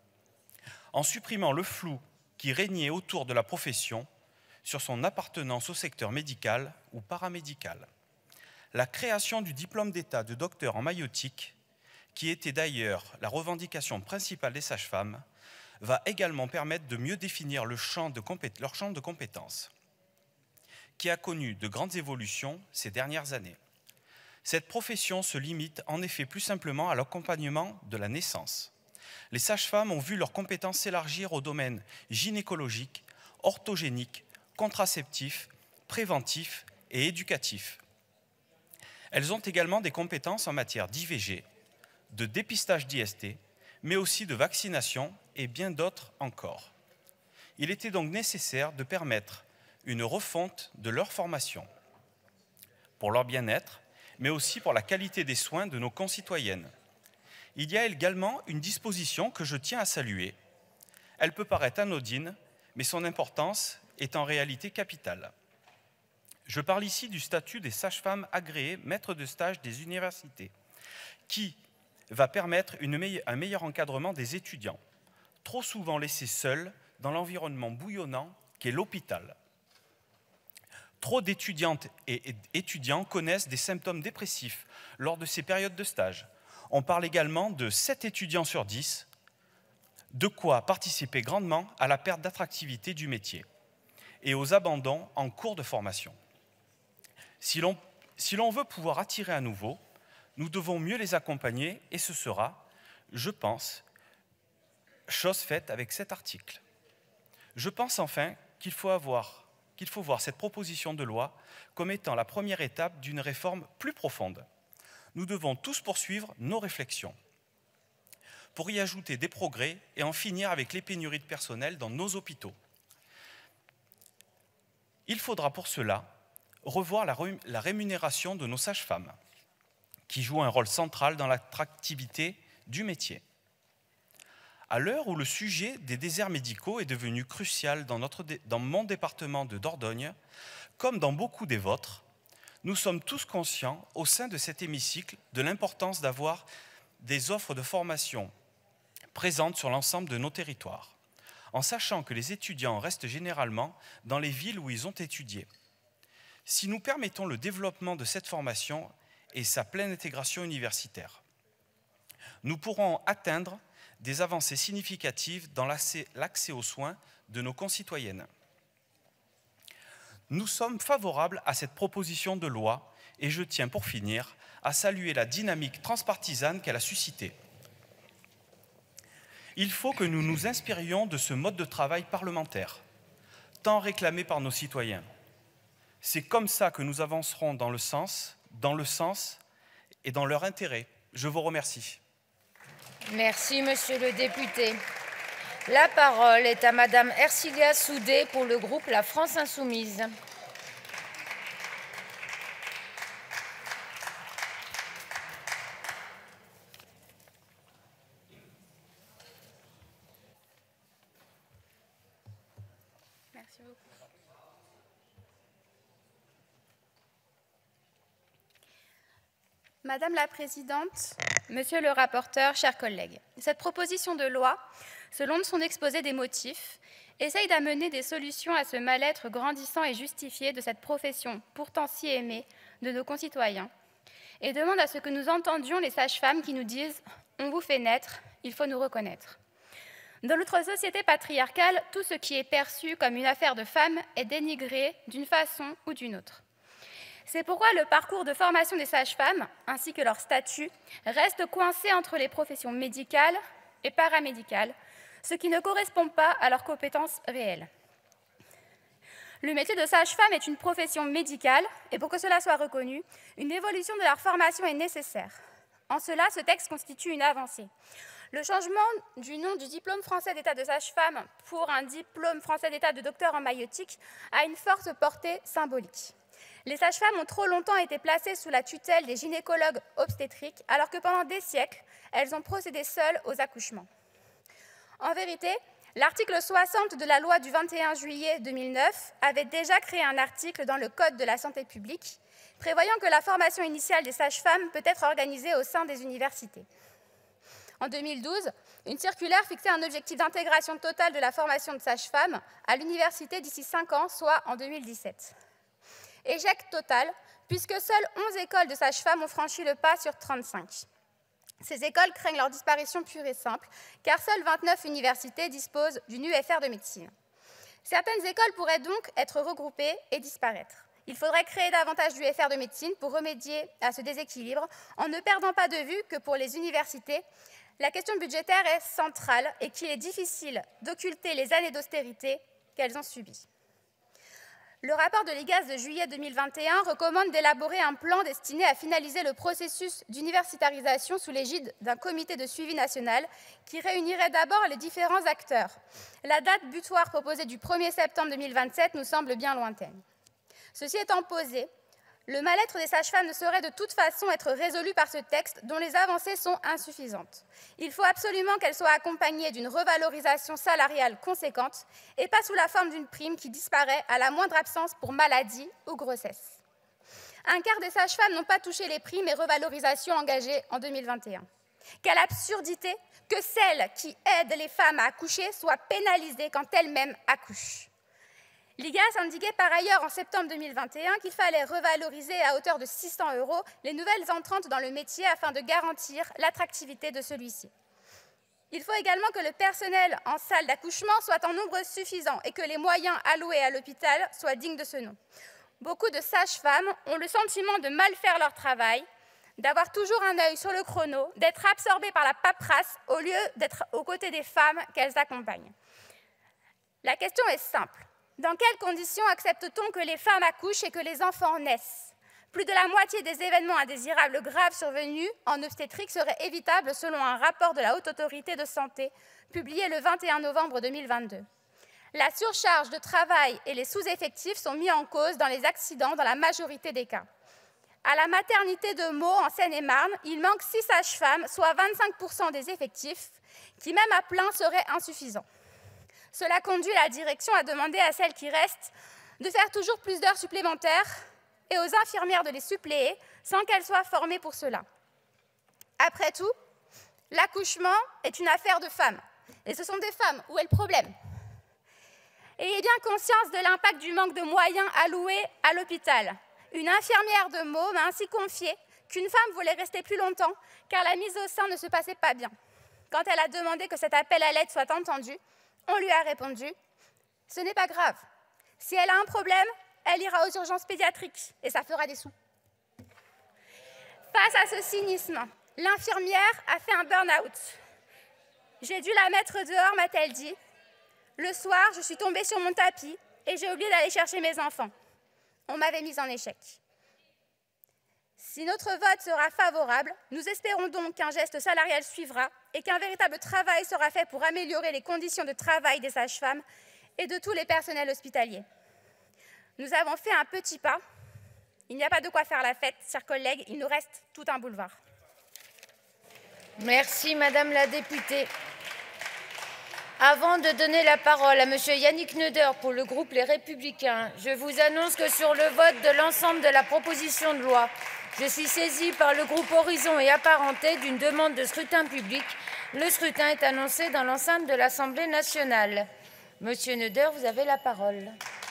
En supprimant le flou qui régnait autour de la profession sur son appartenance au secteur médical ou paramédical. La création du diplôme d'État de docteur en maïeutique, qui était d'ailleurs la revendication principale des sages-femmes, va également permettre de mieux définir le champ de leur champ de compétences, qui a connu de grandes évolutions ces dernières années. Cette profession se limite en effet plus simplement à l'accompagnement de la naissance. Les sages-femmes ont vu leurs compétences s'élargir aux domaines gynécologiques, orthogéniques, contraceptifs, préventifs et éducatifs. Elles ont également des compétences en matière d'I V G, de dépistage d'I S T, mais aussi de vaccination et bien d'autres encore. Il était donc nécessaire de permettre une refonte de leur formation, pour leur bien-être, mais aussi pour la qualité des soins de nos concitoyennes. Il y a également une disposition que je tiens à saluer. Elle peut paraître anodine, mais son importance est en réalité capitale. Je parle ici du statut des sages-femmes agréées maîtres de stage des universités, qui va permettre une meille- un meilleur encadrement des étudiants, trop souvent laissés seuls dans l'environnement bouillonnant qu'est l'hôpital. Trop d'étudiantes et étudiants connaissent des symptômes dépressifs lors de ces périodes de stage. On parle également de sept étudiants sur dix, de quoi participer grandement à la perte d'attractivité du métier et aux abandons en cours de formation. Si l'on si l'on veut pouvoir attirer à nouveau, nous devons mieux les accompagner et ce sera, je pense, chose faite avec cet article. Je pense enfin qu'il faut avoir qu'il faut voir cette proposition de loi comme étant la première étape d'une réforme plus profonde. Nous devons tous poursuivre nos réflexions pour y ajouter des progrès et en finir avec les pénuries de personnel dans nos hôpitaux. Il faudra pour cela revoir la rémunération de nos sages-femmes, qui jouent un rôle central dans l'attractivité du métier. À l'heure où le sujet des déserts médicaux est devenu crucial dans, notre, dans mon département de Dordogne, comme dans beaucoup des vôtres, nous sommes tous conscients au sein de cet hémicycle de l'importance d'avoir des offres de formation présentes sur l'ensemble de nos territoires, en sachant que les étudiants restent généralement dans les villes où ils ont étudié. Si nous permettons le développement de cette formation et sa pleine intégration universitaire, nous pourrons atteindre des avancées significatives dans l'accès aux soins de nos concitoyennes. Nous sommes favorables à cette proposition de loi et je tiens pour finir à saluer la dynamique transpartisane qu'elle a suscitée. Il faut que nous nous inspirions de ce mode de travail parlementaire, tant réclamé par nos citoyens. C'est comme ça que nous avancerons dans le sens, dans le sens et dans leur intérêt. Je vous remercie. Merci, monsieur le député. La parole est à madame Ercilia Soudé pour le groupe La France Insoumise. Merci beaucoup. Madame la Présidente, Monsieur le rapporteur, chers collègues, cette proposition de loi, selon son exposé des motifs, essaye d'amener des solutions à ce mal-être grandissant et justifié de cette profession pourtant si aimée de nos concitoyens et demande à ce que nous entendions les sages-femmes qui nous disent « on vous fait naître, il faut nous reconnaître ». Dans notre société patriarcale, tout ce qui est perçu comme une affaire de femmes est dénigré d'une façon ou d'une autre. C'est pourquoi le parcours de formation des sages-femmes, ainsi que leur statut, reste coincé entre les professions médicales et paramédicales, ce qui ne correspond pas à leurs compétences réelles. Le métier de sage-femme est une profession médicale, et pour que cela soit reconnu, une évolution de leur formation est nécessaire. En cela, ce texte constitue une avancée. Le changement du nom du diplôme français d'état de sage-femme pour un diplôme français d'état de docteur en maïeutique a une forte portée symbolique. Les sages-femmes ont trop longtemps été placées sous la tutelle des gynécologues obstétriques, alors que pendant des siècles, elles ont procédé seules aux accouchements. En vérité, l'article soixante de la loi du vingt et un juillet deux mille neuf avait déjà créé un article dans le Code de la santé publique, prévoyant que la formation initiale des sages-femmes peut être organisée au sein des universités. En deux mille douze, une circulaire fixait un objectif d'intégration totale de la formation de sages-femmes à l'université d'ici cinq ans, soit en deux mille dix-sept. Échec total, puisque seules onze écoles de sages-femmes ont franchi le pas sur trente-cinq. Ces écoles craignent leur disparition pure et simple, car seules vingt-neuf universités disposent d'une U F R de médecine. Certaines écoles pourraient donc être regroupées et disparaître. Il faudrait créer davantage d'U F R de médecine pour remédier à ce déséquilibre, en ne perdant pas de vue que pour les universités, la question budgétaire est centrale et qu'il est difficile d'occulter les années d'austérité qu'elles ont subies. Le rapport de l'I G A S de juillet deux mille vingt et un recommande d'élaborer un plan destiné à finaliser le processus d'universitarisation sous l'égide d'un comité de suivi national qui réunirait d'abord les différents acteurs. La date butoir proposée du premier septembre deux mille vingt-sept nous semble bien lointaine. Ceci étant posé, le mal-être des sages-femmes ne saurait de toute façon être résolu par ce texte dont les avancées sont insuffisantes. Il faut absolument qu'elles soient accompagnées d'une revalorisation salariale conséquente et pas sous la forme d'une prime qui disparaît à la moindre absence pour maladie ou grossesse. Un quart des sages-femmes n'ont pas touché les primes et revalorisations engagées en deux mille vingt et un. Quelle absurdité que celles qui aident les femmes à accoucher soient pénalisées quand elles-mêmes accouchent. L'I G A S indiquait par ailleurs en septembre deux mille vingt et un qu'il fallait revaloriser à hauteur de six cents euros les nouvelles entrantes dans le métier afin de garantir l'attractivité de celui-ci. Il faut également que le personnel en salle d'accouchement soit en nombre suffisant et que les moyens alloués à l'hôpital soient dignes de ce nom. Beaucoup de sages-femmes ont le sentiment de mal faire leur travail, d'avoir toujours un œil sur le chrono, d'être absorbées par la paperasse au lieu d'être aux côtés des femmes qu'elles accompagnent. La question est simple. Dans quelles conditions accepte-t-on que les femmes accouchent et que les enfants naissent? Plus de la moitié des événements indésirables graves survenus en obstétrique seraient évitables selon un rapport de la Haute Autorité de Santé publié le vingt et un novembre deux mille vingt-deux. La surcharge de travail et les sous-effectifs sont mis en cause dans les accidents dans la majorité des cas. À la maternité de Meaux, en Seine-et-Marne, il manque six sages-femmes, soit vingt-cinq pour cent des effectifs, qui même à plein seraient insuffisants. Cela conduit la direction à demander à celles qui restent de faire toujours plus d'heures supplémentaires et aux infirmières de les suppléer sans qu'elles soient formées pour cela. Après tout, l'accouchement est une affaire de femmes. Et ce sont des femmes. Où est le problème? Ayez bien conscience de l'impact du manque de moyens alloués à l'hôpital. Une infirmière de Meaux m'a ainsi confié qu'une femme voulait rester plus longtemps car la mise au sein ne se passait pas bien. Quand elle a demandé que cet appel à l'aide soit entendu, on lui a répondu « Ce n'est pas grave. Si elle a un problème, elle ira aux urgences pédiatriques et ça fera des sous. » Face à ce cynisme, l'infirmière a fait un burn-out. « J'ai dû la mettre dehors, m'a-t-elle dit. Le soir, je suis tombée sur mon tapis et j'ai oublié d'aller chercher mes enfants. On m'avait mise en échec. » Si notre vote sera favorable, nous espérons donc qu'un geste salarial suivra et qu'un véritable travail sera fait pour améliorer les conditions de travail des sages-femmes et de tous les personnels hospitaliers. Nous avons fait un petit pas. Il n'y a pas de quoi faire la fête, chers collègues, il nous reste tout un boulevard. Merci, Madame la députée. Avant de donner la parole à Monsieur Yannick Neuder pour le groupe Les Républicains, je vous annonce que sur le vote de l'ensemble de la proposition de loi, je suis saisie par le groupe Horizon et apparenté d'une demande de scrutin public. Le scrutin est annoncé dans l'enceinte de l'Assemblée nationale. Monsieur Neuder, vous avez la parole.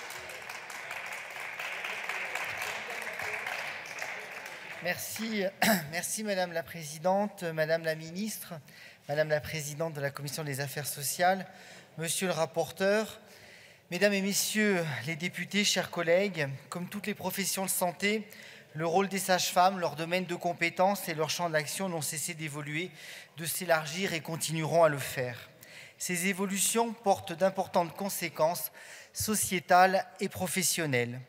Merci, merci Madame la Présidente, Madame la Ministre, Madame la Présidente de la Commission des Affaires sociales, Monsieur le rapporteur, Mesdames et Messieurs les députés, chers collègues, comme toutes les professions de santé, le rôle des sages-femmes, leur domaine de compétences et leur champ d'action n'ont cessé d'évoluer, de s'élargir et continueront à le faire. Ces évolutions portent d'importantes conséquences sociétales et professionnelles.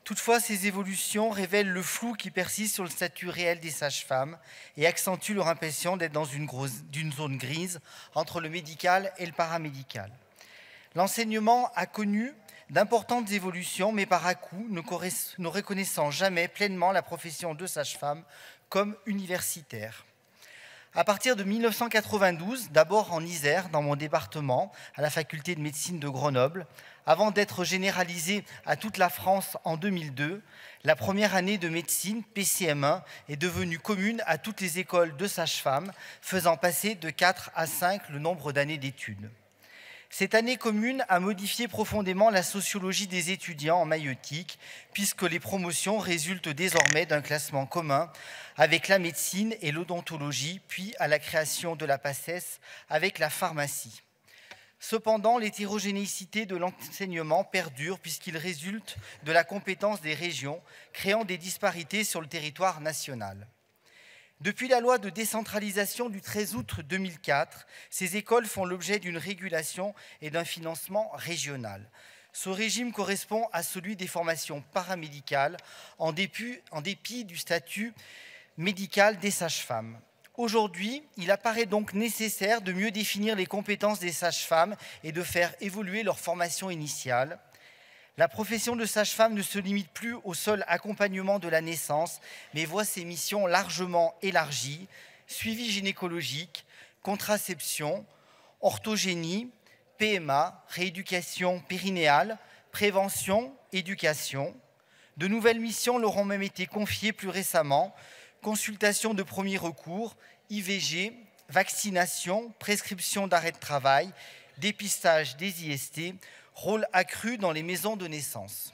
Toutefois, ces évolutions révèlent le flou qui persiste sur le statut réel des sages-femmes et accentuent leur impression d'être dans une, grosse, d'une zone grise entre le médical et le paramédical. L'enseignement a connu d'importantes évolutions, mais par à-coups, ne reconnaissant jamais pleinement la profession de sage-femme comme universitaire. À partir de mille neuf cent quatre-vingt-douze, d'abord en Isère, dans mon département, à la faculté de médecine de Grenoble, avant d'être généralisée à toute la France en deux mille deux, la première année de médecine, P C M un, est devenue commune à toutes les écoles de sages-femmes, faisant passer de quatre à cinq le nombre d'années d'études. Cette année commune a modifié profondément la sociologie des étudiants en maïeutique, puisque les promotions résultent désormais d'un classement commun avec la médecine et l'odontologie, puis à la création de la PACES avec la pharmacie. Cependant, l'hétérogénéité de l'enseignement perdure puisqu'il résulte de la compétence des régions, créant des disparités sur le territoire national. Depuis la loi de décentralisation du treize août deux mille quatre, ces écoles font l'objet d'une régulation et d'un financement régional. Ce régime correspond à celui des formations paramédicales, en dépit, en dépit du statut médical des sages-femmes. Aujourd'hui, il apparaît donc nécessaire de mieux définir les compétences des sages-femmes et de faire évoluer leur formation initiale. La profession de sage-femme ne se limite plus au seul accompagnement de la naissance, mais voit ses missions largement élargies, suivi gynécologique, contraception, orthogénie, P M A, rééducation périnéale, prévention, éducation. De nouvelles missions leur ont même été confiées plus récemment, consultation de premier recours, I V G, vaccination, prescription d'arrêt de travail, dépistage des I S T, rôle accru dans les maisons de naissance.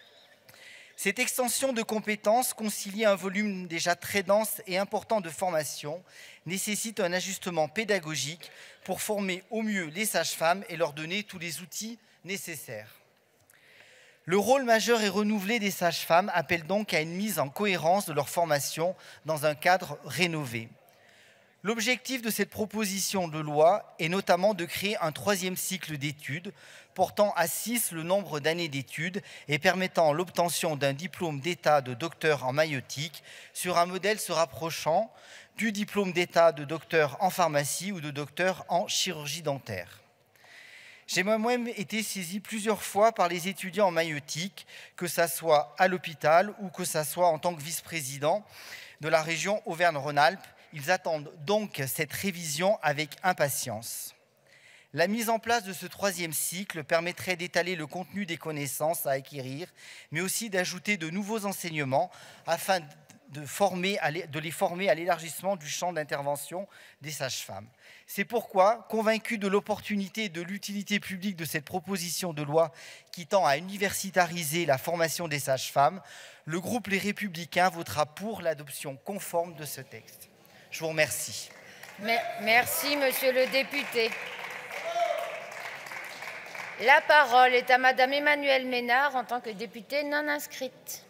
Cette extension de compétences, conciliée à un volume déjà très dense et important de formation, nécessite un ajustement pédagogique pour former au mieux les sages-femmes et leur donner tous les outils nécessaires. Le rôle majeur et renouvelé des sages-femmes appelle donc à une mise en cohérence de leur formation dans un cadre rénové. L'objectif de cette proposition de loi est notamment de créer un troisième cycle d'études portant à six le nombre d'années d'études et permettant l'obtention d'un diplôme d'État de docteur en maïeutique sur un modèle se rapprochant du diplôme d'État de docteur en pharmacie ou de docteur en chirurgie dentaire. J'ai moi-même été saisi plusieurs fois par les étudiants en maïeutique, que ce soit à l'hôpital ou que ce soit en tant que vice-président de la région Auvergne-Rhône-Alpes. Ils attendent donc cette révision avec impatience. La mise en place de ce troisième cycle permettrait d'étaler le contenu des connaissances à acquérir, mais aussi d'ajouter de nouveaux enseignements afin de, former, de les former à l'élargissement du champ d'intervention des sages-femmes. C'est pourquoi, convaincu de l'opportunité et de l'utilité publique de cette proposition de loi qui tend à universitariser la formation des sages-femmes, le groupe Les Républicains votera pour l'adoption conforme de ce texte. Je vous remercie. Merci, monsieur le député. La parole est à madame Emmanuelle Ménard en tant que députée non inscrite.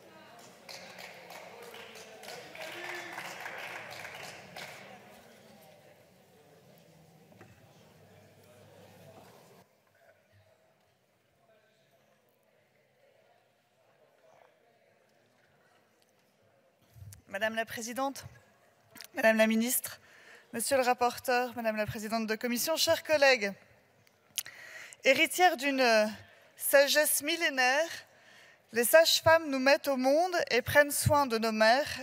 Madame la Présidente, Madame la Ministre, Monsieur le rapporteur, Madame la Présidente de Commission, chers collègues, héritières d'une sagesse millénaire, les sages-femmes nous mettent au monde et prennent soin de nos mères,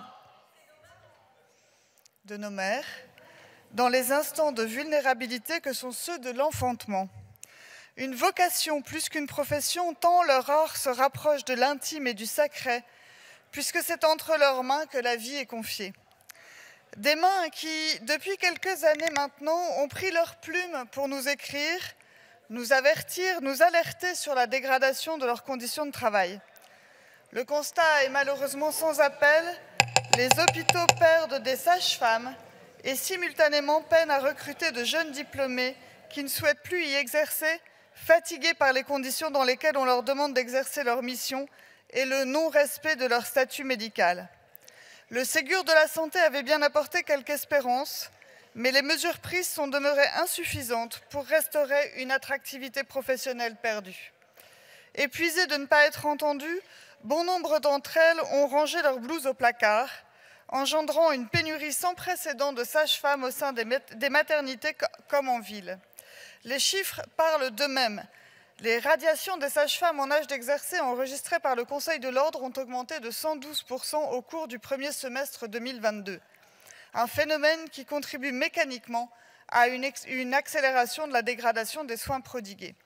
de nos mères, dans les instants de vulnérabilité que sont ceux de l'enfantement. Une vocation plus qu'une profession, tant leur art se rapproche de l'intime et du sacré, puisque c'est entre leurs mains que la vie est confiée. Des mains qui, depuis quelques années maintenant, ont pris leur plume pour nous écrire, nous avertir, nous alerter sur la dégradation de leurs conditions de travail. Le constat est malheureusement sans appel. Les hôpitaux perdent des sages-femmes et simultanément peinent à recruter de jeunes diplômés qui ne souhaitent plus y exercer, fatigués par les conditions dans lesquelles on leur demande d'exercer leur mission et le non-respect de leur statut médical. Le Ségur de la santé avait bien apporté quelques espérances, mais les mesures prises sont demeurées insuffisantes pour restaurer une attractivité professionnelle perdue. Épuisés de ne pas être entendus, bon nombre d'entre elles ont rangé leur blouse au placard, engendrant une pénurie sans précédent de sages-femmes au sein des maternités comme en ville. Les chiffres parlent d'eux-mêmes. Les radiations des sages-femmes en âge d'exercer enregistrées par le Conseil de l'Ordre ont augmenté de cent douze pour cent au cours du premier semestre deux mille vingt-deux. Un phénomène qui contribue mécaniquement à une, une accélération de la dégradation des soins prodigués.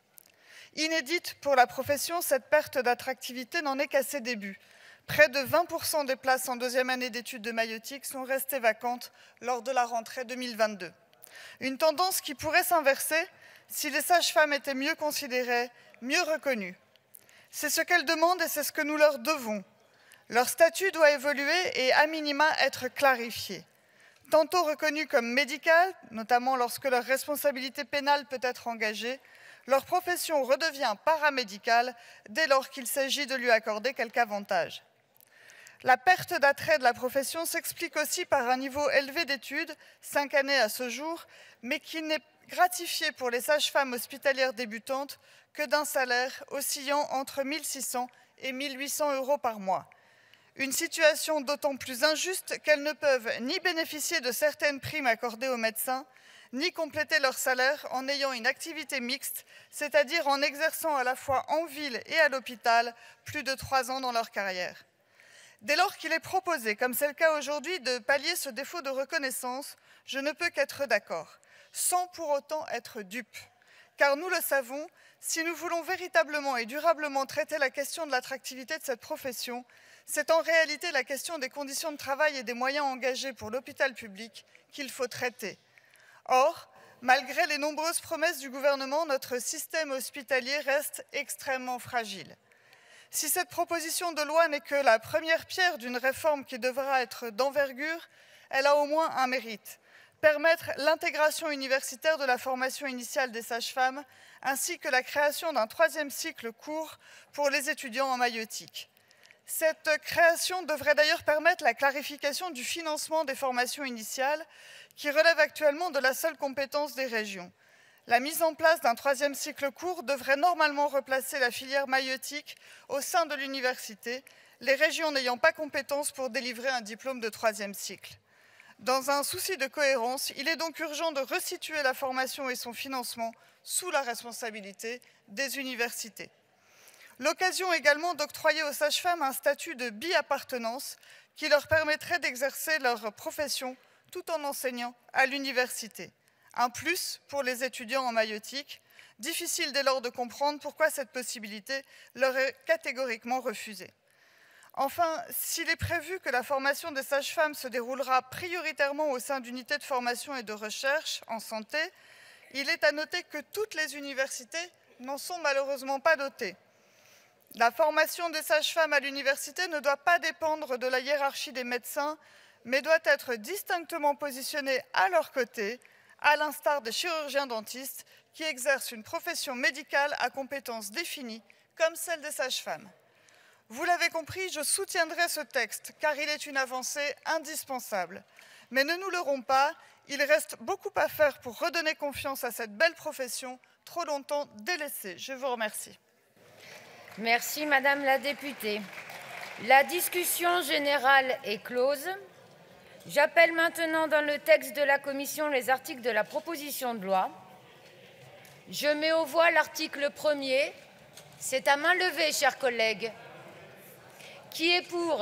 Inédite pour la profession, cette perte d'attractivité n'en est qu'à ses débuts. Près de vingt pour cent des places en deuxième année d'études de maïeutique sont restées vacantes lors de la rentrée deux mille vingt-deux. Une tendance qui pourrait s'inverser si les sages-femmes étaient mieux considérées, mieux reconnues. C'est ce qu'elles demandent et c'est ce que nous leur devons. Leur statut doit évoluer et à minima être clarifié. Tantôt reconnues comme médicales, notamment lorsque leur responsabilité pénale peut être engagée, leur profession redevient paramédicale dès lors qu'il s'agit de lui accorder quelque avantage. La perte d'attrait de la profession s'explique aussi par un niveau élevé d'études, cinq années à ce jour, mais qui n'est gratifié pour les sages-femmes hospitalières débutantes que d'un salaire oscillant entre mille six cents et mille huit cents euros par mois. Une situation d'autant plus injuste qu'elles ne peuvent ni bénéficier de certaines primes accordées aux médecins, ni compléter leur salaire en ayant une activité mixte, c'est-à-dire en exerçant à la fois en ville et à l'hôpital plus de trois ans dans leur carrière. Dès lors qu'il est proposé, comme c'est le cas aujourd'hui, de pallier ce défaut de reconnaissance, je ne peux qu'être d'accord, sans pour autant être dupe. Car nous le savons, si nous voulons véritablement et durablement traiter la question de l'attractivité de cette profession, c'est en réalité la question des conditions de travail et des moyens engagés pour l'hôpital public qu'il faut traiter. Or, malgré les nombreuses promesses du gouvernement, notre système hospitalier reste extrêmement fragile. Si cette proposition de loi n'est que la première pierre d'une réforme qui devra être d'envergure, elle a au moins un mérite: permettre l'intégration universitaire de la formation initiale des sages-femmes, ainsi que la création d'un troisième cycle court pour les étudiants en maïeutique. Cette création devrait d'ailleurs permettre la clarification du financement des formations initiales, qui relève actuellement de la seule compétence des régions. La mise en place d'un troisième cycle court devrait normalement replacer la filière maïeutique au sein de l'université, les régions n'ayant pas compétence pour délivrer un diplôme de troisième cycle. Dans un souci de cohérence, il est donc urgent de resituer la formation et son financement sous la responsabilité des universités. L'occasion également d'octroyer aux sages-femmes un statut de bi-appartenance qui leur permettrait d'exercer leur profession tout en enseignant à l'université. Un plus pour les étudiants en maïeutique, difficile dès lors de comprendre pourquoi cette possibilité leur est catégoriquement refusée. Enfin, s'il est prévu que la formation des sages-femmes se déroulera prioritairement au sein d'unités de formation et de recherche en santé, il est à noter que toutes les universités n'en sont malheureusement pas dotées. La formation des sages-femmes à l'université ne doit pas dépendre de la hiérarchie des médecins, mais doit être distinctement positionnée à leur côté, à l'instar des chirurgiens-dentistes qui exercent une profession médicale à compétences définies, comme celle des sages-femmes. Vous l'avez compris, je soutiendrai ce texte, car il est une avancée indispensable. Mais ne nous leurrons pas, il reste beaucoup à faire pour redonner confiance à cette belle profession, trop longtemps délaissée. Je vous remercie. Merci, Madame la députée. La discussion générale est close. J'appelle maintenant dans le texte de la commission les articles de la proposition de loi. Je mets aux voix l'article premier. C'est à main levée, chers collègues. Qui est pour?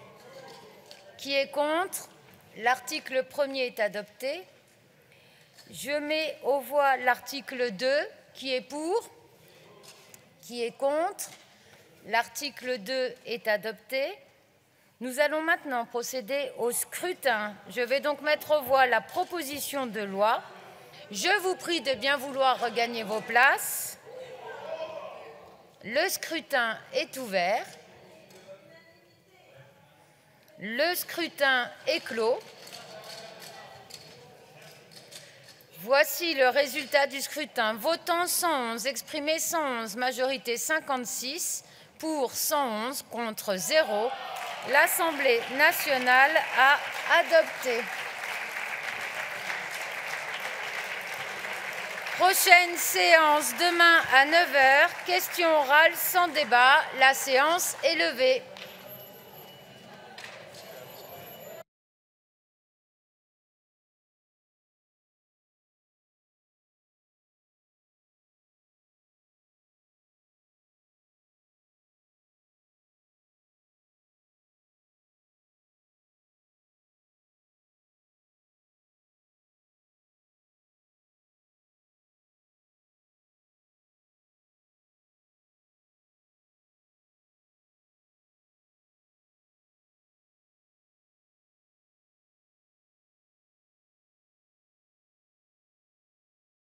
Qui est contre? L'article premier est adopté. Je mets aux voix l'article deux. Qui est pour? Qui est contre? L'article deux est adopté. Nous allons maintenant procéder au scrutin. Je vais donc mettre aux voix la proposition de loi. Je vous prie de bien vouloir regagner vos places. Le scrutin est ouvert. Le scrutin est clos. Voici le résultat du scrutin. Votant cent onze, exprimé cent onze, majorité cinquante-six, pour cent onze, contre zéro. L'Assemblée nationale a adopté. Prochaine séance demain à neuf heures. Questions orales sans débat. La séance est levée.